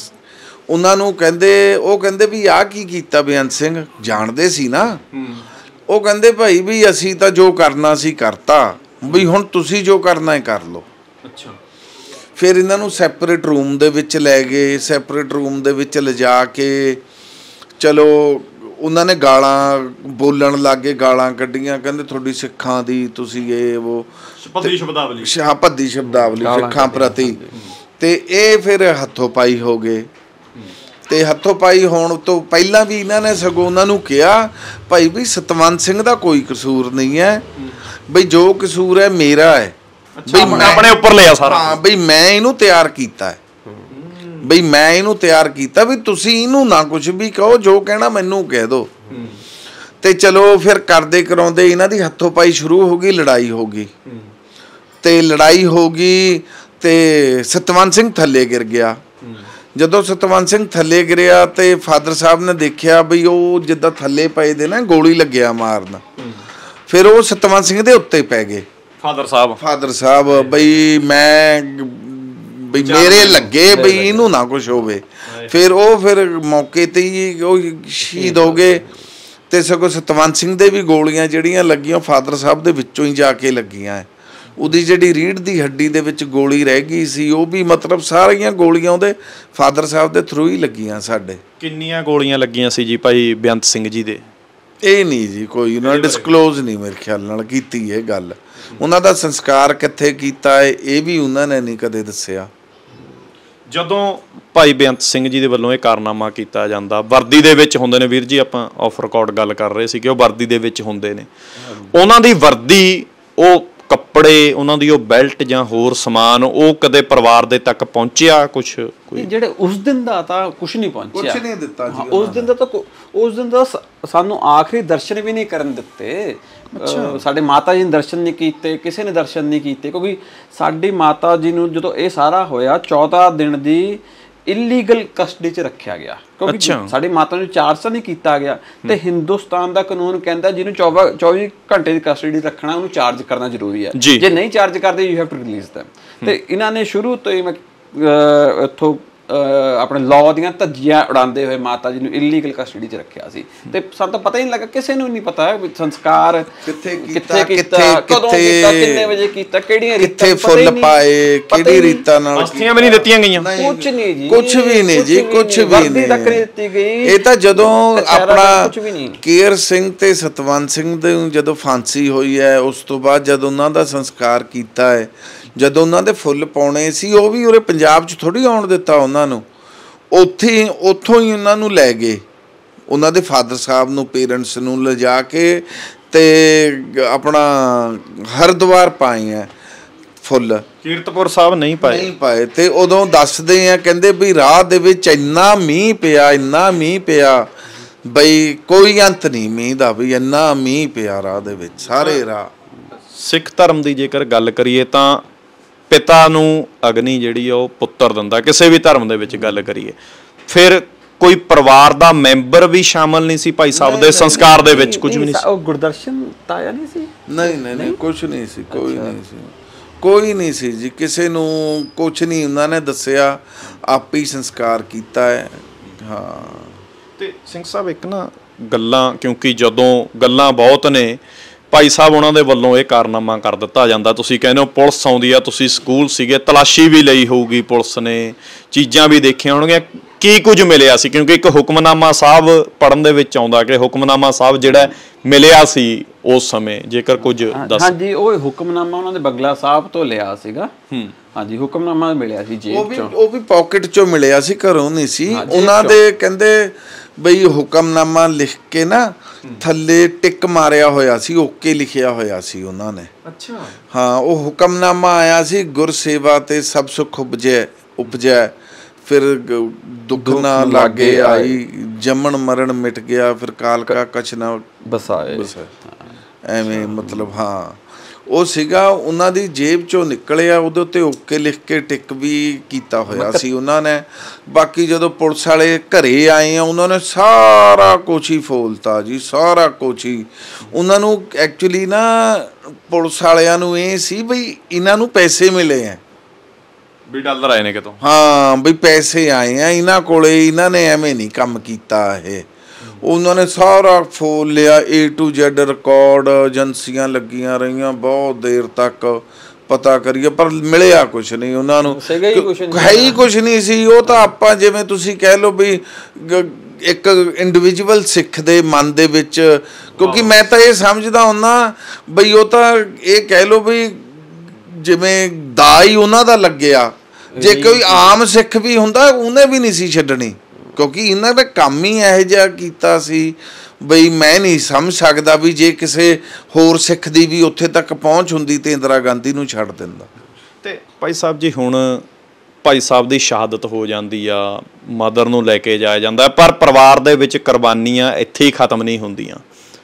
ਉਹਨਾਂ ਨੂੰ ਕਹਿੰਦੇ, ਉਹ ਕਹਿੰਦੇ ਵੀ ਆਹ ਕੀ ਕੀਤਾ ਬੇਅੰਤ ਸਿੰਘ, ਜਾਣਦੇ ਸੀ ਨਾ? ਉਹ ਕਹਿੰਦੇ ਭਾਈ ਵੀ ਅਸੀਂ ਤਾਂ ਜੋ ਕਰਨਾ ਸੀ ਕਰਤਾ, ਵੀ ਹੁਣ ਤੁਸੀਂ ਜੋ ਕਰਨਾ ਹੈ ਕਰ ਲਓ। ਅੱਛਾ। ਫਿਰ ਇਹਨਾਂ ਨੂੰ ਸੈਪਰੇਟ ਰੂਮ ਦੇ ਵਿੱਚ ਲੈ ਗਏ। ਸੈਪਰੇਟ ਰੂਮ ਦੇ ਵਿੱਚ ਲਿਜਾ ਕੇ ਚਲੋ ਉਹਨਾਂ ਨੇ ਗਾਲਾਂ ਬੋਲਣ ਲੱਗੇ, ਗਾਲਾਂ ਕੱਢੀਆਂ, ਕਹਿੰਦੇ ਤੁਹਾਡੀ ਸਿੱਖਾਂ ਦੀ ਤੁਸੀਂ ਇਹ ਉਹ ਭੱਦੀ ਸ਼ਬਦਾਵਲੀ, ਹਾਂ ਭੱਦੀ ਸ਼ਬਦਾਵਲੀ ਸਿੱਖਾਂ ਪ੍ਰਤੀ। ਤੇ ਇਹ ਫਿਰ ਹੱਥੋਂ ਪਾਈ ਹੋ ਗਏ। ਤੇ ਹੱਥੋਂ ਪਾਈ ਹੋਣ ਤੋਂ ਪਹਿਲਾਂ ਵੀ ਇਹਨਾਂ ਨੇ ਸਗੋਂ ਉਹਨਾਂ ਨੂੰ ਕਿਹਾ ਭਾਈ ਵੀ ਸਤਵੰਤ ਸਿੰਘ ਦਾ ਕੋਈ ਕਸੂਰ ਨਹੀਂ ਹੈ, ਬਈ ਜੋ ਕਸੂਰ ਹੈ ਮੇਰਾ ਹੈ, ਬਈ ਆਪਣੇ ਉੱਪਰ ਲਿਆ ਸਾਰਾ। ਹਾਂ, ਬਈ ਮੈਂ ਇਹਨੂੰ ਤਿਆਰ ਕੀਤਾ ਹੈ, ਬਈ ਮੈਂ ਇਹਨੂੰ ਤਿਆਰ ਕੀਤਾ, ਵੀ ਤੁਸੀਂ ਇਹਨੂੰ ਨਾ ਕੁਝ ਵੀ ਕਹੋ, ਜੋ ਕਹਿਣਾ ਮੈਨੂੰ ਕਹਿ ਦਿਓ। ਤੇ ਚਲੋ ਫਿਰ ਕਰਦੇ ਕਰਾਉਂਦੇ ਇਹਨਾਂ ਦੀ ਹੱਥੋਂ ਪਾਈ ਸ਼ੁਰੂ ਹੋ ਗਈ, ਲੜਾਈ ਹੋ ਗਈ। ਤੇ ਲੜਾਈ ਹੋ ਗਈ ਤੇ ਸਤਵੰਤ ਸਿੰਘ ਥੱਲੇ ਗਿਰ ਗਿਆ। ਜਦੋਂ ਸਤਵੰਤ ਸਿੰਘ ਥੱਲੇ ਗਿਰਿਆ ਤੇ ਫਾਦਰ ਸਾਹਿਬ ਨੇ ਦੇਖਿਆ ਬਈ ਉਹ ਜਿੱਦਾਂ ਥੱਲੇ ਪਏ ਦੇ ਨਾ ਗੋਲੀ ਲੱਗਿਆ ਮਾਰਨ, ਫਿਰ ਉਹ ਸਤਵੰਤ ਸਿੰਘ ਦੇ ਉੱਤੇ ਪੈ ਗਏ ਫਾਦਰ ਸਾਹਿਬ ਫਾਦਰ ਸਾਹਿਬ ਬਈ ਮੈਂ ਬਈ ਮੇਰੇ ਲੱਗੇ ਬਈ ਇਹਨੂੰ ਨਾ ਕੁਛ ਹੋਵੇ। ਫਿਰ ਉਹ ਫਿਰ ਮੌਕੇ ਤੇ ਹੀ ਉਹ ਸ਼ਹੀਦ ਹੋ ਗਏ। ਤੇ ਸਗੋਂ ਸਤਵੰਤ ਸਿੰਘ ਦੇ ਵੀ ਗੋਲੀਆਂ ਜਿਹੜੀਆਂ ਲੱਗੀਆਂ ਫਾਦਰ ਸਾਹਿਬ ਦੇ ਵਿੱਚੋਂ ਹੀ ਜਾ ਕੇ ਲੱਗੀਆਂ। ਉਹਦੀ ਜਿਹੜੀ ਰੀੜ੍ਹ ਦੀ ਹੱਡੀ ਦੇ ਵਿੱਚ ਗੋਲੀ ਰਹਿ ਗਈ ਸੀ, ਉਹ ਵੀ ਮਤਲਬ ਸਾਰੀਆਂ ਗੋਲੀਆਂ ਉਹਦੇ ਫਾਦਰ ਸਾਹਿਬ ਦੇ ਥਰੂ ਹੀ ਲੱਗੀਆਂ ਸਾਡੇ। ਕਿੰਨੀਆਂ ਗੋਲੀਆਂ ਲੱਗੀਆਂ ਸੀ ਜੀ ਭਾਈ ਬੇਅੰਤ ਸਿੰਘ ਜੀ ਦੇ? ਇਹ ਨਹੀਂ ਜੀ ਕੋਈ ਉਹਨਾਂ ਨੇ ਡਿਸਕਲੋਜ਼ ਨਹੀਂ ਮੇਰੇ ਖਿਆਲ ਨਾਲ ਕੀਤੀ ਇਹ ਗੱਲ। ਉਹਨਾਂ ਦਾ ਸੰਸਕਾਰ ਕਿੱਥੇ ਕੀਤਾ ਹੈ ਇਹ ਵੀ ਉਹਨਾਂ ਨੇ ਨਹੀਂ ਕਦੇ ਦੱਸਿਆ। ਜਦੋਂ ਭਾਈ ਬੇਅੰਤ ਸਿੰਘ ਜੀ ਦੇ ਵੱਲੋਂ ਇਹ ਕਾਰਨਾਮਾ ਕੀਤਾ ਜਾਂਦਾ, ਵਰਦੀ ਦੇ ਵਿੱਚ ਹੁੰਦੇ ਨੇ ਵੀਰ ਜੀ, ਆਪਾਂ ਆਫ ਰਿਕਾਰਡ ਗੱਲ ਕਰ ਰਹੇ ਸੀ ਕਿ ਉਹ ਵਰਦੀ ਦੇ ਵਿੱਚ ਹੁੰਦੇ ਨੇ। ਉਹਨਾਂ ਦੀ ਵਰਦੀ, ਉਹ ਕੱਪੜੇ, ਉਹਨਾਂ ਦੀ ਉਹ ਬੈਲਟ ਜਾਂ ਹੋਰ ਸਮਾਨ, ਉਹ ਕਦੇ ਪਰਿਵਾਰ ਦੇ ਤੱਕ ਪਹੁੰਚਿਆ ਕੁਛ? ਕੋਈ ਜਿਹੜੇ ਉਸ ਦਿਨ ਦਾ ਤਾਂ ਕੁਛ ਨਹੀਂ ਪਹੁੰਚਿਆ, ਕੁਛ ਨਹੀਂ ਦਿੱਤਾ ਜੀ ਉਸ ਦਿਨ ਦਾ ਤਾਂ ਉਸ ਦਿਨ ਦਾ ਸਾਨੂੰ ਆਖਰੀ ਦਰਸ਼ਨ ਵੀ ਨਹੀਂ ਕਰਨ ਦਿੱਤੇ। ਸਾਡੇ ਮਾਤਾ ਜੀ ਨੇ ਦਰਸ਼ਨ ਨਹੀਂ ਕੀਤੇ, ਕਿਸੇ ਨੇ ਦਰਸ਼ਨ ਨਹੀਂ ਕੀਤੇ, ਕਿਉਂਕਿ ਸਾਡੀ ਮਾਤਾ ਜੀ ਨੂੰ ਜਦੋਂ ਇਹ ਸਾਰਾ ਹੋਇਆ ਚੌਦਾਂ ਦਿਨ ਦੀ ਇਲੀਗਲ ਕਸਟਡੀ 'ਚ ਰੱਖਿਆ ਗਿਆ, ਕਿਉਂਕਿ ਸਾਡੀ ਮਾਤਾ ਨੂੰ ਚਾਰਜ ਨਹੀਂ ਕੀਤਾ ਗਿਆ। ਤੇ ਹਿੰਦੁਸਤਾਨ ਦਾ ਕਾਨੂੰਨ ਕਹਿੰਦਾ ਜਿਹਨੂੰ ਚੌਵੀ ਘੰਟੇ ਦੀ ਕਸਟਡੀ ਰੱਖਣਾ ਉਹਨੂੰ ਚਾਰਜ ਕਰਨਾ ਜ਼ਰੂਰੀ ਹੈ। ਜੇ ਨਹੀਂ ਚਾਰਜ ਕਰਦੇ you have to release them. ਤੇ ਇਹਨਾਂ ਨੇ ਸ਼ੁਰੂ ਤੋਂ ਹੀ ਮੈਂ ਇੱਥੋਂ ਆਪਣੇ ਲਾਅ ਦੀਆਂ ਧੱਜੀਆਂ ਉਡਾਉਂਦੇ ਹੋਏ ਮਾਤਾ ਜੀ ਨੂੰ ਇਲੀਗਲ ਕਸਟਡੀ 'ਚ ਰੱਖਿਆ ਸੀ। ਤੇ ਸਾਨੂੰ ਤਾਂ ਪਤਾ ਹੀ ਨਹੀਂ ਲੱਗਾ, ਕਿਸੇ ਨੂੰ ਨਹੀਂ ਪਤਾ ਸੰਸਕਾਰ ਕਿੱਥੇ ਕੀਤਾ, ਕਦੋਂ ਕੀਤਾ, ਕਿੰਨੇ ਵਜੇ ਕੀਤਾ, ਕਿਹੜੀਆਂ ਰੀਤਾਂ, ਕਿੱਥੇ ਫੁੱਲ ਪਾਏ, ਕਿਹੜੀ ਰੀਤਾਂ ਨਾਲ, ਅਸਥੀਆਂ ਵੀ ਨਹੀਂ ਦਿੱਤੀਆਂ ਗਈਆਂ, ਕੁਝ ਨਹੀਂ ਜੀ, ਕੁਝ ਵੀ ਨਹੀਂ ਜੀ, ਕੁਝ ਵੀ ਨਹੀਂ ਦਿੱਤੀ ਗਈ। ਇਹ ਤਾਂ ਜਦੋਂ ਆਪਣਾ ਕੇਰ ਸਿੰਘ ਤੇ ਸਤਵੰਤ ਸਿੰਘ ਦੇ ਜਦੋਂ ਫਾਂਸੀ ਹੋਈ ਹੈ, ਉਸ ਤੋਂ ਬਾਅਦ ਜਦੋਂ ਉਹਨਾਂ ਦਾ ਸੰਸਕਾਰ ਕੀਤਾ ਹੈ, ਜਦੋਂ ਉਹਨਾਂ ਦੇ ਫੁੱਲ ਪਾਉਣੇ ਸੀ, ਉਹ ਵੀ ਉਰੇ ਪੰਜਾਬ 'ਚ ਥੋੜ੍ਹੀ ਆਉਣ ਦਿੱਤਾ ਉਹਨਾਂ ਨੂੰ। ਉੱਥੇ ਉੱਥੋਂ ਹੀ ਉਹਨਾਂ ਨੂੰ ਲੈ ਗਏ, ਉਹਨਾਂ ਦੇ ਫਾਦਰ ਸਾਹਿਬ ਨੂੰ, ਪੇਰੈਂਟਸ ਨੂੰ ਲਿਜਾ ਕੇ ਤੇ ਆਪਣਾ ਹਰਿਦੁਆਰ ਪਾਏ ਆ ਫੁੱਲ। ਕੀਰਤਪੁਰ ਸਾਹਿਬ ਨਹੀਂ ਪਾਏ ਨਹੀਂ ਪਾਏ ਤੇ ਉਦੋਂ ਦੱਸਦੇ ਆ, ਕਹਿੰਦੇ ਵੀ ਰਾਹ ਦੇ ਵਿੱਚ ਇੰਨਾ ਮੀਂਹ ਪਿਆ, ਇੰਨਾ ਮੀਂਹ ਪਿਆ ਬਈ ਕੋਈ ਅੰਤ ਨਹੀਂ ਮੀਂਹ ਦਾ, ਵੀ ਇੰਨਾ ਮੀਂਹ ਪਿਆ ਰਾਹ ਦੇ ਵਿੱਚ ਸਾਰੇ ਰਾਹ। ਸਿੱਖ ਧਰਮ ਦੀ ਜੇਕਰ ਗੱਲ ਕਰੀਏ ਤਾਂ ਪਿਤਾ ਨੂੰ ਅਗਨੀ ਜਿਹੜੀ ਆ ਉਹ ਪੁੱਤਰ ਦਿੰਦਾ, ਕਿਸੇ ਵੀ ਧਰਮ ਦੇ ਵਿੱਚ ਗੱਲ ਕਰੀਏ। ਫਿਰ ਕੋਈ ਪਰਿਵਾਰ ਦਾ ਮੈਂਬਰ ਵੀ ਸ਼ਾਮਲ ਨਹੀਂ ਸੀ ਭਾਈ ਸਾਹਿਬ ਦੇ ਸੰਸਕਾਰ ਦੇ ਵਿੱਚ? ਕੁਝ ਵੀ ਨਹੀਂ ਸੀ? ਉਹ ਗੁਰਦਰਸ਼ਨ ਤਾਇਆ ਨਹੀਂ ਸੀ? ਨਹੀਂ ਨਹੀਂ ਨਹੀਂ ਕੁਝ ਨਹੀਂ ਸੀ, ਕੋਈ ਨਹੀਂ ਸੀ, ਕੋਈ ਨਹੀਂ ਸੀ ਜੀ, ਕਿਸੇ ਨੂੰ ਕੁਝ ਨਹੀਂ ਉਹਨਾਂ ਨੇ ਦੱਸਿਆ, ਆਪ ਹੀ ਸੰਸਕਾਰ ਕੀਤਾ ਹੈ। ਹਾਂ। ਤੇ ਸਿੰਘ ਸਾਹਿਬ ਇੱਕ ਨਾ ਗੱਲਾਂ, ਕਿਉਂਕਿ ਜਦੋਂ ਗੱਲਾਂ ਬਹੁਤ ਨੇ, ਭਾਈ ਸਾਹਿਬ ਉਹਨਾਂ ਦੇ ਵੱਲੋਂ ਇਹ ਕਾਰਨਾਮਾ ਕਰ ਦਿੱਤਾ ਜਾਂਦਾ, ਤੁਸੀਂ ਕਹਿੰਦੇ ਹੋ ਪੁਲਿਸ ਆਉਂਦੀ ਆ, ਤੁਸੀਂ ਸਕੂਲ ਸੀਗੇ, ਤਲਾਸ਼ੀ ਵੀ ਲਈ ਹੋਊਗੀ ਪੁਲਿਸ ਨੇ, ਚੀਜ਼ਾਂ ਵੀ ਦੇਖੀਆਂ ਹੋਣਗੀਆਂ, ਕੀ ਕੁਝ ਮਿਲਿਆ ਸੀ? ਕਿਉਂਕਿ ਇੱਕ ਹੁਕਮਨਾਮਾ ਸਾਹਿਬ ਪੜਨ ਦੇ ਵਿੱਚ ਆਉਂਦਾ ਕਿ ਹੁਕਮਨਾਮਾ ਸਾਹਿਬ ਜਿਹੜਾ ਮਿਲਿਆ ਸੀ ਉਸ ਸਮੇਂ, ਜੇਕਰ ਕੁਝ ਦੱਸ। ਹਾਂਜੀ, ਉਹ ਹੁਕਮਨਾਮਾ ਉਹਨਾਂ ਦੇ ਬਗਲਾ ਸਾਹਿਬ ਤੋਂ ਲਿਆ ਸੀਗਾ। ਹੂੰ, ਹਾਂਜੀ, ਹੁਕਮਨਾਮਾ ਮਿਲਿਆ ਸੀ ਜੇਬ ਚੋਂ, ਉਹ ਵੀ ਪਾਕਟ ਚੋਂ ਮਿਲਿਆ ਸੀ, ਘਰੋਂ ਨਹੀਂ ਸੀ। ਉਹਨਾਂ ਦੇ ਕਹਿੰਦੇ ਬਈ ਹੁਕਮਨਾਮਾ ਲਿਖ ਕੇ ਨਾ ਥੱਲੇ ਟਿਕ ਮਾਰਿਆ ਹੋਇਆ ਸੀ, ਓਕੇ ਲਿਖਿਆ ਹੋਇਆ ਸੀ ਉਹਨਾਂ ਨੇ। ਅੱਛਾ। ਹਾਂ, ਉਹ ਹੁਕਮਨਾਮਾ ਆਇਆ ਸੀ, ਗੁਰਸੇਵਾ ਤੇ ਸਭ ਸੁਖ ਉਪਜੈ ਉਪਜੈ, ਫਿਰ ਦੁੱਖ ਨਾ ਲਾਗੇ ਆਈ, ਜੰਮਣ ਮਰਨ ਮਿਟ ਗਿਆ, ਫਿਰ ਕਾਲ ਕਾ ਕਛ ਨਾ ਬਸਾਏ, ਐਵੇਂ ਮਤਲਬ। ਹਾਂ, ਉਹ ਸੀਗਾ ਉਹਨਾਂ ਦੀ ਜੇਬ ਚੋਂ ਨਿਕਲਿਆ, ਉਹਦੇ ਉੱਤੇ ਓਕੇ ਲਿਖ ਕੇ ਟਿਕ ਵੀ ਕੀਤਾ ਹੋਇਆ ਸੀ ਉਹਨਾਂ ਨੇ। ਬਾਕੀ ਜਦੋਂ ਪੁਲਿਸ ਵਾਲੇ ਘਰੇ ਆਏ ਆ, ਉਹਨਾਂ ਨੇ ਸਾਰਾ ਕੁਛ ਹੀ ਫੋਲਤਾ ਜੀ, ਸਾਰਾ ਕੁਛ ਹੀ। ਉਹਨਾਂ ਨੂੰ ਐਕਚੁਅਲੀ ਨਾ ਪੁਲਿਸ ਵਾਲਿਆਂ ਨੂੰ ਇਹ ਸੀ ਬਈ ਇਹਨਾਂ ਨੂੰ ਪੈਸੇ ਮਿਲੇ ਆ, ਵੀ ਡਾਲਰ ਆਏ ਨੇ ਕਿਤੋਂ। ਹਾਂ, ਬਈ ਪੈਸੇ ਆਏ ਆ ਇਹਨਾਂ ਕੋਲੇ, ਇਹਨਾਂ ਨੇ ਐਵੇਂ ਨਹੀਂ ਕੰਮ ਕੀਤਾ ਇਹ। ਉਹਨਾਂ ਨੇ ਸਾਰਾ ਫੋਲ ਲਿਆ, ਏ ਟੂ ਜ਼ੈਡ ਰਿਕਾਰਡ, ਏਜੰਸੀਆਂ ਲੱਗੀਆਂ ਰਹੀਆਂ ਬਹੁਤ ਦੇਰ ਤੱਕ, ਪਤਾ ਕਰੀਏ, ਪਰ ਮਿਲਿਆ ਕੁਛ ਨਹੀਂ ਉਹਨਾਂ ਨੂੰ, ਹੈ ਹੀ ਕੁਛ ਨਹੀਂ ਸੀ। ਉਹ ਤਾਂ ਆਪਾਂ ਜਿਵੇਂ ਤੁਸੀਂ ਕਹਿ ਲਓ ਵੀ ਇੱਕ ਇੰਡੀਵਿਜੂਅਲ ਸਿੱਖ ਦੇ ਮਨ ਦੇ ਵਿੱਚ, ਕਿਉਂਕਿ ਮੈਂ ਤਾਂ ਇਹ ਸਮਝਦਾ ਹੁੰਦਾ ਬਈ ਉਹ ਤਾਂ ਇਹ ਕਹਿ ਲਓ ਵੀ ਜਿਵੇਂ ਦਾ ਹੀ ਉਹਨਾਂ ਦਾ ਲੱਗਿਆ, ਜੇ ਕੋਈ ਆਮ ਸਿੱਖ ਵੀ ਹੁੰਦਾ ਉਹਨੇ ਵੀ ਨਹੀਂ ਸੀ ਛੱਡਣੀ, ਕਿਉਂਕਿ ਇਹਨਾਂ ਦਾ ਕੰਮ ਹੀ ਇਹੋ ਜਿਹਾ ਕੀਤਾ ਸੀ ਬਈ ਮੈਂ ਨਹੀਂ ਸਮਝ ਸਕਦਾ ਵੀ ਜੇ ਕਿਸੇ ਹੋਰ ਸਿੱਖ ਦੀ ਵੀ ਉੱਥੇ ਤੱਕ ਪਹੁੰਚ ਹੁੰਦੀ ਤੇ ਇੰਦਰਾ ਗਾਂਧੀ ਨੂੰ ਛੱਡ ਦਿੰਦਾ। ਤੇ ਭਾਈ ਸਾਹਿਬ ਜੀ, ਹੁਣ ਭਾਈ ਸਾਹਿਬ ਦੀ ਸ਼ਹਾਦਤ ਹੋ ਜਾਂਦੀ ਆ, ਮਦਰ ਨੂੰ ਲੈ ਕੇ ਜਾਇਆ ਜਾਂਦਾ, ਪਰ ਪਰਿਵਾਰ ਦੇ ਵਿੱਚ ਕੁਰਬਾਨੀਆਂ ਇੱਥੇ ਹੀ ਖਤਮ ਨਹੀਂ ਹੁੰਦੀਆਂ।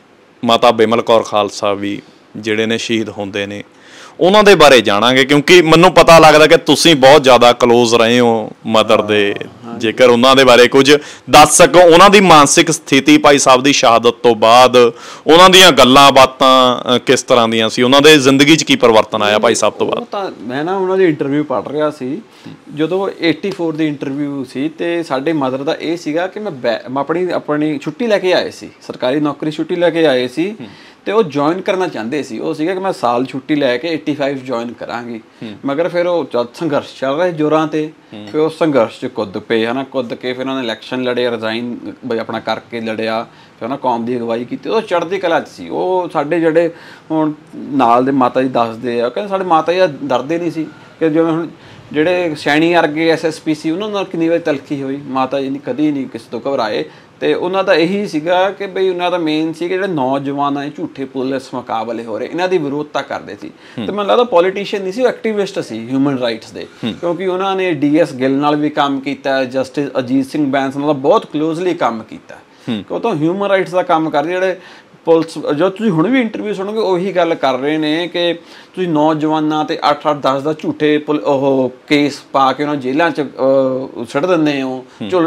ਮਾਤਾ ਬਿਮਲ ਕੌਰ ਖਾਲਸਾ ਵੀ ਜਿਹੜੇ ਨੇ ਸ਼ਹੀਦ ਹੁੰਦੇ ਨੇ, ਉਹਨਾਂ ਦੇ ਬਾਰੇ ਜਾਣਾਂਗੇ, ਕਿਉਂਕਿ ਮੈਨੂੰ ਪਤਾ ਲੱਗਦਾ ਕਿ ਤੁਸੀਂ ਬਹੁਤ ਜ਼ਿਆਦਾ ਕਲੋਜ਼ ਰਹੇ ਹੋ ਮਦਰ ਦੇ। ਜੇਕਰ ਉਹਨਾਂ ਦੇ ਬਾਰੇ ਕੁਝ ਦੱਸ ਸਕੋ, ਉਹਨਾਂ ਦੀ ਮਾਨਸਿਕ ਸਥਿਤੀ ਭਾਈ ਸਾਹਿਬ ਦੀ ਸ਼ਹਾਦਤ ਤੋਂ ਬਾਅਦ, ਉਹਨਾਂ ਦੀਆਂ ਗੱਲਾਂ ਬਾਤਾਂ ਕਿਸ ਤਰ੍ਹਾਂ ਦੀਆਂ ਸੀ, ਉਹਨਾਂ ਦੇ ਜ਼ਿੰਦਗੀ 'ਚ ਕੀ ਪਰਿਵਰਤਨ ਆਇਆ ਭਾਈ ਸਾਹਿਬ ਤੋਂ ਬਾਅਦ? ਤਾਂ ਮੈਂ ਨਾ ਉਹਨਾਂ ਦੀ ਇੰਟਰਵਿਊ ਪੜ੍ਹ ਰਿਹਾ ਸੀ, ਜਦੋਂ ਚੁਰਾਸੀ ਦੀ ਇੰਟਰਵਿਊ ਸੀ, ਤੇ ਸਾਡੇ ਮਦਰ ਦਾ ਇਹ ਸੀਗਾ ਕਿ ਮੈਂ ਆਪਣੀ ਆਪਣੀ ਛੁੱਟੀ ਲੈ ਕੇ ਆਏ ਸੀ, ਸਰਕਾਰੀ ਨੌਕਰੀ ਛੁੱਟੀ ਲੈ ਕੇ ਆਏ ਸੀ, ਤੇ ਉਹ ਜੁਆਇਨ ਕਰਨਾ ਚਾਹੁੰਦੇ ਸੀ। ਉਹ ਸੀਗਾ ਕਿ ਮੈਂ ਸਾਲ ਛੁੱਟੀ ਲੈ ਕੇ ਪਚਾਸੀ ਜੁਆਇਨ ਕਰਾਂਗੀ, ਮਗਰ ਫਿਰ ਉਹ ਜਦ ਸੰਘਰਸ਼ ਚੱਲ ਰਿਹਾ ਜੋਰਾਂ ਤੇ, ਫਿਰ ਉਹ ਸੰਘਰਸ਼ 'ਚ ਕੁੱਦ ਪਏ ਹਨਾ, ਕੁੱਦ ਕੇ ਫਿਰ ਉਹਨਾਂ ਨੇ ਇਲੈਕਸ਼ਨ ਲੜੇ, ਰਿਜ਼ਾਈਨ ਬਈ ਆਪਣਾ ਕਰਕੇ ਲੜਿਆ, ਫਿਰ ਉਹਨਾਂ ਕੌਮ ਦੀ ਅਗਵਾਈ ਕੀਤੀ। ਉਹ ਚੜ੍ਹਦੀ ਕਲਾ 'ਚ ਸੀ। ਉਹ ਸਾਡੇ ਜਿਹੜੇ ਹੁਣ ਨਾਲ ਦੇ ਮਾਤਾ ਜੀ ਦੱਸਦੇ ਆ, ਕਹਿੰਦੇ ਸਾਡੇ ਮਾਤਾ ਜੀ ਡਰਦੇ ਨਹੀਂ ਸੀ, ਕਿ ਜਿਵੇਂ ਹੁਣ ਜਿਹੜੇ ਸੈਣੀ ਵਰਗੇ ਐਸ ਐਸ ਪੀ ਸੀ, ਉਹਨਾਂ ਨਾਲ ਕਿੰਨੀ ਵਾਰੀ ਤਲਖੀ ਹੋਈ, ਮਾਤਾ ਜੀ ਨੇ ਕਦੀ ਨਹੀਂ ਕਿਸੇ ਤੋਂ ਘਬਰਾਏ। ਤੇ ਉਹਨਾਂ ਦਾ ਇਹੀ ਸੀਗਾ ਕਿ ਬਈ ਉਹਨਾਂ ਦਾ ਮੇਨ ਸੀ ਕਿ ਜਿਹੜੇ ਨੌਜਵਾਨ ਹੈ ਝੂਠੇ ਪੁਲਿਸ ਮੁਕਾਬਲੇ ਹੋ ਰਹੇ, ਇਹਨਾਂ ਦੀ ਵਿਰੋਧਤਾ ਕਰਦੇ ਸੀ। ਤੇ ਮੈਨੂੰ ਲੱਗਦਾ ਪੋਲੀਟੀਸ਼ੀਅਨ ਨਹੀਂ ਸੀ, ਉਹ ਐਕਟਿਵਿਸਟ ਸੀ ਹਿਊਮਨ ਰਾਈਟਸ ਦੇ, ਕਿਉਂਕਿ ਉਹਨਾਂ ਨੇ ਡੀ ਐਸ ਗਿੱਲ ਨਾਲ ਵੀ ਕੰਮ ਕੀਤਾ, ਜਸਟਿਸ ਅਜੀਤ ਸਿੰਘ ਬੈਂਸ ਨਾਲ ਬਹੁਤ ਕਲੋਜ਼ਲੀ ਕੰਮ ਕੀਤਾ, ਕਿ ਉਹ ਤਾਂ ਹਿਊਮਨ ਰਾਈਟਸ ਦਾ ਕੰਮ ਕਰਦੇ। ਜਿਹੜੇ ਪੁਲਿਸ, ਜੋ ਤੁਸੀਂ ਹੁਣ ਵੀ ਇੰਟਰਵਿਊ ਸੁਣੋਗੇ, ਉਹੀ ਗੱਲ ਕਰ ਰਹੇ ਨੇ ਕਿ ਤੁਸੀਂ ਨੌਜਵਾਨਾਂ ਤੇ ਅੱਠ ਅੱਠ ਦਸ ਦਸ ਝੂਠੇ ਉਹ ਕੇਸ ਪਾ ਕੇ ਉਹਨਾਂ ਜੇਲ੍ਹਾਂ 'ਚ ਸੁੱਟ ਦਿੰਦੇ ਹੋ,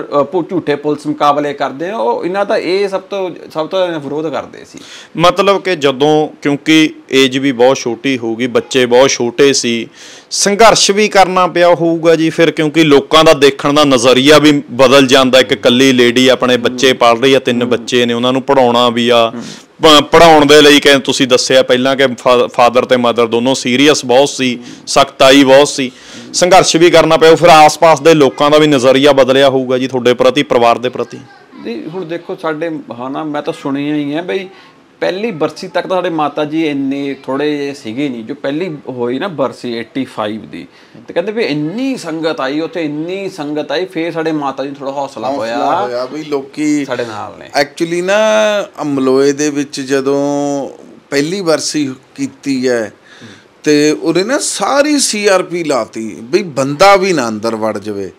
ਝੂਠੇ ਪੁਲਿਸ ਮੁਕਾਬਲੇ ਕਰਦੇ ਹੋ। ਉਹ ਇਹਨਾਂ ਦਾ ਇਹ ਸਭ ਤੋਂ ਸਭ ਤੋਂ ਵਿਰੋਧ ਕਰਦੇ ਸੀ। ਮਤਲਬ ਕਿ ਜਦੋਂ, ਕਿਉਂਕਿ ਏਜ ਵੀ ਬਹੁਤ ਛੋਟੀ ਹੋਊਗੀ, ਬੱਚੇ ਬਹੁਤ ਛੋਟੇ ਸੀ, ਸੰਘਰਸ਼ ਵੀ ਕਰਨਾ ਪਿਆ ਹੋਊਗਾ ਜੀ ਫਿਰ, ਕਿਉਂਕਿ ਲੋਕਾਂ ਦਾ ਦੇਖਣ ਦਾ ਨਜ਼ਰੀਆ ਵੀ ਬਦਲ ਜਾਂਦਾ। ਇੱਕ ਇਕੱਲੀ ਲੇਡੀ ਆਪਣੇ ਬੱਚੇ ਪਾਲ ਰਹੀ ਆ, ਤਿੰਨ ਬੱਚੇ ਨੇ, ਉਹਨਾਂ ਨੂੰ ਪੜ੍ਹਾਉਣਾ ਵੀ ਆ, ਪੜ੍ਹਾਉਣ ਦੇ ਲਈ ਕਹਿੰਦੇ ਤੁਸੀਂ ਦੱਸਿਆ ਪਹਿਲਾਂ ਕਿ ਫਾਦਰ ਤੇ ਮਦਰ ਦੋਨੋਂ ਸੀਰੀਅਸ ਬਹੁਤ ਸੀ, ਸਖਤਾਈ ਬਹੁਤ ਸੀ, ਸੰਘਰਸ਼ ਵੀ ਕਰਨਾ ਪਿਆ। ਫਿਰ ਆਸ-ਪਾਸ ਦੇ ਲੋਕਾਂ ਦਾ ਵੀ ਨਜ਼ਰੀਆ ਬਦਲਿਆ ਹੋਊਗਾ ਜੀ ਤੁਹਾਡੇ ਪ੍ਰਤੀ, ਪਰਿਵਾਰ ਦੇ ਪ੍ਰਤੀ। ਜੀ ਹੁਣ ਦੇਖੋ, ਸਾਡੇ ਹਾਂ ਨਾ, ਮੈਂ ਤਾਂ ਸੁਣਿਆ ਹੀ ਹੈ ਬਈ ਪਹਿਲੀ ਬਰਸੀ ਤੱਕ ਤਾਂ ਸਾਡੇ ਮਾਤਾ ਜੀ ਇੰਨੇ ਥੋੜ੍ਹੇ ਜਿਹੇ ਸੀਗੇ ਨਹੀਂ। ਜੋ ਪਹਿਲੀ ਹੋਈ ਨਾ ਬਰਸੀ ਪਚਾਸੀ ਦੀ, ਤੇ ਕਹਿੰਦੇ ਵੀ ਇੰਨੀ ਸੰਗਤ ਆਈ ਉੱਥੇ, ਇੰਨੀ ਸੰਗਤ ਆਈ, ਫਿਰ ਸਾਡੇ ਮਾਤਾ ਜੀ ਥੋੜਾ ਹੌਸਲਾ ਹੋਇਆ ਵੀ ਲੋਕੀ ਸਾਡੇ ਨਾਲ ਨੇ। ਐਕਚੁਅਲੀ ਨਾ ਅਮਲੋਏ ਦੇ ਵਿੱਚ ਜਦੋਂ ਪਹਿਲੀ ਬਰਸੀ ਕੀਤੀ ਹੈ, ਤੇ ਉਹਨੇ ਨਾ ਸਾਰੀ ਸੀ ਆਰ ਪੀ ਲਾਤੀ ਬਈ ਬੰਦਾ ਵੀ ਨਾ ਅੰਦਰ ਵੜ ਜਾਵੇ,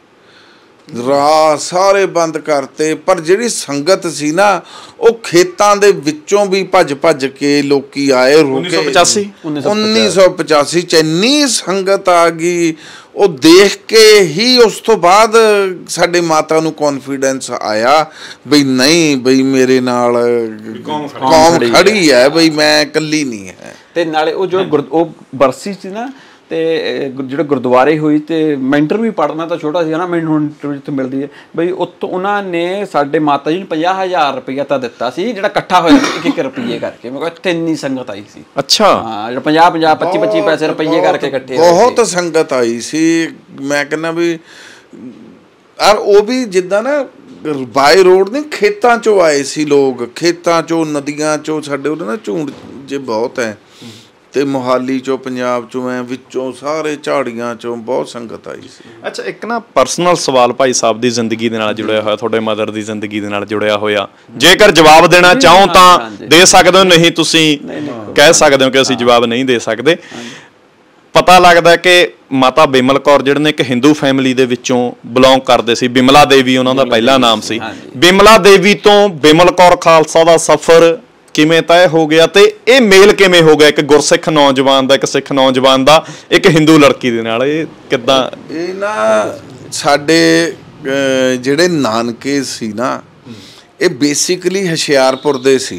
ਰਾਹ ਸਾਰੇ ਬੰਦ ਕਰਤੇ। ਪਰ ਜਿਹੜੀ ਸੰਗਤ ਸੀ ਨਾ, ਉਹ ਖੇਤਾਂ ਦੇ ਵਿੱਚੋਂ ਵੀ ਭੱਜ ਭੱਜ ਕੇ ਲੋਕੀ ਆਏ। ਉੱਨੀ ਸੌ ਪਚਾਸੀ ਉੱਨੀ ਸੌ ਪਚਾਸੀ ਚ ਇੰਨੀ ਸੰਗਤ ਆ ਗਈ, ਉਹ ਦੇਖ ਕੇ ਹੀ ਉਸ ਤੋਂ ਬਾਅਦ ਸਾਡੇ ਮਾਤਾ ਨੂੰ ਕੌਨਫੀਡੈਂਸ ਆਇਆ ਬਈ ਨਹੀਂ ਬਈ ਮੇਰੇ ਨਾਲ ਕੌਮ ਖੜੀ ਹੈ, ਬਈ ਮੈਂ ਇਕੱਲੀ ਨਹੀਂ ਹੈ। ਤੇ ਨਾਲੇ ਉਹ ਜੋ ਉਹ ਬਰਸੀ ਸੀ ਨਾ, ਤੇ ਜਿਹੜੇ ਗੁਰਦੁਆਰੇ ਹੋਈ, ਤੇ ਮੈਂ ਇੰਟਰਵਿਊ ਪੜ੍ਹਨਾ ਤਾਂ ਛੋਟਾ ਸੀ ਨਾ, ਮੈਨੂੰ ਹੁਣ ਇੰਟਰਵਿਊ ਜਿੱਥੇ ਮਿਲਦੀ ਹੈ ਬਈ ਉੱਥੋਂ ਉਹਨਾਂ ਨੇ ਸਾਡੇ ਮਾਤਾ ਜੀ ਨੂੰ ਪੰਜਾਹ ਹਜ਼ਾਰ ਰੁਪਈਆ ਤਾਂ ਦਿੱਤਾ ਸੀ, ਜਿਹੜਾ ਇਕੱਠਾ ਹੋਇਆ ਸੀ ਇੱਕ ਇੱਕ ਰੁਪਈਏ ਕਰਕੇ। ਮੈਂ ਕਿਹਾ ਇੱਥੇ ਇੰਨੀ ਸੰਗਤ ਆਈ ਸੀ। ਅੱਛਾ। ਹਾਂ, ਜਿਹੜਾ ਪੰਜਾਹ ਪੰਜਾਹ ਪੱਚੀ ਪੱਚੀ ਪੈਸੇ ਰੁਪਈਏ ਕਰਕੇ ਇਕੱਠੇ ਬਹੁਤ ਸੰਗਤ ਆਈ ਸੀ। ਮੈਂ ਕਹਿੰਦਾ ਵੀ ਯਾਰ ਉਹ ਵੀ ਜਿੱਦਾਂ ਨਾ ਬਾਈ ਰੋਡ ਨਹੀਂ, ਖੇਤਾਂ ਚੋਂ ਆਏ ਸੀ ਲੋਕ, ਖੇਤਾਂ ਚੋਂ, ਨਦੀਆਂ ਚੋਂ, ਸਾਡੇ ਉਹਦੇ ਨਾ ਝੂੰਡ ਜੇ ਬਹੁਤ ਹੈ, ਤੇ ਮੋਹਾਲੀ ਚੋਂ, ਪੰਜਾਬ ਚੋਂ, ਐ ਵਿੱਚੋਂ ਸਾਰੇ ਝਾੜੀਆਂ ਚੋਂ ਬਹੁਤ ਸੰਗਤ ਆਈ ਸੀ। ਅੱਛਾ, ਇੱਕ ਨਾ ਪਰਸਨਲ ਸਵਾਲ ਭਾਈ ਸਾਹਿਬ ਦੀ ਜ਼ਿੰਦਗੀ ਦੇ ਨਾਲ ਜੁੜਿਆ ਹੋਇਆ, ਤੁਹਾਡੇ ਮਦਰ ਦੀ ਜ਼ਿੰਦਗੀ ਦੇ ਨਾਲ ਜੁੜਿਆ ਹੋਇਆ, ਜੇਕਰ ਜਵਾਬ ਦੇਣਾ ਚਾਹੋ ਤਾਂ ਦੇ ਸਕਦੇ ਹੋ, ਨਹੀਂ ਤੁਸੀਂ ਕਹਿ ਸਕਦੇ ਹੋ ਕਿ ਅਸੀਂ ਜਵਾਬ ਨਹੀਂ ਦੇ ਸਕਦੇ। ਪਤਾ ਲੱਗਦਾ ਕਿ ਮਾਤਾ ਬਿਮਲ ਕੌਰ ਜਿਹੜੇ ਨੇ ਇੱਕ ਹਿੰਦੂ ਫੈਮਿਲੀ ਦੇ ਵਿੱਚੋਂ ਬਿਲੋਂਗ ਕਰਦੇ ਸੀ, ਬਿਮਲਾ ਦੇਵੀ ਉਹਨਾਂ ਦਾ ਪਹਿਲਾ ਨਾਮ ਸੀ। ਬਿਮਲਾ ਦੇਵੀ ਤੋਂ ਬਿਮਲ ਕੌਰ ਖਾਲਸਾ ਦਾ ਸਫ਼ਰ ਕਿਵੇਂ ਤੈਅ ਹੋ ਗਿਆ, ਤੇ ਇਹ ਮੇਲ ਕਿਵੇਂ ਹੋ ਗਿਆ ਇੱਕ ਗੁਰਸਿੱਖ ਨੌਜਵਾਨ ਦਾ, ਇੱਕ ਸਿੱਖ ਨੌਜਵਾਨ ਦਾ ਇੱਕ ਹਿੰਦੂ ਲੜਕੀ ਦੇ ਨਾਲ? ਇਹ ਕਿੱਦਾਂ? ਇਹ ਨਾ ਸਾਡੇ ਜਿਹੜੇ ਨਾਨਕੇ ਸੀ ਨਾ, ਇਹ ਬੇਸਿਕਲੀ ਹੁਸ਼ਿਆਰਪੁਰ ਦੇ ਸੀ,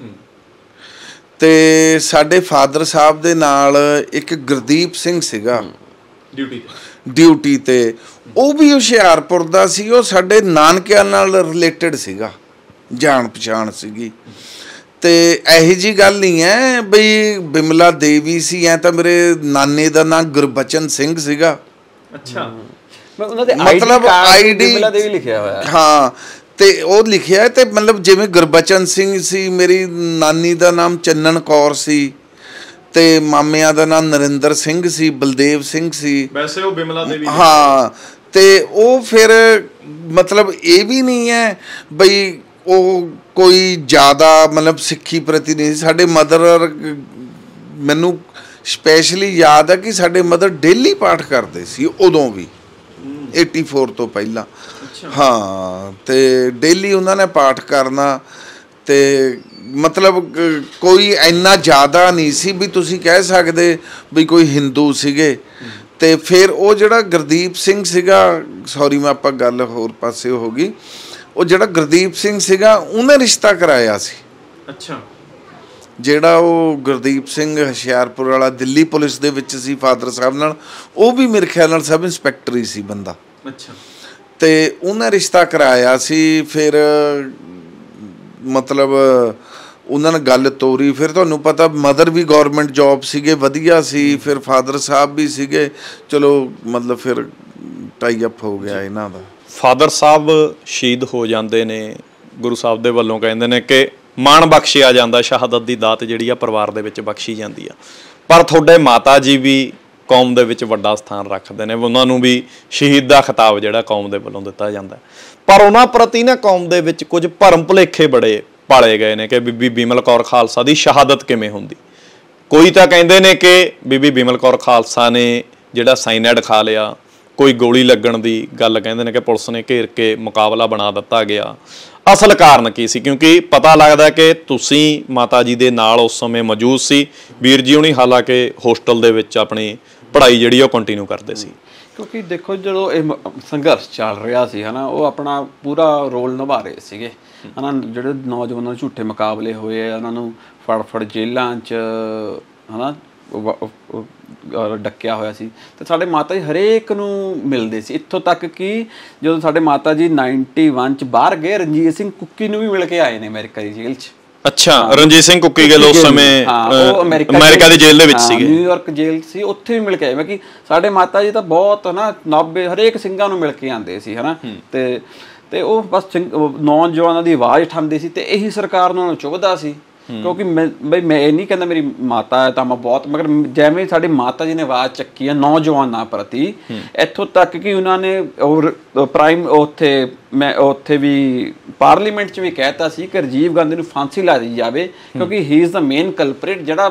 ਤੇ ਸਾਡੇ ਫਾਦਰ ਸਾਹਿਬ ਦੇ ਨਾਲ ਇੱਕ ਗੁਰਦੀਪ ਸਿੰਘ ਸੀਗਾ ਡਿਊਟੀ ਡਿਊਟੀ ਤੇ, ਉਹ ਵੀ ਹੁਸ਼ਿਆਰਪੁਰ ਦਾ ਸੀ। ਉਹ ਸਾਡੇ ਨਾਨਕਿਆਂ ਨਾਲ ਰਿਲੇਟਡ ਸੀਗਾ, ਜਾਣ ਪਛਾਣ ਸੀਗੀ। ਤੇ ਇਹੋ ਜਿਹੀ ਗੱਲ ਨਹੀਂ ਹੈ ਬਈ ਬਿਮਲਾ ਦੇਵੀ ਸੀ, ਐ ਤਾਂ ਮੇਰੇ ਨਾਨੇ ਦਾ ਨਾਂ ਗੁਰਬਚਨ ਸਿੰਘ ਸੀਗਾ। ਅੱਛਾ, ਮਤਲਬ ਆਈਡੀ ਬਿਮਲਾ ਦੇਵੀ ਲਿਖਿਆ ਹੋਇਆ। ਹਾਂ, ਤੇ ਉਹ ਲਿਖਿਆ, ਤੇ ਮਤਲਬ ਜਿਵੇਂ ਗੁਰਬਚਨ ਸਿੰਘ ਸੀ, ਮੇਰੀ ਨਾਨੀ ਦਾ ਨਾਮ ਚੰਨਣ ਕੌਰ ਸੀ, ਤੇ ਮਾਮਿਆਂ ਦਾ ਨਾਮ ਨਰਿੰਦਰ ਸਿੰਘ ਸੀ, ਬਲਦੇਵ ਸਿੰਘ ਸੀ। ਵੈਸੇ ਉਹ ਬਿਮਲਾ ਦੇਵੀ। ਹਾਂ, ਤੇ ਉਹ ਫਿਰ ਮਤਲਬ ਇਹ ਵੀ ਨਹੀਂ ਹੈ ਬਈ ਉਹ ਕੋਈ ਜ਼ਿਆਦਾ ਮਤਲਬ ਸਿੱਖੀ ਪ੍ਰਤੀ ਨਹੀਂ। ਸਾਡੇ ਮਦਰ, ਮੈਨੂੰ ਸਪੈਸ਼ਲੀ ਯਾਦ ਹੈ ਕਿ ਸਾਡੇ ਮਦਰ ਡੇਲੀ ਪਾਠ ਕਰਦੇ ਸੀ ਉਦੋਂ ਵੀ, ਚੁਰਾਸੀ ਤੋਂ ਪਹਿਲਾਂ। ਹਾਂ, ਤੇ ਡੇਲੀ ਉਹਨਾਂ ਨੇ ਪਾਠ ਕਰਨਾ, ਤੇ ਮਤਲਬ ਕੋਈ ਇੰਨਾ ਜ਼ਿਆਦਾ ਨਹੀਂ ਸੀ ਵੀ ਤੁਸੀਂ ਕਹਿ ਸਕਦੇ ਵੀ ਕੋਈ ਹਿੰਦੂ ਸੀਗੇ। ਤੇ ਫਿਰ ਉਹ ਜਿਹੜਾ ਗੁਰਦੀਪ ਸਿੰਘ ਸੀਗਾ, ਸੌਰੀ ਮੈਂ ਆਪਾਂ ਗੱਲ ਹੋਰ ਪਾਸੇ ਹੋ ਗਈ, ਉਹ ਜਿਹੜਾ ਗੁਰਦੀਪ ਸਿੰਘ ਸੀਗਾ ਉਹਨੇ ਰਿਸ਼ਤਾ ਕਰਾਇਆ ਸੀ। ਅੱਛਾ। ਜਿਹੜਾ ਉਹ ਗੁਰਦੀਪ ਸਿੰਘ ਹੁਸ਼ਿਆਰਪੁਰ ਵਾਲਾ, ਦਿੱਲੀ ਪੁਲਿਸ ਦੇ ਵਿੱਚ ਸੀ ਫਾਦਰ ਸਾਹਿਬ ਨਾਲ, ਉਹ ਵੀ ਮੇਰੇ ਖਿਆਲ ਨਾਲ ਸਬ ਇੰਸਪੈਕਟਰ ਹੀ ਸੀ ਬੰਦਾ। ਅੱਛਾ। ਤੇ ਉਹਨੇ ਰਿਸ਼ਤਾ ਕਰਾਇਆ ਸੀ। ਫਿਰ ਮਤਲਬ ਉਹਨਾਂ ਨੇ ਗੱਲ ਤੋਰੀ। ਫਿਰ ਤੁਹਾਨੂੰ ਪਤਾ ਮਦਰ ਵੀ ਗੌਰਮੈਂਟ ਜੌਬ ਸੀਗੇ, ਵਧੀਆ ਸੀ, ਫਿਰ ਫਾਦਰ ਸਾਹਿਬ ਵੀ ਸੀਗੇ, ਚਲੋ ਮਤਲਬ ਫਿਰ ਟਾਈ ਅਪ ਹੋ ਗਿਆ ਇਹਨਾਂ ਦਾ। ਫਾਦਰ ਸਾਹਿਬ ਸ਼ਹੀਦ ਹੋ ਜਾਂਦੇ ਨੇ, ਗੁਰੂ ਸਾਹਿਬ ਦੇ ਵੱਲੋਂ ਕਹਿੰਦੇ ਨੇ ਕਿ ਮਾਣ ਬਖਸ਼ਿਆ ਜਾਂਦਾ, ਸ਼ਹਾਦਤ ਦੀ ਦਾਤ ਜਿਹੜੀ ਆ ਪਰਿਵਾਰ ਦੇ ਵਿੱਚ ਬਖਸ਼ੀ ਜਾਂਦੀ ਆ। ਪਰ ਤੁਹਾਡੇ ਮਾਤਾ ਜੀ ਵੀ ਕੌਮ ਦੇ ਵਿੱਚ ਵੱਡਾ ਸਥਾਨ ਰੱਖਦੇ ਨੇ, ਉਹਨਾਂ ਨੂੰ ਵੀ ਸ਼ਹੀਦ ਦਾ ਖਿਤਾਬ ਜਿਹੜਾ ਕੌਮ ਦੇ ਵੱਲੋਂ ਦਿੱਤਾ ਜਾਂਦਾ। ਪਰ ਉਹਨਾਂ ਪ੍ਰਤੀ ਨਾ ਕੌਮ ਦੇ ਵਿੱਚ ਕੁਝ ਭਰਮ ਭੁਲੇਖੇ ਬੜੇ ਪਾਲੇ ਗਏ ਨੇ ਕਿ ਬੀਬੀ ਬਿਮਲ ਕੌਰ ਖਾਲਸਾ ਦੀ ਸ਼ਹਾਦਤ ਕਿਵੇਂ ਹੁੰਦੀ। ਕੋਈ ਤਾਂ ਕਹਿੰਦੇ ਨੇ ਕਿ ਬੀਬੀ ਬਿਮਲ ਕੌਰ ਖਾਲਸਾ ਨੇ ਜਿਹੜਾ ਸਾਈਨਾਈਡ ਖਾ ਲਿਆ, ਕੋਈ ਗੋਲੀ ਲੱਗਣ ਦੀ ਗੱਲ ਕਹਿੰਦੇ ਨੇ ਕਿ ਪੁਲਿਸ ਨੇ ਘੇਰ ਕੇ ਮੁਕਾਬਲਾ ਬਣਾ ਦਿੱਤਾ ਗਿਆ। ਅਸਲ ਕਾਰਨ ਕੀ ਸੀ? ਕਿਉਂਕਿ ਪਤਾ ਲੱਗਦਾ ਕਿ ਤੁਸੀਂ ਮਾਤਾ ਜੀ ਦੇ ਨਾਲ ਉਸ ਸਮੇਂ ਮੌਜੂਦ ਸੀ, ਵੀਰ ਜੀ ਹੁਣੀ ਹਾਲਾਂਕਿ ਹੋਸਟਲ ਦੇ ਵਿੱਚ ਆਪਣੀ ਪੜ੍ਹਾਈ ਜਿਹੜੀ ਉਹ ਕੰਟੀਨਿਊ ਕਰਦੇ ਸੀ। ਕਿਉਂਕਿ ਦੇਖੋ ਜਦੋਂ ਇਹ ਸੰਘਰਸ਼ ਚੱਲ ਰਿਹਾ ਸੀ ਹੈ ਨਾ, ਉਹ ਆਪਣਾ ਪੂਰਾ ਰੋਲ ਨਿਭਾ ਰਹੇ ਸੀਗੇ ਹੈ ਨਾ। ਜਿਹੜੇ ਨੌਜਵਾਨਾਂ ਦੇ ਝੂਠੇ ਮੁਕਾਬਲੇ ਹੋਏ ਆ, ਉਹਨਾਂ ਨੂੰ ਫੜ ਫੜ ਜੇਲ੍ਹਾਂ 'ਚ ਹੈ ਨਾ ਡੱਕਿਆ ਹੋਇਆ ਸੀ, ਤੇ ਸਾਡੇ ਮਾਤਾ ਜੀ ਹਰੇਕ ਨੂੰ ਮਿਲਦੇ ਸੀ। ਇੱਥੋਂ ਤੱਕ ਕਿ ਜਦੋਂ ਸਾਡੇ ਮਾਤਾ ਜੀ ਨਾਈਨਟੀ ਵਨ 'ਚ ਬਾਹਰ ਗਏ, ਰਣਜੀਤ ਸਿੰਘ ਕੁੱਕੀ ਨੂੰ ਵੀ ਮਿਲ ਕੇ ਆਏ ਨੇ ਅਮਰੀਕਾ ਦੀ ਜੇਲ੍ਹ 'ਚ। ਅੱਛਾ, ਰਣਜੀਤ ਸਿੰਘ ਕੁੱਕੀ ਗਿੱਲ ਉਸ ਸਮੇਂ ਅਮਰੀਕਾ ਦੀ ਜੇਲ੍ਹ ਦੇ ਵਿੱਚ ਸੀਗੇ, ਨਿਊਯਾਰਕ ਜੇਲ੍ਹ ਸੀ, ਉੱਥੇ ਵੀ ਮਿਲ ਕੇ ਆਏ। ਮੈਂ ਕਿ ਸਾਡੇ ਮਾਤਾ ਜੀ ਤਾਂ ਬਹੁਤ ਨਾ ਨੱਬੇ ਹਰੇਕ ਸਿੰਘਾਂ ਨੂੰ ਮਿਲ ਕੇ ਆਉਂਦੇ ਸੀ ਹੈ ਨਾ। ਤੇ ਤੇ ਉਹ ਬਸ ਨੌਜਵਾਨਾਂ ਦੀ ਆਵਾਜ਼ ਉਠਾਉਂਦੇ ਸੀ, ਤੇ ਇਹੀ ਸਰਕਾਰ ਨੂੰ ਚੁਭਦਾ ਸੀ। ਕਿਉਂਕਿ ਮੈਂ ਬਈ ਮੈਂ ਇਹ ਨਹੀਂ ਕਹਿੰਦਾ ਮੇਰੀ ਮਾਤਾ ਹੈ ਤਾਂ ਮੈਂ ਬਹੁਤ, ਮਗਰ ਜਿਵੇਂ ਸਾਡੀ ਮਾਤਾ ਜੀ ਨੇ ਆਵਾਜ਼ ਚੱਕੀ ਹੈ ਨੌਜਵਾਨਾਂ ਪ੍ਰਤੀ, ਇੱਥੋਂ ਤੱਕ ਕਿ ਉਹਨਾਂ ਨੇ ਪ੍ਰਾਈਮ ਉੱਥੇ ਮੈਂ ਉੱਥੇ ਵੀ ਪਾਰਲੀਮੈਂਟ 'ਚ ਵੀ ਕਹਿਤਾ ਸੀ ਕਿ ਰਾਜੀਵ ਗਾਂਧੀ ਨੂੰ ਫਾਂਸੀ ਲਾ ਦਿੱਤੀ ਜਾਵੇ, ਕਿਉਂਕਿ ਹੀ ਇਜ਼ ਦਾ ਮੇਨ ਕਲਪ੍ਰਿਟ ਜਿਹੜਾ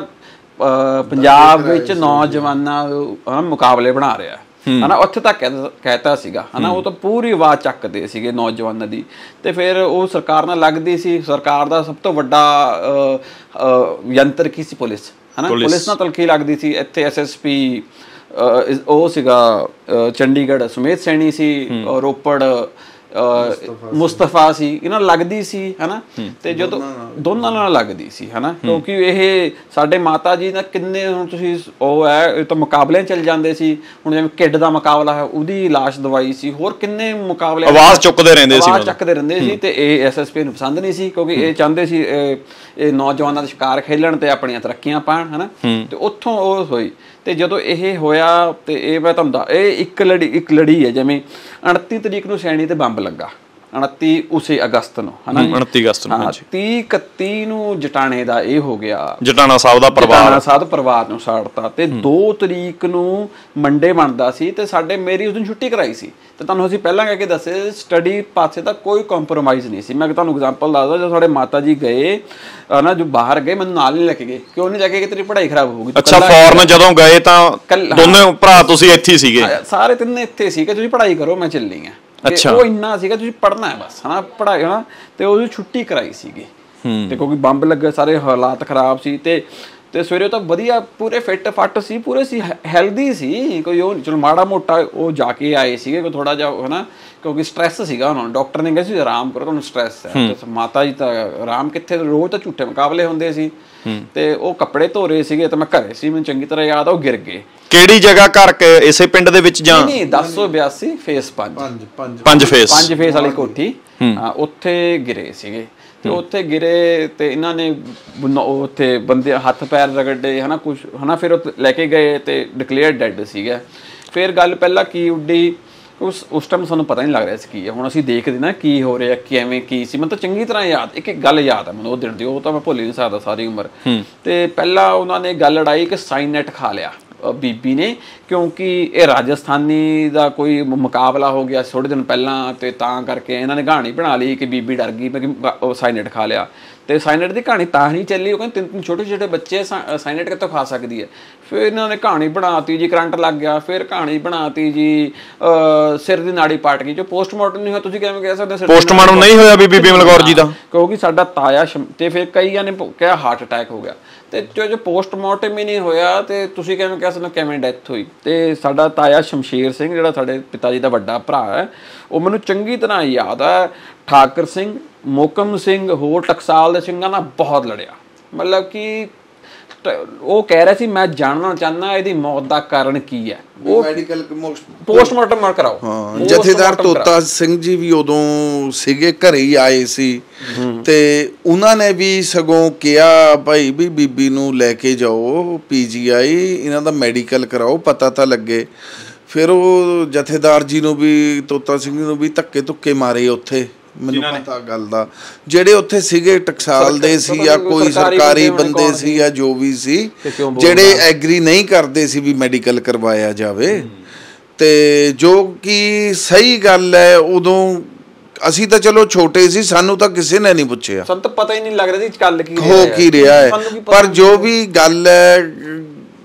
ਪੰਜਾਬ ਵਿੱਚ ਨੌਜਵਾਨਾਂ ਮੁਕਾਬਲੇ ਬਣਾ ਰਿਹਾ ਹੈ ਨਾ। ਉੱਥੇ ਤੱਕ ਕਹਿਤਾ ਸੀਗਾ ਹੈ ਨਾ। ਉਹ ਤਾਂ ਪੂਰੀ ਆਵਾਜ਼ ਚੱਕਦੇ ਸੀਗੇ ਨੌਜਵਾਨਾਂ ਦੀ। ਤੇ ਫਿਰ ਉਹ ਸਰਕਾਰ ਨਾਲ ਲੱਗਦੀ ਸੀ। ਸਰਕਾਰ ਦਾ ਸਭ ਤੋਂ ਵੱਡਾ ਯੰਤਰ ਕੀ ਸੀ? ਪੁਲਿਸ ਹੈ ਨਾ। ਪੁਲਿਸ ਨਾਲ ਤਲਖੀ ਲੱਗਦੀ ਸੀ। ਇੱਥੇ ਐਸ ਐਸ ਪੀ ਉਹ ਸੀਗਾ ਚੰਡੀਗੜ੍ਹ ਸੁਮੇਧ ਸੈਣੀ ਸੀ, ਰੋਪੜ ਮੁਸਤਫਾ ਸੀ, ਇਹਨਾਂ ਨਾਲ ਲੱਗਦੀ ਸੀ ਹਨਾ। ਤੇ ਜਦੋਂ ਦੋਨਾਂ ਨਾਲ ਲੱਗਦੀ ਸੀ ਹਨਾ, ਕਿਉਂਕਿ ਇਹ ਸਾਡੇ ਮਾਤਾ ਜੀ ਦਾ ਕਿੰਨੇ ਹੁਣ ਤੁਸੀਂ ਉਹ ਹੈ ਇਹ ਤਾਂ ਮੁਕਾਬਲਿਆਂ ਚੱਲ ਜਾਂਦੇ ਸੀ। ਹੁਣ ਜਿਵੇਂ ਕਿੱਡ ਦਾ ਮੁਕਾਬਲਾ ਹੈ ਉਹਦੀ ਲਾਸ਼ ਦਵਾਈ ਸੀ, ਹੋਰ ਕਿੰਨੇ ਮੁਕਾਬਲੇ ਆਵਾਜ਼ ਚੁੱਕਦੇ ਰਹਿੰਦੇ ਸੀ ਆਵਾਜ਼ ਚੱਕਦੇ ਰਹਿੰਦੇ ਸੀ। ਤੇ ਇਹ ਐਸ ਐਸ ਪੀ ਨੂੰ ਪਸੰਦ ਨਹੀਂ ਸੀ, ਕਿਉਂਕਿ ਇਹ ਚਾਹੁੰਦੇ ਸੀ ਇਹ ਨੌਜਵਾਨਾਂ ਦਾ ਸ਼ਿਕਾਰ ਖੇਲਣ ਤੇ ਆਪਣੀਆਂ ਤਰੱਕੀਆਂ ਪਾਉਣ ਹਨਾ। ਤੇ ਉੱਥੋਂ ਉਹ ਹੋਈ। ਤੇ ਜਦੋਂ ਇਹ ਹੋਇਆ ਤੇ ਇਹ ਮੈਂ ਤੁਹਾਨੂੰ ਦੱਸ ਇਹ ਇੱਕ ਲੜੀ ਇੱਕ ਲੜੀ ਹੈ, ਜਿਵੇਂ ਉਨੱਤੀ ਤਰੀਕ ਨੂੰ ਸੈਣੀ ਤੇ ਬੰਬ ਲੱਗਾ, ਉਨੱਤੀ ਉਸੇ ਅਗਸਤ ਨੂੰ ਹਨਾ, ਉਨੱਤੀ ਅਗਸਤ ਨੂੰ ਹਾਂਜੀ। ਤੀਹ ਇਕੱਤੀ ਨੂੰ ਜਟਾਣੇ ਦਾ ਇਹ ਹੋ ਗਿਆ, ਜਟਾਣਾ ਸਾਹਿਬ ਦਾ ਪਰਿਵਾਰ ਜਟਾਣਾ ਸਾਹਿਬ ਪਰਿਵਾਰ ਨੂੰ ਸਾੜਤਾ। ਤੇ ਦੋ ਤਰੀਕ ਨੂੰ ਮੰਡੇ ਬਣਦਾ ਸੀ ਤੇ ਸਾਡੇ ਮੇਰੀ ਉਸ ਦਿਨ ਛੁੱਟੀ ਕਰਾਈ ਸੀ। ਤੇ ਤੁਹਾਨੂੰ ਅਸੀਂ ਪਹਿਲਾਂ ਕਹਿ ਕੇ ਦੱਸੇ ਸਟੱਡੀ ਪਾਸੇ ਦਾ ਕੋਈ ਕੰਪਰੋਮਾਈਜ਼ ਨਹੀਂ ਸੀ। ਮੈਂ ਤੁਹਾਨੂੰ ਐਗਜ਼ਾਮਪਲ ਦੱਸਦਾ, ਜਦੋਂ ਸਾਡੇ ਮਾਤਾ ਜੀ ਗਏ ਨਾ ਜੋ ਬਾਹਰ ਗਏ, ਮੈਨੂੰ ਨਾਲ ਨਹੀਂ ਲੈ ਕੇ ਗਏ। ਕਿਉਂ ਨਹੀਂ ਲੈ ਕੇ ਗਏ? ਤੇਰੀ ਪੜ੍ਹਾਈ ਖਰਾਬ ਹੋਊਗੀ। ਅੱਛਾ, ਫੋਰਨ ਜਦੋਂ ਗਏ ਤਾਂ ਦੋਨੇ ਭਰਾ ਤੁਸੀਂ ਇੱਥੇ ਸੀਗੇ? ਸਾਰੇ ਤਿੰਨੇ ਇੱਥੇ ਸੀ ਕਿ ਤੁਸੀਂ ਪੜ੍ਹਾਈ ਕਰੋ, ਮੈਂ ਚੱਲੀ ਆ। ਅੱਛਾ, ਉਹ ਇੰਨਾ ਸੀਗਾ ਤੁਸੀਂ ਪੜ੍ਹਨਾ ਹੈ ਬਸ ਹਨਾ, ਪੜ੍ਹਾਈ ਹਨਾ। ਤੇ ਉਹਦੀ ਛੁੱਟੀ ਕਰਾਈ ਸੀਗੀ ਤੇ ਕਿਉਂਕਿ ਬੰਬ ਲੱਗੇ, ਸਾਰੇ ਹਾਲਾਤ ਖਰਾਬ ਸੀ। ਤੇ ਤੇ ਸਵੇਰੇ ਤਾਂ ਵਧੀਆ ਪੂਰੇ ਫਿੱਟ ਫੱਟ ਸੀ, ਪੂਰੇ ਸੀ, ਹੈਲਦੀ ਸੀ, ਕੋਈ ਉਹ ਚਲੋ ਮਾੜਾ ਮੋਟਾ ਉਹ ਜਾ ਕੇ ਆਏ ਸੀਗੇ ਕੋਈ ਥੋੜਾ ਜਿਹਾ ਹਨਾ, ਕਿਉਂਕਿ ਸਟ੍ਰੈਸ ਸੀਗਾ ਉਹਨਾਂ ਨੂੰ। ਡਾਕਟਰ ਨੇ ਕਿਹਾ ਸੀ ਆਰਾਮ ਕਰੋ, ਤੁਹਾਨੂੰ ਸਟ੍ਰੈਸ ਹੈ। ਮਾਤਾ ਜੀ ਤਾਂ ਆਰਾਮ ਕਿੱਥੇ, ਰੋਜ਼ ਤਾਂ ਝੂਠੇ ਮੁਕਾਬਲੇ ਹੁੰਦੇ ਸੀ। ਤੇ ਉਹ ਕੱਪੜੇ ਧੋ ਰਹੇ ਸੀਗੇ ਤੇ ਮੈਂ ਘਰੇ ਸੀ, ਮੈਨੂੰ ਚੰਗੀ ਤਰ੍ਹਾਂ ਯਾਦ ਆ, ਉਹ ਗਿਰ ਗਏ। ਕਿਹੜੀ ਜਗ੍ਹਾ ਘਰ ਕੇ ਇਸੇ ਪਿੰਡ ਦੇ ਵਿੱਚ ਜਾਂ ਨਹੀਂ, ਦਸ ਸੌ ਬਿਆਸੀ ਫੇਸ ਪੰਜ ਪੰਜ ਫੇਸ ਪੰਜ ਫੇਸ ਵਾਲੀ ਕੋਠੀ, ਉੱਥੇ ਗਿਰੇ ਸੀਗੇ। ਤੇ ਉੱਥੇ ਗਿਰੇ ਤੇ ਇਹਨਾਂ ਨੇ ਉੱਥੇ ਬੰਦੇ ਹੱਥ ਪੈਰ ਰਗੜੇ ਹਨਾ ਕੁਛ ਹਨਾ, ਫਿਰ ਉਹ ਲੈ ਕੇ ਗਏ ਤੇ ਡਿਕਲੇਅਰ ਡੈਡ ਸੀਗਾ। ਫਿਰ ਗੱਲ ਪਹਿਲਾਂ ਕੀ ਉੱਡੀ, ਉਸ ਉਸ ਟਾਈਮ ਸਾਨੂੰ ਪਤਾ ਨਹੀਂ ਲੱਗ ਰਿਹਾ ਸੀ ਕੀ ਹੈ। ਹੁਣ ਅਸੀਂ ਦੇਖਦੇ ਨਾ ਕੀ ਹੋ ਰਿਹਾ, ਕਿਵੇਂ ਕੀ ਸੀ, ਮੈਨੂੰ ਤਾਂ ਚੰਗੀ ਤਰ੍ਹਾਂ ਯਾਦ, ਇੱਕ ਇੱਕ ਗੱਲ ਯਾਦ ਹੈ ਮੈਨੂੰ ਉਹ ਦਿਨ ਦੀ, ਉਹ ਤਾਂ ਮੈਂ ਭੁੱਲ ਹੀ ਨਹੀਂ ਸਕਦਾ ਸਾਰੀ ਉਮਰ। ਤੇ ਪਹਿਲਾਂ ਉਹਨਾਂ ਨੇ ਗੱਲ ਲੜਾਈ ਕਿ ਸਾਈਨੈਟ ਖਾ ਲਿਆ ਬੀਬੀ ਨੇ, ਕਿਉਂਕਿ ਇਹ ਰਾਜਸਥਾਨੀ ਦਾ ਕੋਈ ਮੁਕਾਬਲਾ ਹੋ ਗਿਆ ਥੋੜ੍ਹੇ ਦਿਨ ਪਹਿਲਾਂ, ਤੇ ਤਾਂ ਕਰਕੇ ਇਹਨਾਂ ਨੇ ਕਹਾਣੀ ਬਣਾ ਲਈ ਕਿ ਬੀਬੀ ਡਰ ਗਈ ਕਿ ਉਹ ਸਾਈਨੈਟ ਖਾ ਲਿਆ। ਤੇ ਸਾਈਨੈਟ ਦੀ ਕਹਾਣੀ ਤਾਂ ਨਹੀਂ ਚੱਲੀ, ਉਹ ਕਹਿੰਦੇ ਤਿੰਨ ਤਿੰਨ ਛੋਟੇ ਛੋਟੇ ਬੱਚੇ ਸਾਈਨੈਟ ਕਿੱਥੋਂ ਖਾ ਸਕਦੀ ਹੈ। ਫਿਰ ਇਹਨਾਂ ਨੇ ਕਹਾਣੀ ਬਣਾਤੀ ਜੀ ਕਰੰਟ ਲੱਗ ਗਿਆ, ਫਿਰ ਕਹਾਣੀ ਬਣਾਤੀ ਜੀ ਸਿਰ ਦੀ ਨਾੜੀ ਪਾਟ ਗਈ, ਜੋ ਪੋਸਟਮਾਰਟਮ ਨਹੀਂ ਹੋਇਆ। ਤੁਸੀਂ ਕਿਵੇਂ ਕਹਿ ਸਕਦੇ ਪੋਸਟਮਾਰਟਮ ਨਹੀਂ ਹੋਇਆ ਬੀਬੀ ਬਿਮਲ ਕੌਰ ਜੀ ਦਾ? ਕਿਉਂਕਿ ਸਾਡਾ ਤਾਇਆ, ਤੇ ਫਿਰ ਕਈਆਂ ਨੇ ਕਿਹਾ ਹਾਰਟ ਅਟੈਕ ਹੋ ਗਿਆ, ਤੇ ਜੋ ਪੋਸਟਮਾਰਟਮ ਹੀ ਨਹੀਂ ਹੋਇਆ ਤੇ ਤੁਸੀਂ ਕਿਵੇਂ ਕਹਿ ਸਕਦੇ ਕਿਵੇਂ ਡੈਥ ਹੋਈ। ਤੇ ਸਾਡਾ ਤਾਇਆ ਸ਼ਮਸ਼ੇਰ ਸਿੰਘ ਜਿਹੜਾ ਸਾਡੇ ਪਿਤਾ ਜੀ ਦਾ ਵੱਡਾ ਭਰਾ ਹੈ, ਉਹ ਮੈਨੂੰ ਚੰਗੀ ਤਰ੍ਹਾਂ ਯਾਦ ਹੈ, ਠਾਕਰ ਸਿੰਘ, ਮੋਕਮ ਸਿੰਘ, ਹੋਰ ਟਕਸਾਲ ਦੇ ਸਿੰਘਾਂ ਨਾਲ ਬਹੁਤ ਲੜਿਆ। ਮਤਲਬ ਕਿ ਉਹ ਕਹਿ ਰਿਹਾ ਸੀ ਮੈਂ ਜਾਣਨਾ ਚਾਹੁੰਦਾ ਇਹਦੀ ਮੌਤ ਦਾ ਕਾਰਨ ਕੀ ਹੈ, ਉਹ ਮੈਡੀਕਲ ਪੋਸਟਮਾਰਟਮ ਕਰਾਓ। ਹਾਂ, ਜਥੇਦਾਰ ਤੋਤਾ ਸਿੰਘ ਜੀ ਵੀ ਉਦੋਂ ਸੀਗੇ, ਘਰੇ ਹੀ ਆਏ ਸੀ। ਤੇ ਉਹਨਾਂ ਨੇ ਵੀ ਸਗੋਂ ਕਿਹਾ ਭਾਈ ਵੀ ਬੀਬੀ ਨੂੰ ਲੈ ਕੇ ਜਾਓ ਪੀ ਜੀ ਆਈ, ਇਹਨਾਂ ਦਾ ਮੈਡੀਕਲ ਕਰਾਓ, ਪਤਾ ਤਾਂ ਲੱਗੇ। ਫਿਰ ਉਹ ਜਥੇਦਾਰ ਜੀ ਨੂੰ ਵੀ, ਤੋਤਾ ਸਿੰਘ ਨੂੰ ਵੀ ਧੱਕੇ ਧੁੱਕੇ ਮਾਰੇ ਉੱਥੇ, ਮੈਨੂੰ ਪਤਾ ਗੱਲ ਦਾ, ਜਿਹੜੇ ਉੱਥੇ ਸੀਗੇ ਟਕਸਾਲ ਦੇ ਸੀ ਜਾਂ ਕੋਈ ਸਰਕਾਰੀ ਬੰਦੇ ਸੀ ਜਾਂ ਜੋ ਵੀ ਸੀ, ਜਿਹੜੇ ਐਗਰੀ ਨਹੀਂ ਕਰਦੇ ਸੀ ਵੀ ਮੈਡੀਕਲ ਕਰਵਾਇਆ ਜਾਵੇ। ਤੇ ਜੋ ਕਿ ਸਹੀ ਗੱਲ ਹੈ, ਉਦੋਂ ਅਸੀਂ ਤਾਂ ਚਲੋ ਛੋਟੇ ਸੀ, ਸਾਨੂੰ ਤਾਂ ਕਿਸੇ ਨੇ ਨਹੀਂ ਪੁੱਛਿਆ, ਸਾਨੂੰ ਤਾਂ ਪਤਾ ਹੀ ਨਹੀਂ ਲੱਗ ਰਿਹਾ ਸੀ ਗੱਲ ਕੀ ਹੋ ਕੀ ਰਿਹਾ ਹੈ। ਪਰ ਜੋ ਵੀ ਗੱਲ ਹੈ,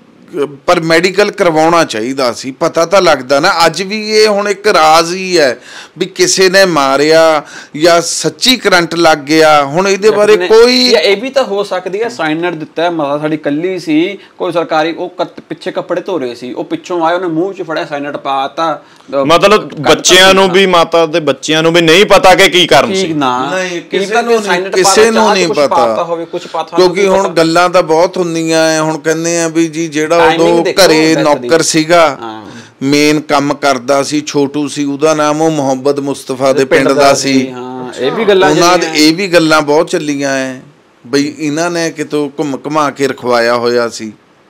ਪਰ ਮੈਡੀਕਲ ਕਰਵਾਉਣਾ ਚਾਹੀਦਾ ਸੀ, ਪਤਾ ਤਾਂ ਲੱਗਦਾ ਨਾ। ਅੱਜ ਵੀ ਇਹ ਹੁਣ ਇੱਕ ਰਾਜ਼ ਹੀ ਹੈ ਵੀ ਕਿਸੇ ਨੇ ਮਾਰਿਆ ਜਾਂ ਸੱਚੀ ਕਰੰਟ ਲੱਗ ਗਿਆ, ਹੁਣ ਇਹਦੇ ਬਾਰੇ ਕੋਈ ਇਹ ਵੀ ਤਾਂ ਹੋ ਸਕਦੀ ਹੈ ਸਾਈਨਰ ਦਿੱਤਾ, ਮਾਤਾ ਸਾਡੀ ਕੱਲੀ ਸੀ, ਕੋਈ ਸਰਕਾਰੀ ਉਹ ਪਿੱਛੇ ਕੱਪੜੇ ਧੋ ਰਹੇ ਸੀ, ਉਹ ਪਿੱਛੋਂ ਆਏ, ਉਹਨੇ ਮੂੰਹ 'ਚ ਫੜਿਆ ਸਾਈਨਰ ਪਾਤਾ। ਮਤਲਬ ਬੱਚਿਆਂ ਨੂੰ ਵੀ, ਮਾਤਾ ਦੇ ਬੱਚਿਆਂ ਨੂੰ ਵੀ ਨਹੀਂ ਪਤਾ ਕਿ ਕੀ ਕਾਰਨ ਸੀ। ਨਹੀਂ, ਕਿਸੇ ਨੂੰ ਕਿਸੇ ਨੂੰ ਨਹੀਂ ਪਤਾ, ਕਿਉਂਕਿ ਹੁਣ ਗੱਲਾਂ ਤਾਂ ਬਹੁਤ ਹੁੰਦੀਆਂ ਹੈ। ਹੁਣ ਕਹਿੰਦੇ ਆ ਵੀ ਜੀ ਜਿਹੜਾ ਉਦੋਂ ਘਰੇ ਨੌਕਰ ਸੀਗਾ, ਮੇਨ ਕੰਮ ਕਰਦਾ ਸੀ, ਛੋਟੂ ਸੀ ਉਹਦਾ ਨਾਮ, ਉਹ ਮੁਹੰਮਦ ਮੁਸਤਫਾ ਦੇ ਪਿੰਡ ਦਾ ਸੀ। ਇਹ ਵੀ ਗੱਲਾਂ ਉਹਨਾਂ ਦੇ ਇਹ ਵੀ ਗੱਲਾਂ ਬਹੁਤ ਚੱਲੀਆਂ ਹੈ ਬਈ ਇਹਨਾਂ ਨੇ ਕਿਤੋਂ ਘੁੰਮ ਘੁਮਾ ਕੇ ਰਖਵਾਇਆ ਹੋਇਆ ਸੀ।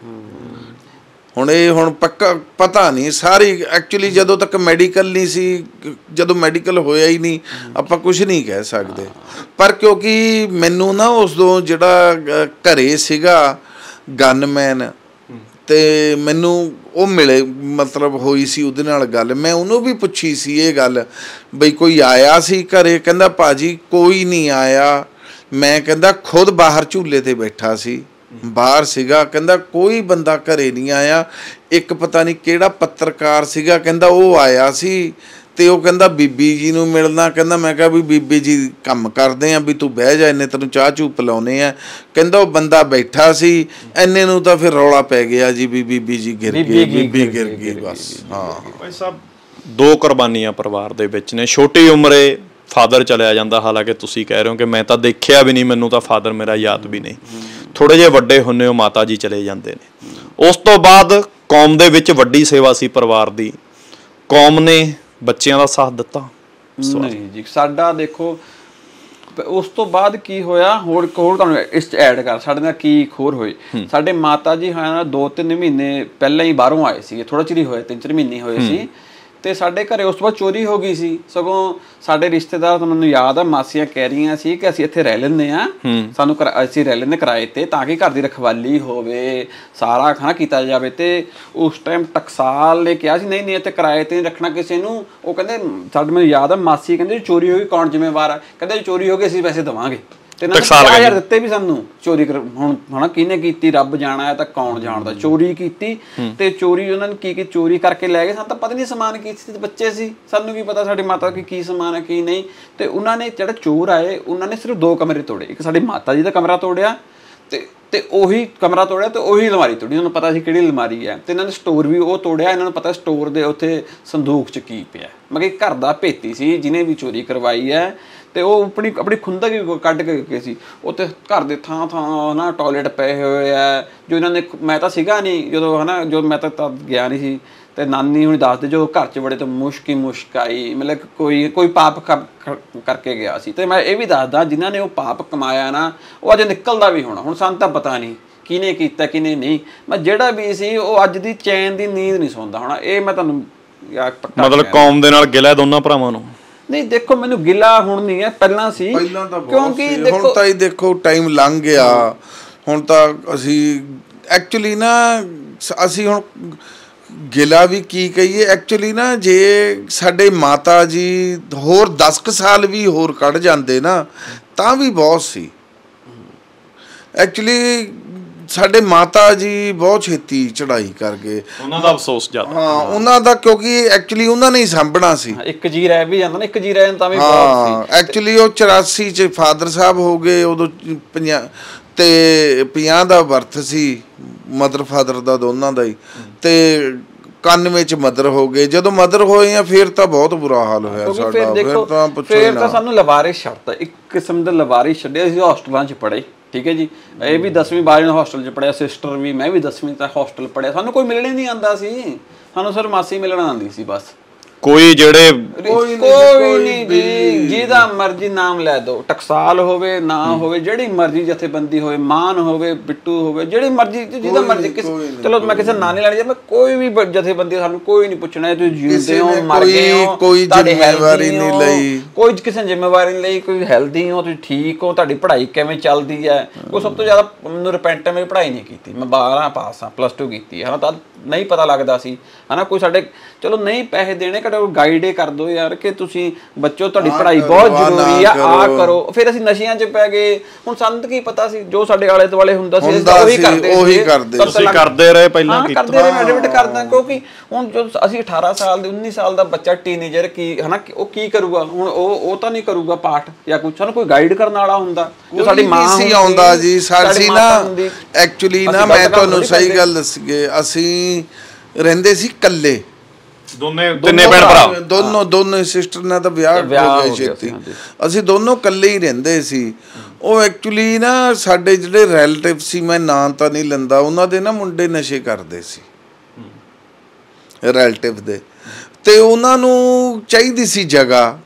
ਹੁਣ ਇਹ ਹੁਣ ਪੱਕਾ ਪਤਾ ਨਹੀਂ ਸਾਰੀ, ਐਕਚੁਅਲੀ ਜਦੋਂ ਤੱਕ ਮੈਡੀਕਲ ਨਹੀਂ ਸੀ, ਜਦੋਂ ਮੈਡੀਕਲ ਹੋਇਆ ਹੀ ਨਹੀਂ, ਆਪਾਂ ਕੁਝ ਨਹੀਂ ਕਹਿ ਸਕਦੇ। ਪਰ ਕਿਉਂਕਿ ਮੈਨੂੰ ਨਾ ਉਸਦੋਂ ਜਿਹੜਾ ਘਰੇ ਸੀਗਾ ਗਨਮੈਨ, ਤੇ ਮੈਨੂੰ ਉਹ ਮਿਲੇ, ਮਤਲਬ ਹੋਈ ਸੀ ਉਹਦੇ ਨਾਲ ਗੱਲ, ਮੈਂ ਉਹਨੂੰ ਵੀ ਪੁੱਛੀ ਸੀ ਇਹ ਗੱਲ ਬਈ ਕੋਈ ਆਇਆ ਸੀ ਘਰੇ? ਕਹਿੰਦਾ ਭਾਜੀ ਕੋਈ ਨਹੀਂ ਆਇਆ, ਮੈਂ ਕਹਿੰਦਾ ਖੁਦ ਬਾਹਰ ਝੂਲੇ ਤੇ ਬੈਠਾ ਸੀ, ਬਾਹਰ ਸੀਗਾ, ਕਹਿੰਦਾ ਕੋਈ ਬੰਦਾ ਘਰੇ ਨਹੀਂ ਆਇਆ। ਇੱਕ ਪਤਾ ਨਹੀਂ ਕਿਹੜਾ ਪੱਤਰਕਾਰ ਸੀਗਾ, ਕਹਿੰਦਾ ਉਹ ਆਇਆ ਸੀ ਤੇ ਉਹ ਕਹਿੰਦਾ ਬੀਬੀ ਜੀ ਨੂੰ ਮਿਲਣਾ। ਕਹਿੰਦਾ ਮੈਂ ਕਿਹਾ ਵੀ ਬੀਬੀ ਜੀ ਕੰਮ ਕਰਦੇ ਆ, ਵੀ ਤੂੰ ਬਹਿ ਜਾ, ਇੰਨੇ ਤੈਨੂੰ ਚਾਹ ਚੂਹ ਪਿਲਾਉਣੇ ਆ। ਕਹਿੰਦਾ ਉਹ ਬੰਦਾ ਬੈਠਾ ਸੀ, ਇੰਨੇ ਨੂੰ ਤਾਂ ਫਿਰ ਰੌਲਾ ਪੈ ਗਿਆ ਜੀ ਵੀ ਬੀਬੀ ਜੀ ਗਿਰ ਗਏ, ਬੀਬੀ ਗਿਰ ਗਈ ਬਸ। ਹਾਂ ਭਾਈ ਸਾਹਿਬ, ਦੋ ਕੁਰਬਾਨੀਆਂ ਪਰਿਵਾਰ ਦੇ ਵਿੱਚ ਨੇ। ਛੋਟੀ ਉਮਰੇ ਫਾਦਰ ਚਲਿਆ ਜਾਂਦਾ, ਹਾਲਾਂਕਿ ਤੁਸੀਂ ਕਹਿ ਰਹੇ ਹੋ ਕਿ ਮੈਂ ਤਾਂ ਦੇਖਿਆ ਵੀ ਨਹੀਂ, ਮੈਨੂੰ ਤਾਂ ਫਾਦਰ ਮੇਰਾ ਯਾਦ ਵੀ ਨਹੀਂ। ਥੋੜੇ ਜਿਹੇ ਵੱਡੇ ਹੁੰਦੇ ਹੋ ਮਾਤਾ ਜੀ ਚਲੇ ਜਾਂਦੇ ਨੇ। ਉਸ ਤੋਂ ਬਾਅਦ ਕੌਮ ਦੇ ਵਿੱਚ ਵੱਡੀ ਸੇਵਾ ਸੀ ਪਰਿਵਾਰ ਦੀ, ਕੌਮ ਨੇ ਬੱਚਿਆਂ ਦਾ ਸਾਥ ਦਿੱਤਾ? ਨਹੀਂ ਜੀ, ਸਾਡਾ ਦੇਖੋ ਉਸ ਤੋਂ ਬਾਅਦ ਕੀ ਹੋਇਆ, ਹੋਰ ਹੋਰ ਤੁਹਾਨੂੰ ਇਸ 'ਚ ਐਡ ਕਰ, ਸਾਡੇ ਨਾਲ ਕੀ ਖੋਰ ਹੋਈ। ਸਾਡੇ ਮਾਤਾ ਜੀ ਹਾਂ ਦੋ ਤਿੰਨ ਮਹੀਨੇ ਪਹਿਲਾਂ ਹੀ ਬਾਹਰੋਂ ਆਏ ਸੀ, ਥੋੜਾ ਚਿਰ ਹੀ ਹੋਇਆ, ਤਿੰਨ ਚਾਰ ਮਹੀਨੇ ਹੋਏ ਸੀ। ਤੇ ਸਾਡੇ ਘਰੇ ਉਸ ਤੋਂ ਬਾਅਦ ਚੋਰੀ ਹੋ ਗਈ ਸੀ। ਸਗੋਂ ਸਾਡੇ ਰਿਸ਼ਤੇਦਾਰ, ਤੁਹਾਨੂੰ ਯਾਦ ਆ, ਮਾਸੀਆਂ ਕਹਿ ਰਹੀਆਂ ਸੀ ਕਿ ਅਸੀਂ ਇੱਥੇ ਰਹਿ ਲੈਂਦੇ ਹਾਂ, ਸਾਨੂੰ ਅਸੀਂ ਰਹਿ ਲੈਂਦੇ ਕਿਰਾਏ ਤੇ, ਤਾਂ ਕਿ ਘਰ ਦੀ ਰਖਵਾਲੀ ਹੋਵੇ, ਸਾਰਾ ਖਾਣਾ ਕੀਤਾ ਜਾਵੇ। ਤੇ ਉਸ ਟਾਈਮ ਟਕਸਾਲ ਨੇ ਕਿਹਾ ਸੀ ਨਹੀਂ ਨਹੀਂ ਇੱਥੇ ਕਿਰਾਏ ਤੇ ਨਹੀਂ ਰੱਖਣਾ ਕਿਸੇ ਨੂੰ। ਉਹ ਕਹਿੰਦੇ, ਸਾਡੇ ਮੈਨੂੰ ਯਾਦ ਆ, ਮਾਸੀ ਕਹਿੰਦੇ ਚੋਰੀ ਹੋ ਗਈ ਕੌਣ ਜ਼ਿੰਮੇਵਾਰ ਆ? ਕਹਿੰਦੇ ਚੋਰੀ ਹੋ ਗਈ ਅਸੀਂ ਪੈਸੇ ਦੇਵਾਂਗੇ। ਤੇ ਪੰਜਾਹ ਹਜ਼ਾਰ ਦਿੱਤੇ ਵੀ ਸਾਨੂੰ ਚੋਰੀ ਕਰ। ਹੁਣ ਹਨਾ ਕਿਹਨੇ ਕੀਤੀ, ਰੱਬ ਜਾਣਾ ਹੈ ਤਾਂ ਕੌਣ ਜਾਣਦਾ। ਚੋਰੀ ਕੀਤੀ ਤੇ ਚੋਰੀ ਉਹਨਾਂ ਨੇ ਕੀ ਕੀ ਚੋਰੀ ਕਰਕੇ ਲੈ ਗਏ। ਸਾਨੂੰ ਤਾਂ ਪਤਾ ਨਹੀਂ ਸਮਾਨ ਕੀ ਸੀ, ਬੱਚੇ ਸੀ, ਸਾਨੂੰ ਕੀ ਪਤਾ ਸਾਡੀ ਮਾਤਾ ਕੀ ਕੀ ਸਮਾਨ ਹੈ ਕੀ ਨਹੀਂ। ਤੇ ਉਹਨਾਂ ਨੇ ਜਿਹੜਾ ਚੋਰ ਆਏ, ਉਹਨਾਂ ਨੇ ਸਿਰਫ ਦੋ ਕਮਰੇ ਤੋੜੇ। ਇੱਕ ਸਾਡੀ ਮਾਤਾ ਜੀ ਦਾ ਕਮਰਾ ਤੋੜਿਆ ਤੇ ਤੇ ਉਹੀ ਕਮਰਾ ਤੋੜਿਆ ਤੇ ਉਹੀ ਅਲਮਾਰੀ ਤੋੜੀ। ਉਹਨਾਂ ਨੂੰ ਪਤਾ ਸੀ ਕਿਹੜੀ ਅਲਮਾਰੀ ਹੈ। ਤੇ ਇਹਨਾਂ ਨੇ ਸਟੋਰ ਵੀ ਉਹ ਤੋੜਿਆ। ਇਹਨਾਂ ਨੂੰ ਪਤਾ ਸਟੋਰ ਦੇ ਉੱਥੇ ਸੰਦੂਕ 'ਚ ਕੀ ਪਿਆ। ਮਤਲਬ ਕਿ ਘਰ ਦਾ ਭੇਤੀ ਸੀ ਜਿਹਨੇ ਵੀ ਚੋਰੀ ਕਰਵਾਈ ਹੈ। ਤੇ ਉਹ ਆਪਣੀ ਆਪਣੀ ਖੁੰਦਕ ਵੀ ਕੱਢ ਕੇ ਗਏ ਸੀ। ਉੱਥੇ ਘਰ ਦੇ ਥਾਂ ਥਾਂ ਨਾ ਟੋਇਲਟ ਪਏ ਹੋਏ ਆ, ਜੋ ਇਹਨਾਂ ਨੇ, ਮੈਂ ਤਾਂ ਸੀਗਾ ਨਹੀਂ ਜਦੋਂ, ਹੈ ਨਾ, ਜੋ ਮੈਂ ਤਾਂ ਤਦ ਗਿਆ ਨਹੀਂ ਸੀ। ਤੇ ਨਾਨੀ ਹੁਣ ਦੱਸਦੇ ਜੋ ਘਰ 'ਚ ਬੜੇ ਤਾਂ ਮੁਸ਼ਕ ਹੀ ਮੁਸ਼ਕ ਆਈ, ਮਤਲਬ ਕੋਈ ਕੋਈ ਪਾਪ ਕਰਕੇ ਗਿਆ ਸੀ। ਤੇ ਮੈਂ ਇਹ ਵੀ ਦੱਸਦਾ, ਜਿਨ੍ਹਾਂ ਨੇ ਉਹ ਪਾਪ ਕਮਾਇਆ ਨਾ, ਉਹ ਅੱਜ ਨਿਕਲਦਾ ਵੀ ਹੋਣਾ। ਹੁਣ ਸਾਨੂੰ ਤਾਂ ਪਤਾ ਨਹੀਂ ਕਿਹਨੇ ਕੀਤਾ ਕਿਹਨੇ ਨਹੀਂ। ਮੈਂ ਜਿਹੜਾ ਵੀ ਸੀ ਉਹ ਅੱਜ ਦੀ ਚੈਨ ਦੀ ਨੀਂਦ ਨਹੀਂ ਸੌਂਦਾ ਹੋਣਾ। ਇਹ ਮੈਂ ਤੁਹਾਨੂੰ ਮਤਲਬ ਕੌਮ ਦੇ ਨਾਲ ਗਿਲਾ ਦੋਨਾਂ ਭਰਾਵਾਂ ਨੂੰ? ਨਹੀਂ ਦੇਖੋ, ਮੈਨੂੰ ਗਿਲਾ ਹੁਣ ਨਹੀਂ ਹੈ, ਪਹਿਲਾਂ ਸੀ। ਕਿਉਂਕਿ ਹੁਣ ਤਾਂ ਹੀ ਦੇਖੋ ਟਾਈਮ ਲੰਘ ਗਿਆ। ਹੁਣ ਤਾਂ ਅਸੀਂ ਐਕਚੁਅਲੀ ਨਾ, ਅਸੀਂ ਹੁਣ ਗਿਲਾ ਵੀ ਕੀ ਕਹੀਏ, ਐਕਚੁਅਲੀ ਨਾ ਜੇ ਸਾਡੇ ਮਾਤਾ ਜੀ ਹੋਰ ਦਸ ਕੁ ਸਾਲ ਵੀ ਹੋਰ ਕੱਢ ਜਾਂਦੇ ਨਾ ਤਾਂ ਵੀ ਬਹੁਤ ਸੀ। ਐਕਚੁਅਲੀ ਸਾਡੇ ਮਾਤਾ ਜੀ ਬਹੁਤ ਛੇਤੀ ਚੜ੍ਹਾਈ ਕਰ ਗਏ। ਉਹਨਾਂ ਦਾ ਅਫਸੋਸ ਜ਼ਿਆਦਾ। ਹਾਂ ਉਹਨਾਂ ਦਾ, ਕਿਉਂਕਿ ਐਕਚੁਅਲੀ ਉਹਨਾਂ ਨੇ ਹੀ ਸਾਂਭਣਾ ਸੀ। ਇੱਕ ਜੀ ਰਹਿ ਵੀ ਜਾਂਦਾ ਨਾ, ਇੱਕ ਜੀ ਰਹਿ ਤਾਂ ਵੀ ਬਹੁਤ ਸੀ। ਐਕਚੁਅਲੀ ਉਹ ਚੁਰਾਸੀ 'ਚ ਫਾਦਰ ਸਾਹਿਬ ਹੋ ਗਏ, ਉਦੋਂ ਪੰਜਾਹ ਤੇ ਪੰਜਾਹ ਦਾ ਬਰਥ ਸੀ ਮਦਰ ਫਾਦਰ ਦਾ ਦੋਨਾਂ ਦਾ ਹੀ। ਤੇ ਇਕਾਨਵੇਂ 'ਚ ਮਦਰ ਹੋ ਗਏ। ਜਦੋਂ ਮਦਰ ਹੋਏ ਆ ਫਿਰ ਤਾਂ ਬਹੁਤ ਬੁਰਾ ਹਾਲ ਹੋਇਆ ਸਾਡਾ। ਫਿਰ ਤਾਂ ਪੁੱਛੋ ਹੀ ਨਾ। ਫਿਰ ਤਾਂ ਸਾਨੂੰ ਲਵਾਰਿਸ ਛੱਡਤਾ, ਇੱਕ ਕਿਸਮ ਦਾ ਲਵਾਰਿਸ ਛੱਡਿਆ। ਅਸੀਂ ਹੋਸਟਲਾਂ 'ਚ ਪੜ੍ਹੇ, ਠੀਕ ਹੈ ਜੀ। ਇਹ ਵੀ ਦਸਵੀਂ ਬਾਰਵੀਂ ਹੋਸਟਲ 'ਚ ਪੜ੍ਹਿਆ, ਸਿਸਟਰ ਵੀ, ਮੈਂ ਵੀ ਦਸਵੀਂ ਤੱਕ ਹੋਸਟਲ ਪੜ੍ਹਿਆ। ਸਾਨੂੰ ਕੋਈ ਮਿਲਣ ਹੀ ਨਹੀਂ ਆਉਂਦਾ ਸੀ, ਸਾਨੂੰ ਸਿਰਫ ਮਾਸੀ ਮਿਲਣ ਆਉਂਦੀ ਸੀ ਬਸ। ਕੋਈ ਜਿਹੜੇ ਕੋਈ ਨਹੀਂ ਜੀ, ਜਿਹਦਾ ਮਰਜ਼ੀ ਨਾਮ ਲੈ ਦੋ, ਟਕਸਾਲ ਹੋਵੇ ਨਾ ਹੋਵੇ, ਜਿਹੜੀ ਮਰਜ਼ੀ ਜਥੇਬੰਦੀ ਹੋਵੇ, ਮਾਨ ਹੋਵੇ, ਬਿੱਟੂ ਹੋਵੇ, ਜਿਹੜੀ ਮਰਜ਼ੀ ਜਿਹਦਾ ਮਰਜ਼ੀ ਕਿਸੇ, ਚਲੋ ਮੈਂ ਕਿਸੇ ਨਾਂ ਨਹੀਂ ਲੈਣੀ, ਮੈਂ ਕੋਈ ਵੀ ਜਥੇਬੰਦੀ, ਸਾਨੂੰ ਕੋਈ ਨਹੀਂ ਪੁੱਛਣਾ ਤੁਸੀਂ ਜਿਉਂਦੇ ਹੋ ਮਰ ਗਏ ਹੋ, ਕੋਈ ਜ਼ਿੰਮੇਵਾਰੀ ਨਹੀਂ ਲਈ, ਕੋਈ ਕਿਸੇ ਨੇ ਜ਼ਿੰਮੇਵਾਰੀ ਨਹੀਂ ਲਈ, ਕੋਈ ਹੈਲਦੀ ਹੋ, ਤੁਸੀਂ ਠੀਕ ਹੋ, ਤੁਹਾਡੀ ਪੜ੍ਹਾਈ ਕਿਵੇਂ ਚੱਲਦੀ ਹੈ। ਕੋਈ ਸਭ ਤੋਂ ਜ਼ਿਆਦਾ ਮੈਨੂੰ ਰਿਪੈਂਟ ਹੈ, ਮੇਰੀ ਪੜ੍ਹਾਈ ਨਹੀਂ ਕੀਤੀ, ਮੈਂ ਬਾਰਾਂ ਪਾਸ ਹਾਂ, ਪਲੱਸ ਟੂ ਕੀਤੀ ਹੈ, ਤਾਂ ਨਹੀਂ ਪਤਾ ਲੱਗਦਾ ਸੀ ਹੈ ਨਾ। ਕੋਈ ਸਾਡੇ ਚਲੋ ਨਹੀਂ ਪੈਸੇ ਦੇਣੇ, ਘੱਟੋ ਗਾਈਡ ਕਰ ਦੋ ਯਾਰ ਕਿ ਤੁਸੀਂ ਬੱਚੋ ਤੁਹਾਡੀ ਪੜ੍ਹਾਈ ਬਹੁਤ ਜ਼ਰੂਰੀ ਆ, ਆ ਕਰੋ। ਫਿਰ ਅਸੀਂ ਨਸ਼ਿਆਂ 'ਚ ਪੈ ਗਏ। ਹੁਣ ਸਾਨੂੰ ਕੀ ਪਤਾ ਸੀ, ਜੋ ਸਾਡੇ ਆਲੇ ਦੁਆਲੇ ਹੁੰਦਾ ਸੀ ਉਹੀ ਕਰਦੇ ਉਹੀ ਕਰਦੇ ਤੁਸੀਂ ਕਰਦੇ ਰਹੇ ਪਹਿਲਾਂ ਕਰਦੇ ਰਹੇ, ਮੈਂ ਐਡਮਿਟ ਕਰਦਾ। ਕਿਉਂਕਿ ਹੁਣ ਜੋ ਅਸੀਂ ਅਠਾਰਾਂ ਸਾਲ ਦੇ ਉੱਨੀ ਸਾਲ ਦਾ ਬੱਚਾ ਟੀਨੇਜਰ ਕੀ ਹੈ ਨਾ, ਉਹ ਕੀ ਕਰੂਗਾ ਹੁਣ? ਉਹ ਉਹ ਤਾਂ ਨਹੀਂ ਕਰੂਗਾ ਪਾਠ ਜਾਂ ਕੁਛ, ਸਾਨੂੰ ਕੋਈ ਗਾਈਡ ਕਰਨ ਵਾਲਾ ਹੁੰਦਾ। ਜੋ ਸਾਡੀ ਮਾਂ ਸੀ ਆਉਂਦਾ ਜੀ, ਸਾਡੀ ਨਾ ਐਕਚੁਅਲੀ ਨਾ ਮੈਂ ਤੁਹਾਨੂੰ ਸਹੀ ਗੱਲ ਦੱਸੀਏ, ਅਸੀਂ ਰਹਿੰਦੇ ਸੀ ਇਕੱਲੇ, ਦੋਨੇ ਤਿੰਨੇ ਭੈਣ ਭਰਾ, ਦੋਨੋਂ ਦੋਨੋਂ ਸਿਸਟਰ ਨਾਲ ਤਾਂ ਵਿਆਹ ਹੋ ਗਿਆ ਛੇਤੀ। ਅਸੀਂ ਦੋਨੋਂ ਇਕੱਲੇ ਹੀ ਰਹਿੰਦੇ ਸੀ। ਉਹ ਐਕਚੁਅਲੀ ਨਾ ਸਾਡੇ ਜਿਹੜੇ ਰਿਲੇਟਿਵ ਸੀ, ਮੈਂ ਨਾਂ ਤਾਂ ਨਹੀਂ ਲੈਂਦਾ, ਉਹਨਾਂ ਦੇ ਨਾ ਮੁੰਡੇ ਨਸ਼ੇ ਕਰਦੇ ਸੀ ਰਿਲੇਟਿਵ ਦੇ, ਤੇ ਉਹਨਾਂ ਨੂੰ ਚਾਹੀਦੀ ਸੀ ਜਗ੍ਹਾ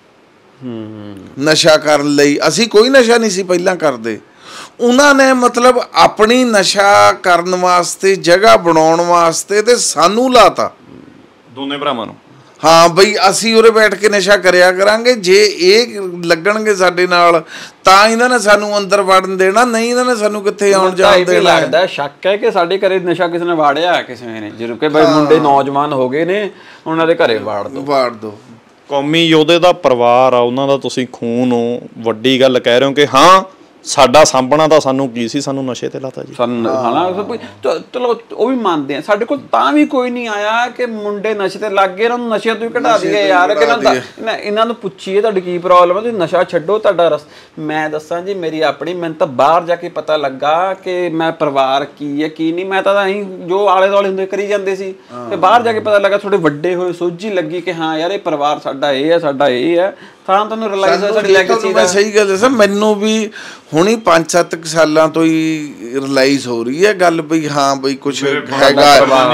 ਨਸ਼ਾ ਕਰਨ ਲਈ। ਅਸੀਂ ਕੋਈ ਨਸ਼ਾ ਨਹੀਂ ਸੀ ਪਹਿਲਾਂ ਕਰਦੇ। ਉਹਨਾਂ ਨੇ ਮਤਲਬ ਆਪਣੀ ਨਸ਼ਾ ਕਰਨ ਵਾਸਤੇ ਜਗ੍ਹਾ ਬਣਾਉਣ ਵਾਸਤੇ ਤੇ ਸਾਨੂੰ ਲਾਤਾ, ਦੋਨੇ ਭਰਾਵਾਂ ਨੂੰ। ਹਾਂ ਬਈ ਅਸੀਂ ਉਰੇ ਬੈਠ ਕੇ ਨਸ਼ਾ ਕਰਿਆ ਕਰਾਂਗੇ, ਜੇ ਇਹ ਲੱਗਣਗੇ ਸਾਡੇ ਨਾਲ ਤਾਂ ਇਹਨਾਂ ਨੇ ਸਾਨੂੰ ਅੰਦਰ ਵੜਨ ਦੇਣਾ, ਨਹੀਂ ਇਹਨਾਂ ਨੇ ਸਾਨੂੰ ਕਿੱਥੇ ਆਉਣ ਜਾਣ ਦੇਣਾ। ਲੱਗਦਾ ਸ਼ੱਕ ਹੈ ਕਿ ਸਾਡੇ ਘਰੇ ਨਸ਼ਾ ਕਿਸੇ ਨੇ ਵਾੜਿਆ, ਕਿਸੇ ਨੇ, ਜਦੋਂ ਕਿ ਬਈ ਮੁੰਡੇ ਨੌਜਵਾਨ ਹੋ ਗਏ ਨੇ, ਉਹਨਾਂ ਦੇ ਘਰੇ ਵਾੜ ਦੋ ਵਾੜ ਦੋ ਕੌਮੀ ਯੋਧੇ ਦਾ ਪਰਿਵਾਰ ਆ, ਉਹਨਾਂ ਦਾ ਤੁਸੀਂ ਖੂਨ ਹੋ, ਵੱਡੀ ਗੱਲ ਕਹਿ ਰਹੇ ਹੋ ਕਿ ਹਾਂ ਸਾਡਾ ਸਾਂਭਣਾ ਤਾਂ ਸਾਨੂੰ ਕੀ ਸੀ, ਸਾਨੂੰ ਨਸ਼ੇ ਤੇ ਲਾਤਾ ਜੀ ਸਾਨੂੰ ਹਨਾ। ਚਲੋ ਉਹ ਵੀ ਮੰਨਦੇ ਆ, ਸਾਡੇ ਕੋਲ ਤਾਂ ਵੀ ਕੋਈ ਨਹੀਂ ਆਇਆ ਕਿ ਮੁੰਡੇ ਨਸ਼ੇ ਤੇ ਲੱਗ ਗਏ, ਇਹਨਾਂ ਨੂੰ ਨਸ਼ਿਆਂ ਤੋਂ ਹੀ ਕਢਾ ਦਈਏ ਯਾਰ, ਕਿ ਇਹਨਾਂ ਨੂੰ ਪੁੱਛੀਏ ਤੁਹਾਡੀ ਕੀ ਪ੍ਰੋਬਲਮ ਹੈ, ਤੁਸੀਂ ਨਸ਼ਾ ਛੱਡੋ ਤੁਹਾਡਾ ਰਸ। ਮੈਂ ਦੱਸਾਂ ਜੀ ਮੇਰੀ ਆਪਣੀ, ਮੈਨੂੰ ਤਾਂ ਬਾਹਰ ਜਾ ਕੇ ਪਤਾ ਲੱਗਾ ਕਿ ਮੈਂ ਪਰਿਵਾਰ ਕੀ ਹੈ ਕੀ ਨਹੀਂ। ਮੈਂ ਤਾਂ ਅਸੀਂ ਜੋ ਆਲੇ ਦੁਆਲੇ ਹੁੰਦੇ ਕਰੀ ਜਾਂਦੇ ਸੀ, ਤੇ ਬਾਹਰ ਜਾ ਕੇ ਪਤਾ ਲੱਗਾ ਥੋੜੇ ਵੱਡੇ ਹੋਏ, ਸੋਝੀ ਲੱਗੀ ਕਿ ਹਾਂ ਯਾਰ ਇਹ ਪਰਿਵਾਰ ਸਾਡਾ ਇਹ ਹੈ, ਸਾਡਾ ਇਹ ਹੈ, ਤਾਂ ਤੁਹਾਨੂੰ ਰਿਲਾਈਜ਼ ਹੋਇਆ ਸਾਡੀ ਲੈਗੇਸੀ ਦਾ। ਸਹੀ ਗੱਲ ਦੱਸਾਂ, ਮੈਨੂੰ ਵੀ ਹੁਣੀ ਪੰਜ ਸੱਤ ਸਾਲਾਂ ਤੋਂ ਹੀ ਰਿਲਾਈਜ਼ ਹੋ ਰਹੀ ਹੈ ਗੱਲ ਬਈ ਹਾਂ ਬਈ ਕੁਛ ਹੈਗਾ,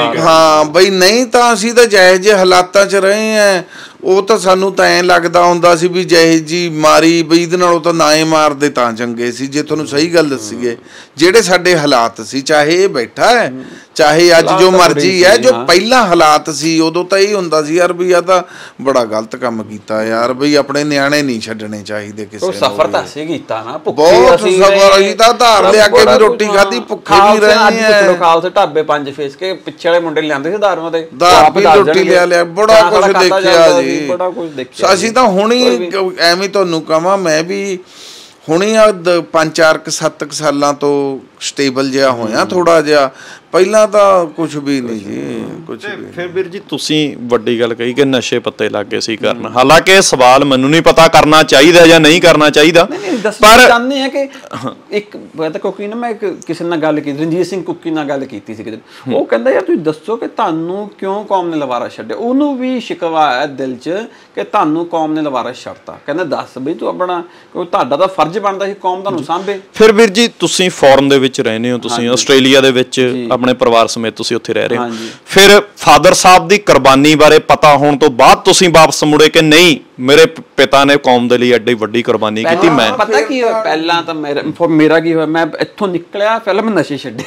ਹਾਂ ਬਈ ਨਹੀਂ ਤਾਂ ਅਸੀਂ ਤਾਂ ਜਿਹੇ ਜਿਹੇ ਹਾਲਾਤਾਂ 'ਚ ਰਹੇ ਹਾਂ, ਉਹ ਤਾਂ ਸਾਨੂੰ ਤਾਂ ਐਂ ਲੱਗਦਾ ਹੁੰਦਾ ਸੀ ਵੀ ਜਿਹੇ ਜੀ ਮਾਰੀ ਬਈ ਇਹਦੇ ਨਾਲੋਂ ਤਾਂ ਨਾ ਹੀ ਮਾਰਦੇ ਤਾਂ ਚੰਗੇ ਸੀ। ਜੇ ਤੁਹਾਨੂੰ ਸਹੀ ਗੱਲ ਦੱਸੀਏ, ਜਿਹੜੇ ਸਾਡੇ ਹਾਲਾਤ ਸੀ, ਚਾਹੇ ਇਹ ਬੈਠਾ ਹੈ ਚਾਹੇ ਅੱਜ ਜੋ ਮਰਜ਼ੀ ਹੈ, ਜੋ ਪਹਿਲਾਂ ਹਾਲਾਤ ਸੀ ਉਦੋਂ ਤਾਂ ਇਹ ਹੁੰਦਾ ਸੀ ਯਾਰ ਵੀ ਆ ਤਾਂ ਬੜਾ ਗਲਤ ਕੰਮ ਕੀਤਾ ਯਾਰ, ਬਈ ਆਪਣੇ ਨਿਆਣੇ ਨਹੀਂ ਛੱਡਣੇ ਚਾਹੀਦੇ ਕਿਸੇ ਨੂੰ। ਸਫ਼ਰ ਤਾਂ ਅਸੀਂ ਕੀਤਾ ਨਾ, ਬਹੁਤ ਸਫ਼ਰ ਅਸੀਂ ਤਾਂ ਧਾਰ ਲਿਆ ਕੇ ਵੀ ਰੋਟੀ ਖਾਧੀ, ਭੁੱਖੇ ਵੀ ਰਹੇ ਆ। ਖਾਲਸੇ ਢਾਬੇ ਪੰਜ ਫੇਸ ਕੇ ਪਿੱਛੇ ਵਾਲੇ ਮੁੰਡੇ ਲਿਆਂਦੇ ਸੀ ਦਾਰੂਆਂ ਤੇ, ਦਾਰ ਵੀ ਰੋਟੀ ਲਿਆ ਲਿਆ, ਬੜਾ ਕੁਝ ਦੇਖਿਆ ਜੀ, ਬੜਾ ਕੁਝ ਦੇਖਿਆ। ਅਸੀਂ ਤਾਂ ਹੁਣੀ ਐਵੇਂ ਤੁਹਾਨੂੰ ਕਹਾਂ, ਮੈਂ ਵੀ ਹੁਣੀ ਆ ਪੰਜ ਚਾਰ ਕੁ ਸੱਤ ਕੁ ਸਾਲਾਂ ਤੋਂ ਸਟੇਬਲ ਜਿਹਾ ਹੋਇਆ ਥੋੜਾ ਜਿਹਾ, ਪਹਿਲਾਂ ਤਾਂ ਕੁਝ ਵੀ ਨਹੀਂ ਜੀ, ਕੁਝ ਵੀ। ਫਿਰ ਵੀਰ ਜੀ ਤੁਸੀਂ ਵੱਡੀ ਗੱਲ ਕਹੀ ਕਿ ਨਸ਼ੇ ਪੱਤੇ ਲੱਗ ਗਏ ਸੀ ਕਰਨ, ਹਾਲਾਂਕਿ ਇਹ ਸਵਾਲ ਮੈਨੂੰ ਨਹੀਂ ਪਤਾ ਕਰਨਾ ਚਾਹੀਦਾ ਜਾਂ ਨਹੀਂ ਕਰਨਾ ਚਾਹੀਦਾ, ਪਰ ਚਾਹੁੰਦੇ ਆ ਕਿ ਇੱਕ ਕਿਉਂਕਿ ਨਾ ਮੈਂ ਕਿਸੇ ਨਾਲ ਗੱਲ ਕੀਤੀ, ਰਣਜੀਤ ਸਿੰਘ ਕੁੱਕੀ ਨਾਲ ਗੱਲ ਕੀਤੀ ਸੀ ਕਿਤੇ, ਉਹ ਕਹਿੰਦਾ ਯਾਰ ਤੁਸੀਂ ਦੱਸੋ ਕਿ ਤੁਹਾਨੂੰ ਕਿਉਂ ਕੌਮ ਨੇ ਲਵਾਰਾ ਛੱਡਿਆ। ਉਹਨੂੰ ਵੀ ਸ਼ਿਕਵਾ ਹੈ ਦਿਲ 'ਚ ਕਿ ਤੁਹਾਨੂੰ ਕੌਮ ਨੇ ਲਵਾਰਾ ਛੱਡਤਾ, ਕਹਿੰਦਾ ਦੱਸ ਬਈ ਤੂੰ ਆਪਣਾ, ਤੁਹਾਡਾ ਤਾਂ ਫਰਜ਼ ਬਣਦਾ ਸੀ ਕੌਮ ਤੁਹਾਨੂੰ ਸਾਂਭੇ। ਫਿਰ ਵੀਰ ਜੀ ਤੁਸੀਂ ਫੋਰਨ ਦੇ ਵਿੱਚ ਰਹਿੰਦੇ ਹੋ, ਤੁਸੀਂ ਆਸਟ੍ਰੇਲੀਆ ਦੇ ਵਿੱਚ ਆਪਣੇ ਪਰਿਵਾਰ ਸਮੇਤ ਤੁਸੀਂ ਉੱਥੇ ਰਹਿ ਰਹੇ ਹੋ, ਫਿਰ ਫਾਦਰ ਸਾਹਿਬ ਦੀ ਕੁਰਬਾਨੀ ਬਾਰੇ ਪਤਾ ਹੋਣ ਤੋਂ ਬਾਅਦ ਤੁਸੀਂ ਵਾਪਸ ਮੁੜੇ ਕਿ ਨਹੀਂ ਮੇਰੇ ਪਿਤਾ ਨੇ ਕੌਮ ਦੇ ਲਈ ਐਡੀ ਵੱਡੀ ਕੁਰਬਾਨੀ ਕੀਤੀ। ਮੈਂ ਪਤਾ ਕੀ ਹੋਇਆ, ਪਹਿਲਾਂ ਤਾਂ ਮੇਰਾ ਮੇਰਾ ਕੀ ਹੋਇਆ, ਮੈਂ ਇੱਥੋਂ ਨਿਕਲਿਆ ਪਹਿਲਾਂ ਮੈਂ ਨਸ਼ੇ ਛੱਡੇ,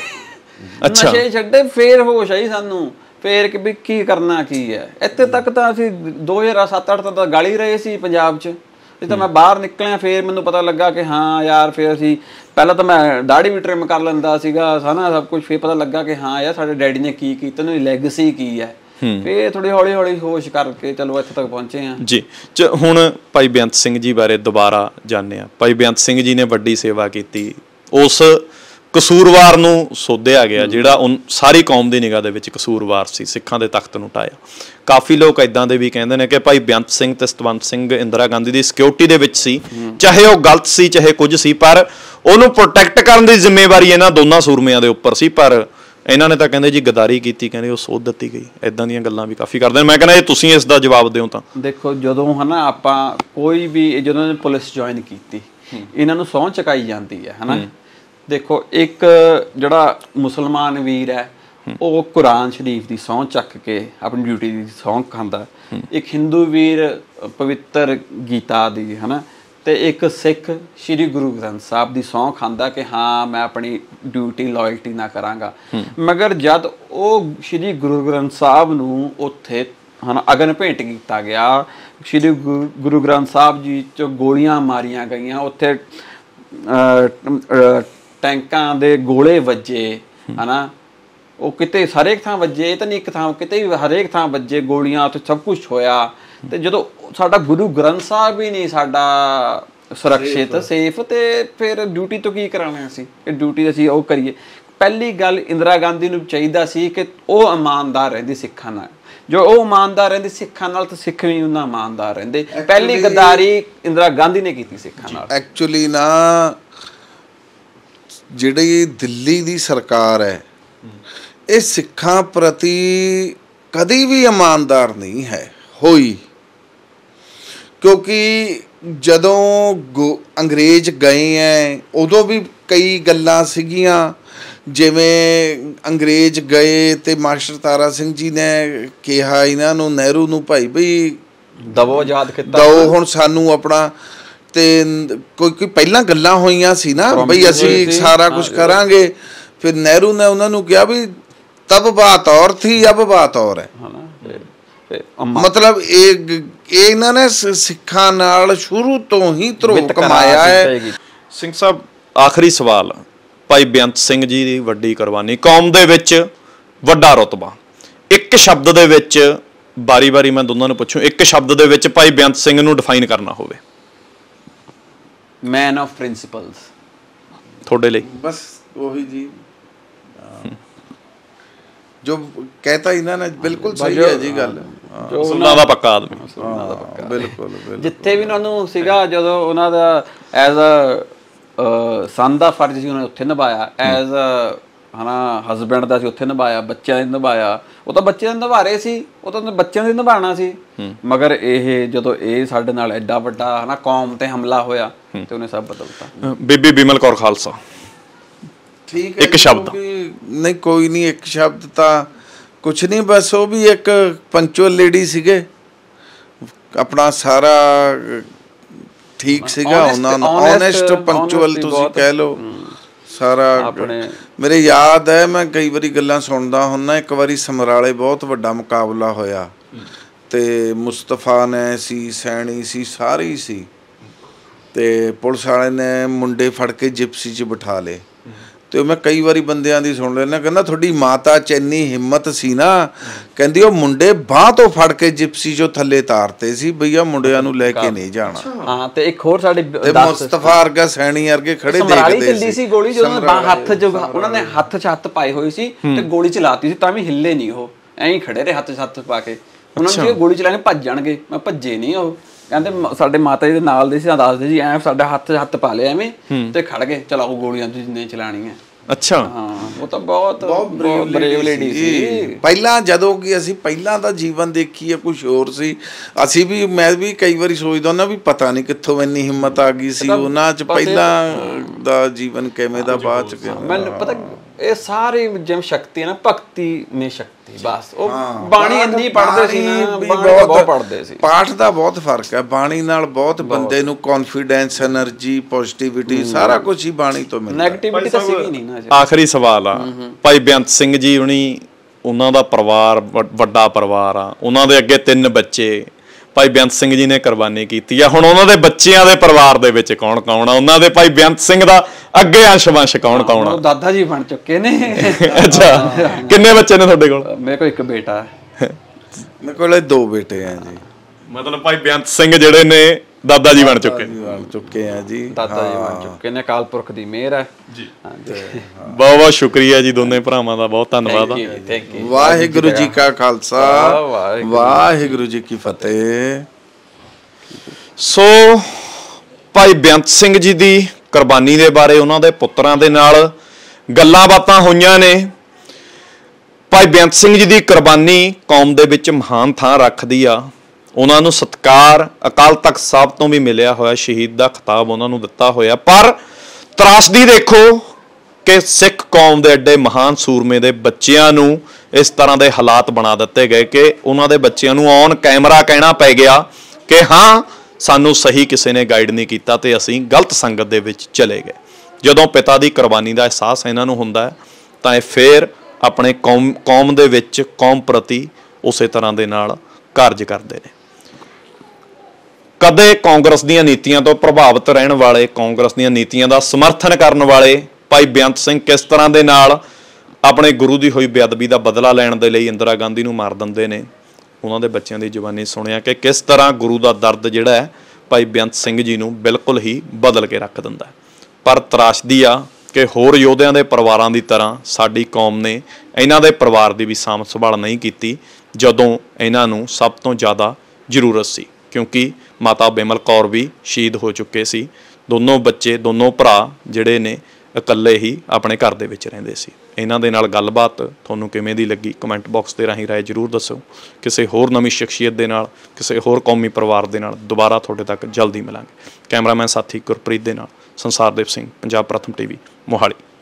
ਨਸ਼ੇ ਛੱਡੇ ਫੇਰ ਹੋਸ਼ ਆਈ ਸਾਨੂੰ, ਫੇਰ ਕਿ ਵੀ ਕੀ ਕਰਨਾ ਕੀ ਹੈ। ਇੱਥੇ ਤੱਕ ਤਾਂ ਅਸੀਂ ਦੋ ਹਜ਼ਾਰ ਸੱਤ ਅੱਠ ਤਾਂ ਗਾਲੀ ਰਹੇ ਸੀ ਪੰਜਾਬ 'ਚ, ਤਾਂ ਮੈਂ ਬਾਹਰ ਨਿਕਲਿਆ ਫੇਰ ਮੈਨੂੰ ਪਤਾ ਲੱਗਾ ਕਿ ਹਾਂ ਯਾਰ, ਫਿਰ ਅਸੀਂ ਪਹਿਲਾਂ ਤਾਂ ਮੈਂ ਦਾੜੀ ਵੀ ਟ੍ਰਿਮ ਕਰ ਲੈਂਦਾ ਸੀਗਾ ਸਾਨਾ ਸਭ ਕੁਝ, ਫਿਰ ਪਤਾ ਲੱਗਾ ਕਿ ਹਾਂ ਯਾਰ ਸਾਡੇ ਡੈਡੀ ਨੇ ਕੀ ਕੀਤਾ, ਉਹਨਾਂ ਦੀ ਲੈਗੇਸੀ ਕੀ ਹੈ, ਫੇਰ ਥੋੜੀ ਹੌਲੀ ਹੌਲੀ ਹੋਸ਼ ਕਰਕੇ ਚਲੋ ਇੱਥੇ ਤੱਕ ਪਹੁੰਚੇ ਆ ਜੀ। ਹੁਣ ਭਾਈ ਬੇਅੰਤ ਸਿੰਘ ਜੀ ਬਾਰੇ ਦੁਬਾਰਾ ਜਾਣਦੇ ਆ। ਭਾਈ ਬੇਅੰਤ ਸਿੰਘ ਜੀ ਨੇ ਵੱਡੀ ਸੇਵਾ ਕੀਤੀ, ਉਸ ਕਸੂਰਵਾਰ ਨੂੰ ਸੋਧਿਆ ਗਿਆ ਜਿਹੜਾ ਸਾਰੀ ਕੌਮ ਦੀ ਨਿਗਾਹ ਦੇ ਵਿੱਚ ਕਸੂਰਵਾਰ ਸੀ, ਸਿੱਖਾਂ ਦੇ ਤਖਤ ਨੂੰ ਢਾਇਆ। ਕਾਫੀ ਲੋਕ ਇੱਦਾਂ ਦੇ ਵੀ ਕਹਿੰਦੇ ਨੇ ਕਿ ਭਾਈ ਬੇਅੰਤ ਸਿੰਘ ਤੇ ਸਤਵੰਤ ਸਿੰਘ ਇੰਦਰਾ ਗਾਂਧੀ ਦੀ ਸਿਕਿਉਰਿਟੀ ਦੇ ਵਿੱਚ ਸੀ, ਚਾਹੇ ਉਹ ਗਲਤ ਸੀ ਚਾਹੇ ਕੁਝ ਸੀ, ਪਰ ਉਹਨੂੰ ਪ੍ਰੋਟੈਕਟ ਕਰਨ ਦੀ ਜ਼ਿੰਮੇਵਾਰੀ ਇਹਨਾਂ ਦੋਨਾਂ ਸੂਰਮਿਆਂ ਦੇ ਉੱਪਰ ਸੀ। ਪਰ ਇਹਨਾਂ ਨੇ ਤਾਂ ਕਹਿੰਦੇ ਜੀ ਗਦਾਰੀ ਕੀਤੀ, ਕਹਿੰਦੇ ਉਹ ਸੋਧ ਦਿੱਤੀ ਗਈ, ਇੱਦਾਂ ਦੀਆਂ ਗੱਲਾਂ ਵੀ ਕਾਫੀ ਕਰਦੇ ਨੇ। ਮੈਂ ਕਹਿੰਦਾ ਇਹ ਤੁਸੀਂ ਇਸ ਦਾ ਜਵਾਬ ਦਿਓ। ਤਾਂ ਦੇਖੋ ਜਦੋਂ ਹੈ ਨਾ ਆਪਾਂ ਕੋਈ ਵੀ, ਜਦੋਂ ਨੇ ਪੁਲਿਸ ਜੁਆਇਨ ਕੀਤੀ ਇਹਨਾਂ ਨੂੰ ਸਹੁੰ ਚੁਕਾਈ ਜਾਂਦੀ ਹੈ ਹੈ ਨਾ। ਦੇਖੋ ਇੱਕ ਜਿਹੜਾ ਮੁਸਲਮਾਨ ਵੀਰ ਹੈ ਉਹ ਕੁਰਾਨ ਸ਼ਰੀਫ ਦੀ ਸਹੁੰ ਚੱਕ ਕੇ ਆਪਣੀ ਡਿਊਟੀ ਦੀ ਸਹੁੰ ਖਾਂਦਾ, ਇੱਕ ਹਿੰਦੂ ਵੀਰ ਪਵਿੱਤਰ ਗੀਤਾ ਦੀ ਹੈ ਨਾ, ਤੇ ਇੱਕ ਸਿੱਖ ਸ਼੍ਰੀ ਗੁਰੂ ਗ੍ਰੰਥ ਸਾਹਿਬ ਦੀ ਸਹੁੰ ਖਾਂਦਾ ਕਿ ਹਾਂ ਮੈਂ ਆਪਣੀ ਡਿਊਟੀ ਲਾਇਲਟੀ ਨਾ ਕਰਾਂਗਾ। ਮਗਰ ਜਦ ਉਹ ਸ਼੍ਰੀ ਗੁਰੂ ਗ੍ਰੰਥ ਸਾਹਿਬ ਨੂੰ ਉੱਥੇ ਹਨ ਅਗਨ ਭੇਂਟ ਕੀਤਾ ਗਿਆ, ਸ਼੍ਰੀ ਗੁਰੂ ਗੁਰੂ ਗ੍ਰੰਥ ਸਾਹਿਬ ਜੀ 'ਚ ਗੋਲੀਆਂ ਮਾਰੀਆਂ ਗਈਆਂ, ਉੱਥੇ ਟੈਂਕਾਂ ਦੇ ਗੋਲੇ ਵੱਜੇ ਹੈ ਨਾ, ਉਹ ਕਿਤੇ ਹਰੇਕ ਥਾਂ ਵੱਜੇ, ਇਹ ਤਾਂ ਨਹੀਂ ਇੱਕ ਥਾਂ, ਕਿਤੇ ਵੀ ਹਰੇਕ ਥਾਂ ਵੱਜੇ ਗੋਲੀਆਂ, ਉੱਥੇ ਸਭ ਕੁਛ ਹੋਇਆ। ਤੇ ਜਦੋਂ ਸਾਡਾ ਗੁਰੂ ਗ੍ਰੰਥ ਸਾਹਿਬ ਹੀ ਨਹੀਂ ਸਾਡਾ ਸੁਰੱਖਿਅਤ ਸੇਫ, ਤੇ ਫਿਰ ਡਿਊਟੀ ਤੋਂ ਕੀ ਕਰਾਉਣਾ ਸੀ, ਇਹ ਡਿਊਟੀ ਅਸੀਂ ਉਹ ਕਰੀਏ। ਪਹਿਲੀ ਗੱਲ ਇੰਦਰਾ ਗਾਂਧੀ ਨੂੰ ਚਾਹੀਦਾ ਸੀ ਕਿ ਉਹ ਇਮਾਨਦਾਰ ਰਹਿੰਦੀ ਸਿੱਖਾਂ ਨਾਲ, ਜੋ ਉਹ ਇਮਾਨਦਾਰ ਰਹਿੰਦੀ ਸਿੱਖਾਂ ਨਾਲ ਤਾਂ ਸਿੱਖ ਵੀ ਉਹਨਾਂ ਇਮਾਨਦਾਰ ਰਹਿੰਦੇ। ਪਹਿਲੀ ਗਦਾਰੀ ਇੰਦਰਾ ਗਾਂਧੀ ਨੇ ਕੀਤੀ ਸਿੱਖਾਂ ਨਾਲ। ਐਕਚੁਅਲੀ ਨਾ ਜਿਹੜੀ ਦਿੱਲੀ ਦੀ ਸਰਕਾਰ ਹੈ ਇਹ ਸਿੱਖਾਂ ਪ੍ਰਤੀ ਕਦੀ ਵੀ ਇਮਾਨਦਾਰ ਨਹੀਂ ਹੈ ਹੋਈ, ਕਿਉਂਕਿ ਜਦੋਂ ਗੋ ਅੰਗਰੇਜ਼ ਗਏ ਹੈ ਉਦੋਂ ਵੀ ਕਈ ਗੱਲਾਂ ਸੀਗੀਆਂ, ਜਿਵੇਂ ਅੰਗਰੇਜ਼ ਗਏ ਤੇ ਮਾਸਟਰ ਤਾਰਾ ਸਿੰਘ ਜੀ ਨੇ ਕਿਹਾ ਇਹਨਾਂ ਨੂੰ, ਨਹਿਰੂ ਨੂੰ, ਭਾਈ ਬਈ ਦਵੋ ਆਜ਼ਾਦ ਕੀਤਾ ਦਓ ਹੁਣ ਸਾਨੂੰ ਆਪਣਾ, ਤੇ ਕੋਈ ਕੋਈ ਪਹਿਲਾਂ ਗੱਲਾਂ ਹੋਈਆਂ ਸੀ ਨਾ ਬਈ ਅਸੀਂ ਸਾਰਾ ਕੁਝ ਕਰਾਂਗੇ। ਫਿਰ ਨਹਿਰੂ ਨੇ ਉਹਨਾਂ ਨੂੰ ਕਿਹਾ ਵੀ ਤਬ ਬਾਤ ਔਰ ਥੀ ਅਬ ਬਾਤ ਔਰ ਹੈ, ਮਤਲਬ ਇਹ ਇਹਨਾਂ ਨੇ ਸਿੱਖਾਂ ਨਾਲ ਸ਼ੁਰੂ ਤੋਂ ਹੀ ਧਰੋਹ ਕਮਾਇਆ ਹੈ। ਸਿੰਘ ਸਾਹਿਬ ਆਖਰੀ ਸਵਾਲ, ਭਾਈ ਬੇਅੰਤ ਸਿੰਘ ਜੀ ਦੀ ਵੱਡੀ ਕੁਰਬਾਨੀ, ਕੌਮ ਦੇ ਵਿੱਚ ਵੱਡਾ ਰੁਤਬਾ, ਇੱਕ ਸ਼ਬਦ ਦੇ ਵਿੱਚ, ਬਾਰੀ ਬਾਰੀ ਮੈਂ ਦੋਨਾਂ ਨੂੰ ਪੁੱਛੂ, ਇੱਕ ਸ਼ਬਦ ਦੇ ਵਿੱਚ ਭਾਈ ਬੇਅੰਤ ਸਿੰਘ ਨੂੰ ਡਿਫਾਈਨ ਕਰਨਾ ਹੋਵੇ। Man of principles. ਤੁਹਾਡੇ ਲਈ? ਬਸ ਉਹੀ ਜੀ ਜੋ ਕਹਿਤਾ ਇਹਨਾਂ ਨੇ, ਬਿਲਕੁਲ ਸਹੀ ਹੈ ਜੀ ਗੱਲ। ਉਹਨਾਂ ਦਾ ਪੱਕਾ ਆਦਮੀ, ਬਿਲਕੁਲ ਬਿਲਕੁਲ। ਜਿੱਥੇ ਵੀ ਉਹਨਾਂ ਨੂੰ ਸੀਗਾ, ਜਦੋਂ ਉਹਨਾਂ ਦਾ ਐਜ਼ ਅ ਸਨ ਦਾ ਫਰਜ਼ ਸੀ ਉਹਨੇ ਉੱਥੇ ਨਿਭਾਇਆ, ਐਜ਼ ਅ ਹਨਾ ਹਸਬੈਂਡ ਦਾ ਸੀ ਉੱਥੇ ਨਿਭਾਇਆ, ਬੱਚਿਆਂ ਦੇ ਨਿਭਾਇਆ। ਉਹ ਤਾਂ ਬੱਚਿਆਂ ਦੇ ਨਿਭਾ ਰਹੇ ਸੀ, ਉਹ ਤਾਂ ਬੱਚਿਆਂ ਦੇ ਨਿਭਾਉਣਾ ਸੀ। ਮਗਰ ਇਹ ਜਦੋਂ ਇਹ ਸਾਡੇ ਨਾਲ ਐਡਾ ਵੱਡਾ ਹਨਾ ਕੌਮ ਤੇ ਹਮਲਾ ਹੋਇਆ ਤੇ ਉਹਨੇ ਸਭ ਬਦਲਤਾ। ਬੀਬੀ ਬਿਮਲ ਕੌਰ ਖਾਲਸਾ, ਠੀਕ ਹੈ, ਇੱਕ ਸ਼ਬਦ ਨਹੀਂ ਕੋਈ ਨਹੀਂ, ਇੱਕ ਸ਼ਬਦ ਤਾਂ ਕੁਛ ਨਹੀਂ, ਬਸ ਉਹ ਵੀ ਇੱਕ ਪੰਚੁਅਲ ਲੇਡੀ ਸੀਗੇ, ਆਪਣਾ ਸਾਰਾ ਠੀਕ ਸੀਗਾ ਉਹਨਾਂ ਨੂੰ, ਓਨੈਸਟ ਪੰਚੁਅਲ ਤੁਸੀਂ ਕਹਿ ਲਓ ਸਾਰਾ ਆਪਣੇ। ਮੇਰੇ ਯਾਦ ਹੈ, ਮੈਂ ਕਈ ਵਾਰੀ ਗੱਲਾਂ ਸੁਣਦਾ ਹੁੰਦਾ, ਇੱਕ ਵਾਰੀ ਸਮਰਾਲੇ ਬਹੁਤ ਵੱਡਾ ਮੁਕਾਬਲਾ ਹੋਇਆ ਤੇ ਮੁਸਤਫਾ ਨੇ ਸੀ, ਸੈਣੀ ਸੀ, ਸਾਰੇ ਹੀ ਸੀ, ਤੇ ਪੁਲਿਸ ਵਾਲੇ ਨੇ ਮੁੰਡੇ ਫੜ ਕੇ ਜਿਪਸੀ 'ਚ ਬਿਠਾ ਲਏ। ਤੇ ਮੈਂ ਕਈ ਵਾਰੀ ਬੰਦਿਆਂ ਦੀ ਸੁਣ ਲੈਣਾ, ਕਹਿੰਦਾ ਤੁਹਾਡੀ ਮਾਤਾ 'ਚ ਇੰਨੀ ਹਿੰਮਤ ਸੀ ਨਾ, ਕਹਿੰਦੀ ਉਹ ਮੁੰਡੇ ਬਾਂਹ ਤੋਂ ਫੜ ਕੇ ਜਿਪਸੀ 'ਚੋਂ ਥੱਲੇ ਤਾਰਤੇ ਸੀ, ਬਈਆ ਮੁੰਡਿਆਂ ਨੂੰ ਲੈ ਕੇ ਨਹੀਂ ਜਾਣਾ। ਹਾਂ, ਤੇ ਇੱਕ ਹੋਰ ਸਾਡੇ ਮੁਸਤਫਾ ਵਰਗਾ, ਸੈਣੀ ਵਰਗੇ ਖੜੇ ਦੇਖਦੇ ਸੀ। ਸੀ ਗੋਲੀ ਜਦੋਂ ਹੱਥ 'ਚ ਉਹਨਾਂ ਨੇ ਹੱਥ 'ਚ ਹੱਥ ਪਾਏ ਹੋਏ ਸੀ ਤੇ ਗੋਲੀ ਚਲਾਤੀ ਸੀ, ਤਾਂ ਵੀ ਹਿੱਲੇ ਨਹੀਂ, ਉਹ ਐਂ ਹੀ ਖੜੇ ਰਹੇ ਹੱਥ 'ਚ ਹੱਥ ਪਾ ਕੇ। ਉਹਨਾਂ ਨੂੰ ਗੋਲੀ ਚਲਾ ਕੇ ਭੱਜ ਜਾਣਗੇ, ਮੈਂ ਭੱਜੇ ਨਹੀਂ। ਉਹ ਕਹਿੰਦੇ ਸਾਡੇ ਮਾਤਾ ਜੀ ਦੇ ਨਾਲ ਦੇ ਸੀ, ਦੱਸਦੇ ਜੀ ਐਂ ਸਾਡਾ ਹੱਥ ਹੱਥ ਪਾ ਲਿਆ ਐਵੇਂ ਤੇ ਖੜ ਗਏ, ਚਲਾਓ ਗੋਲੀਆਂ ਤੁਸੀਂ ਜਿੰਨੇ ਚਲਾਣੀਆਂ। ਅੱਛਾ, ਹਾਂ, ਉਹ ਤਾਂ ਬਹੁਤ ਬਰੇਵ ਲੇਡੀ ਸੀ। ਪਹਿਲਾਂ ਜਦੋਂ ਕਿ ਅਸੀਂ ਪਹਿਲਾਂ ਦਾ ਜੀਵਨ ਦੇਖੀਏ ਕੁਛ ਹੋਰ ਸੀ, ਅਸੀਂ ਵੀ, ਮੈਂ ਵੀ ਕਈ ਵਾਰੀ ਸੋਚਦਾ ਹੁੰਦਾ ਵੀ ਪਤਾ ਨਹੀਂ ਕਿੱਥੋਂ ਇੰਨੀ ਹਿੰਮਤ ਆ ਗਈ ਸੀ ਉਹਨਾਂ 'ਚ, ਪਹਿਲਾਂ ਦਾ ਜੀਵਨ ਕਿਵੇਂ ਦਾ, ਬਾਅਦ 'ਚ ਕਿਵੇਂ। ਮੈਨੂੰ ਪਤਾ ਇਹ ਸਾਰੇ ਜਿਵੇਂ ਸ਼ਕਤੀ ਹੈ ਨਾ, ਭਗਤੀ ਮੇ ਸ਼ਕਤੀ, ਬਸ ਉਹ ਬਾਣੀ ਇੰਨੀ ਪੜ੍ਹਦੇ ਸੀ ਨਾ, ਬਹੁਤ ਪੜ੍ਹਦੇ ਸੀ। ਪਾਠ ਦਾ ਬਹੁਤ ਫਰਕ ਹੈ, ਬਾਣੀ ਨਾਲ ਬਹੁਤ ਬੰਦੇ ਨੂੰ ਕੌਨਫੀਡੈਂਸ, ਐਨਰਜੀ, ਪੋਜ਼ਿਟਿਵਿਟੀ ਸਾਰਾ ਕੁਝ ਹੀ ਬਾਣੀ ਤੋਂ ਮਿਲਦਾ। ਨੈਗੇਟਿਵਿਟੀ ਤਾਂ ਸੀਗੀ ਨਹੀਂ ਨਾ। ਆਖਰੀ ਸਵਾਲ ਆ, ਭਾਈ ਬੇਅੰਤ ਸਿੰਘ ਜੀ ਹੁਣੀ, ਉਹਨਾਂ ਦਾ ਪਰਿਵਾਰ ਵੱਡਾ ਪਰਿਵਾਰ ਆ, ਉਹਨਾਂ ਦੇ ਅੱਗੇ ਤਿੰਨ ਬੱਚੇ, ਭਾਈ ਬੇਅੰਤ ਸਿੰਘ ਜੀ ਨੇ ਕੁਰਬਾਨੀ ਕੀਤੀ ਆ, ਹੁਣ ਉਹਨਾਂ ਦੇ ਬੱਚਿਆਂ ਦੇ ਪਰਿਵਾਰ ਦੇ ਵਿੱਚ ਕੌਣ ਕੌਣ ਆ? ਉਹਨਾਂ ਦੇ ਭਾਈ ਬੇਅੰਤ ਸਿੰਘ ਦਾ ਅੱਗੇ ਅੰਸ਼ ਵੰਸ਼ ਕੌਣ ਕੌਣ ਆ? ਦਾਦਾ ਜੀ ਬਣ ਚੁੱਕੇ ਨੇ। ਅੱਛਾ, ਕਿੰਨੇ ਬੱਚੇ ਨੇ ਤੁਹਾਡੇ ਕੋਲ? ਮੇਰੇ ਕੋਲ ਇੱਕ ਬੇਟਾ ਹੈ। ਮੇਰੇ ਕੋਲ ਦੋ ਬੇਟੇ ਆ ਜੀ। ਮਤਲਬ ਭਾਈ ਬੇਅੰਤ ਸਿੰਘ ਜਿਹੜੇ ਨੇ ਦਾਦਾ ਜੀ ਬਣ ਚੁੱਕੇ ਬਣ ਚੁੱਕੇ ਆ ਜੀ, ਦਾਦਾ ਜੀ ਬਣ ਚੁੱਕੇ ਨੇ, ਅਕਾਲ ਪੁਰਖ ਦੀ ਮਿਹਰ ਹੈ ਜੀ। ਬਹੁਤ ਬਹੁਤ ਸ਼ੁਕਰੀਆ ਜੀ ਦੋਨੇ ਭਰਾਵਾਂ ਦਾ, ਬਹੁਤ ਧੰਨਵਾਦ ਆ। ਵਾਹਿਗੁਰੂ ਜੀ ਕਾ ਖਾਲਸਾ, ਵਾਹਿਗੁਰੂ ਜੀ ਕੀ ਫਤਿਹ। ਸੋ ਭਾਈ ਬੇਅੰਤ ਸਿੰਘ ਜੀ ਦੀ ਕੁਰਬਾਨੀ ਦੇ ਬਾਰੇ ਉਹਨਾਂ ਦੇ ਪੁੱਤਰਾਂ ਦੇ ਨਾਲ ਗੱਲਾਂ ਬਾਤਾਂ ਹੋਈਆਂ ਨੇ। ਭਾਈ ਬੇਅੰਤ ਸਿੰਘ ਜੀ ਦੀ ਕੁਰਬਾਨੀ ਕੌਮ ਦੇ ਵਿੱਚ ਮਹਾਨ ਥਾਂ ਰੱਖਦੀ ਆ, ਉਹਨਾਂ ਨੂੰ ਸਤਿਕਾਰ ਅਕਾਲ ਤਖਤ ਸਾਹਿਬ ਤੋਂ ਵੀ ਮਿਲਿਆ ਹੋਇਆ, ਸ਼ਹੀਦ ਦਾ ਖਿਤਾਬ ਉਹਨਾਂ ਨੂੰ ਦਿੱਤਾ ਹੋਇਆ। ਪਰ ਤਰਾਸਦੀ ਦੇਖੋ ਕਿ ਸਿੱਖ ਕੌਮ ਦੇ ਐਡੇ ਮਹਾਨ ਸੂਰਮੇ ਦੇ ਬੱਚਿਆਂ ਨੂੰ ਇਸ ਤਰ੍ਹਾਂ ਦੇ ਹਾਲਾਤ ਬਣਾ ਦਿੱਤੇ ਗਏ ਕਿ ਉਹਨਾਂ ਦੇ ਬੱਚਿਆਂ ਨੂੰ ਔਨ ਕੈਮਰਾ ਕਹਿਣਾ ਪੈ ਗਿਆ ਕਿ ਹਾਂ ਸਾਨੂੰ ਸਹੀ ਕਿਸੇ ਨੇ ਗਾਈਡ ਨਹੀਂ ਕੀਤਾ ਤੇ ਅਸੀਂ ਗਲਤ ਸੰਗਤ ਦੇ ਵਿੱਚ ਚਲੇ ਗਏ। ਜਦੋਂ ਪਿਤਾ ਦੀ ਕੁਰਬਾਨੀ ਦਾ ਅਹਿਸਾਸ ਇਹਨਾਂ ਨੂੰ ਹੁੰਦਾ ਹੈ ਤਾਂ ਇਹ ਫੇਰ ਆਪਣੇ ਕੌਮ ਕੌਮ ਦੇ ਵਿੱਚ ਕੌਮ ਪ੍ਰਤੀ ਉਸੇ ਤਰ੍ਹਾਂ ਦੇ ਨਾਲ ਕਾਰਜ ਕਰਦੇ ਨੇ। ਕਦੇ ਕਾਂਗਰਸ ਦੀਆਂ ਨੀਤੀਆਂ ਤੋਂ ਪ੍ਰਭਾਵਿਤ ਰਹਿਣ ਵਾਲੇ, ਕਾਂਗਰਸ ਦੀਆਂ ਨੀਤੀਆਂ ਦਾ ਸਮਰਥਨ ਕਰਨ ਵਾਲੇ ਭਾਈ ਬੇਅੰਤ ਸਿੰਘ ਕਿਸ ਤਰ੍ਹਾਂ ਦੇ ਨਾਲ ਆਪਣੇ ਗੁਰੂ ਦੀ ਹੋਈ ਬੇਅਦਬੀ ਦਾ ਬਦਲਾ ਲੈਣ ਦੇ ਲਈ ਇੰਦਰਾ ਗਾਂਧੀ ਨੂੰ ਮਾਰ ਦਿੰਦੇ ਨੇ। ਉਹਨਾਂ ਦੇ ਬੱਚਿਆਂ ਦੀ ਜ਼ੁਬਾਨੀ ਸੁਣਿਆ ਕਿ ਕਿਸ ਤਰ੍ਹਾਂ ਗੁਰੂ ਦਾ ਦਰਦ ਜਿਹੜਾ ਹੈ ਭਾਈ ਬੇਅੰਤ ਸਿੰਘ ਜੀ ਨੂੰ ਬਿਲਕੁਲ ਹੀ ਬਦਲ ਕੇ ਰੱਖ ਦਿੰਦਾ। ਪਰ ਤਰਾਸ਼ਦੀ ਆ ਕਿ ਹੋਰ ਯੋਧਿਆਂ ਦੇ ਪਰਿਵਾਰਾਂ ਦੀ ਤਰ੍ਹਾਂ ਸਾਡੀ ਕੌਮ ਨੇ ਇਹਨਾਂ ਦੇ ਪਰਿਵਾਰ ਦੀ ਵੀ ਸਾਂਭ ਸੰਭਾਲ ਨਹੀਂ ਕੀਤੀ ਜਦੋਂ ਇਹਨਾਂ ਨੂੰ ਸਭ ਤੋਂ ਜ਼ਿਆਦਾ ਜ਼ਰੂਰਤ ਸੀ, ਕਿਉਂਕਿ ਮਾਤਾ ਬਿਮਲ ਕੌਰ ਵੀ ਸ਼ਹੀਦ ਹੋ ਚੁੱਕੇ ਸੀ। ਦੋਨੋਂ ਬੱਚੇ, ਦੋਨੋਂ ਭਰਾ ਜਿਹੜੇ ਨੇ ਇਕੱਲੇ ਹੀ ਆਪਣੇ ਘਰ ਦੇ ਵਿੱਚ ਰਹਿੰਦੇ ਸੀ। ਇਹਨਾਂ ਦੇ ਨਾਲ ਗੱਲਬਾਤ ਤੁਹਾਨੂੰ ਕਿਵੇਂ ਦੀ ਲੱਗੀ? ਕਮੈਂਟ ਬਾਕਸ ਦੇ ਰਾਹੀਂ ਰਾਏ ਜ਼ਰੂਰ ਦੱਸੋ। ਕਿਸੇ ਹੋਰ ਨਵੀਂ ਸ਼ਖਸੀਅਤ ਦੇ ਨਾਲ, ਕਿਸੇ ਹੋਰ ਕੌਮੀ ਪਰਿਵਾਰ ਦੇ ਨਾਲ ਦੁਬਾਰਾ ਤੁਹਾਡੇ ਤੱਕ ਜਲਦੀ ਮਿਲਾਂਗੇ। ਕੈਮਰਾਮੈਨ ਸਾਥੀ ਗੁਰਪ੍ਰੀਤ ਦੇ ਨਾਲ ਸੰਸਾਰਦੇਵ ਸਿੰਘ, ਪੰਜਾਬ ਪ੍ਰਥਮ ਟੀਵੀ, ਮੋਹਾਲੀ।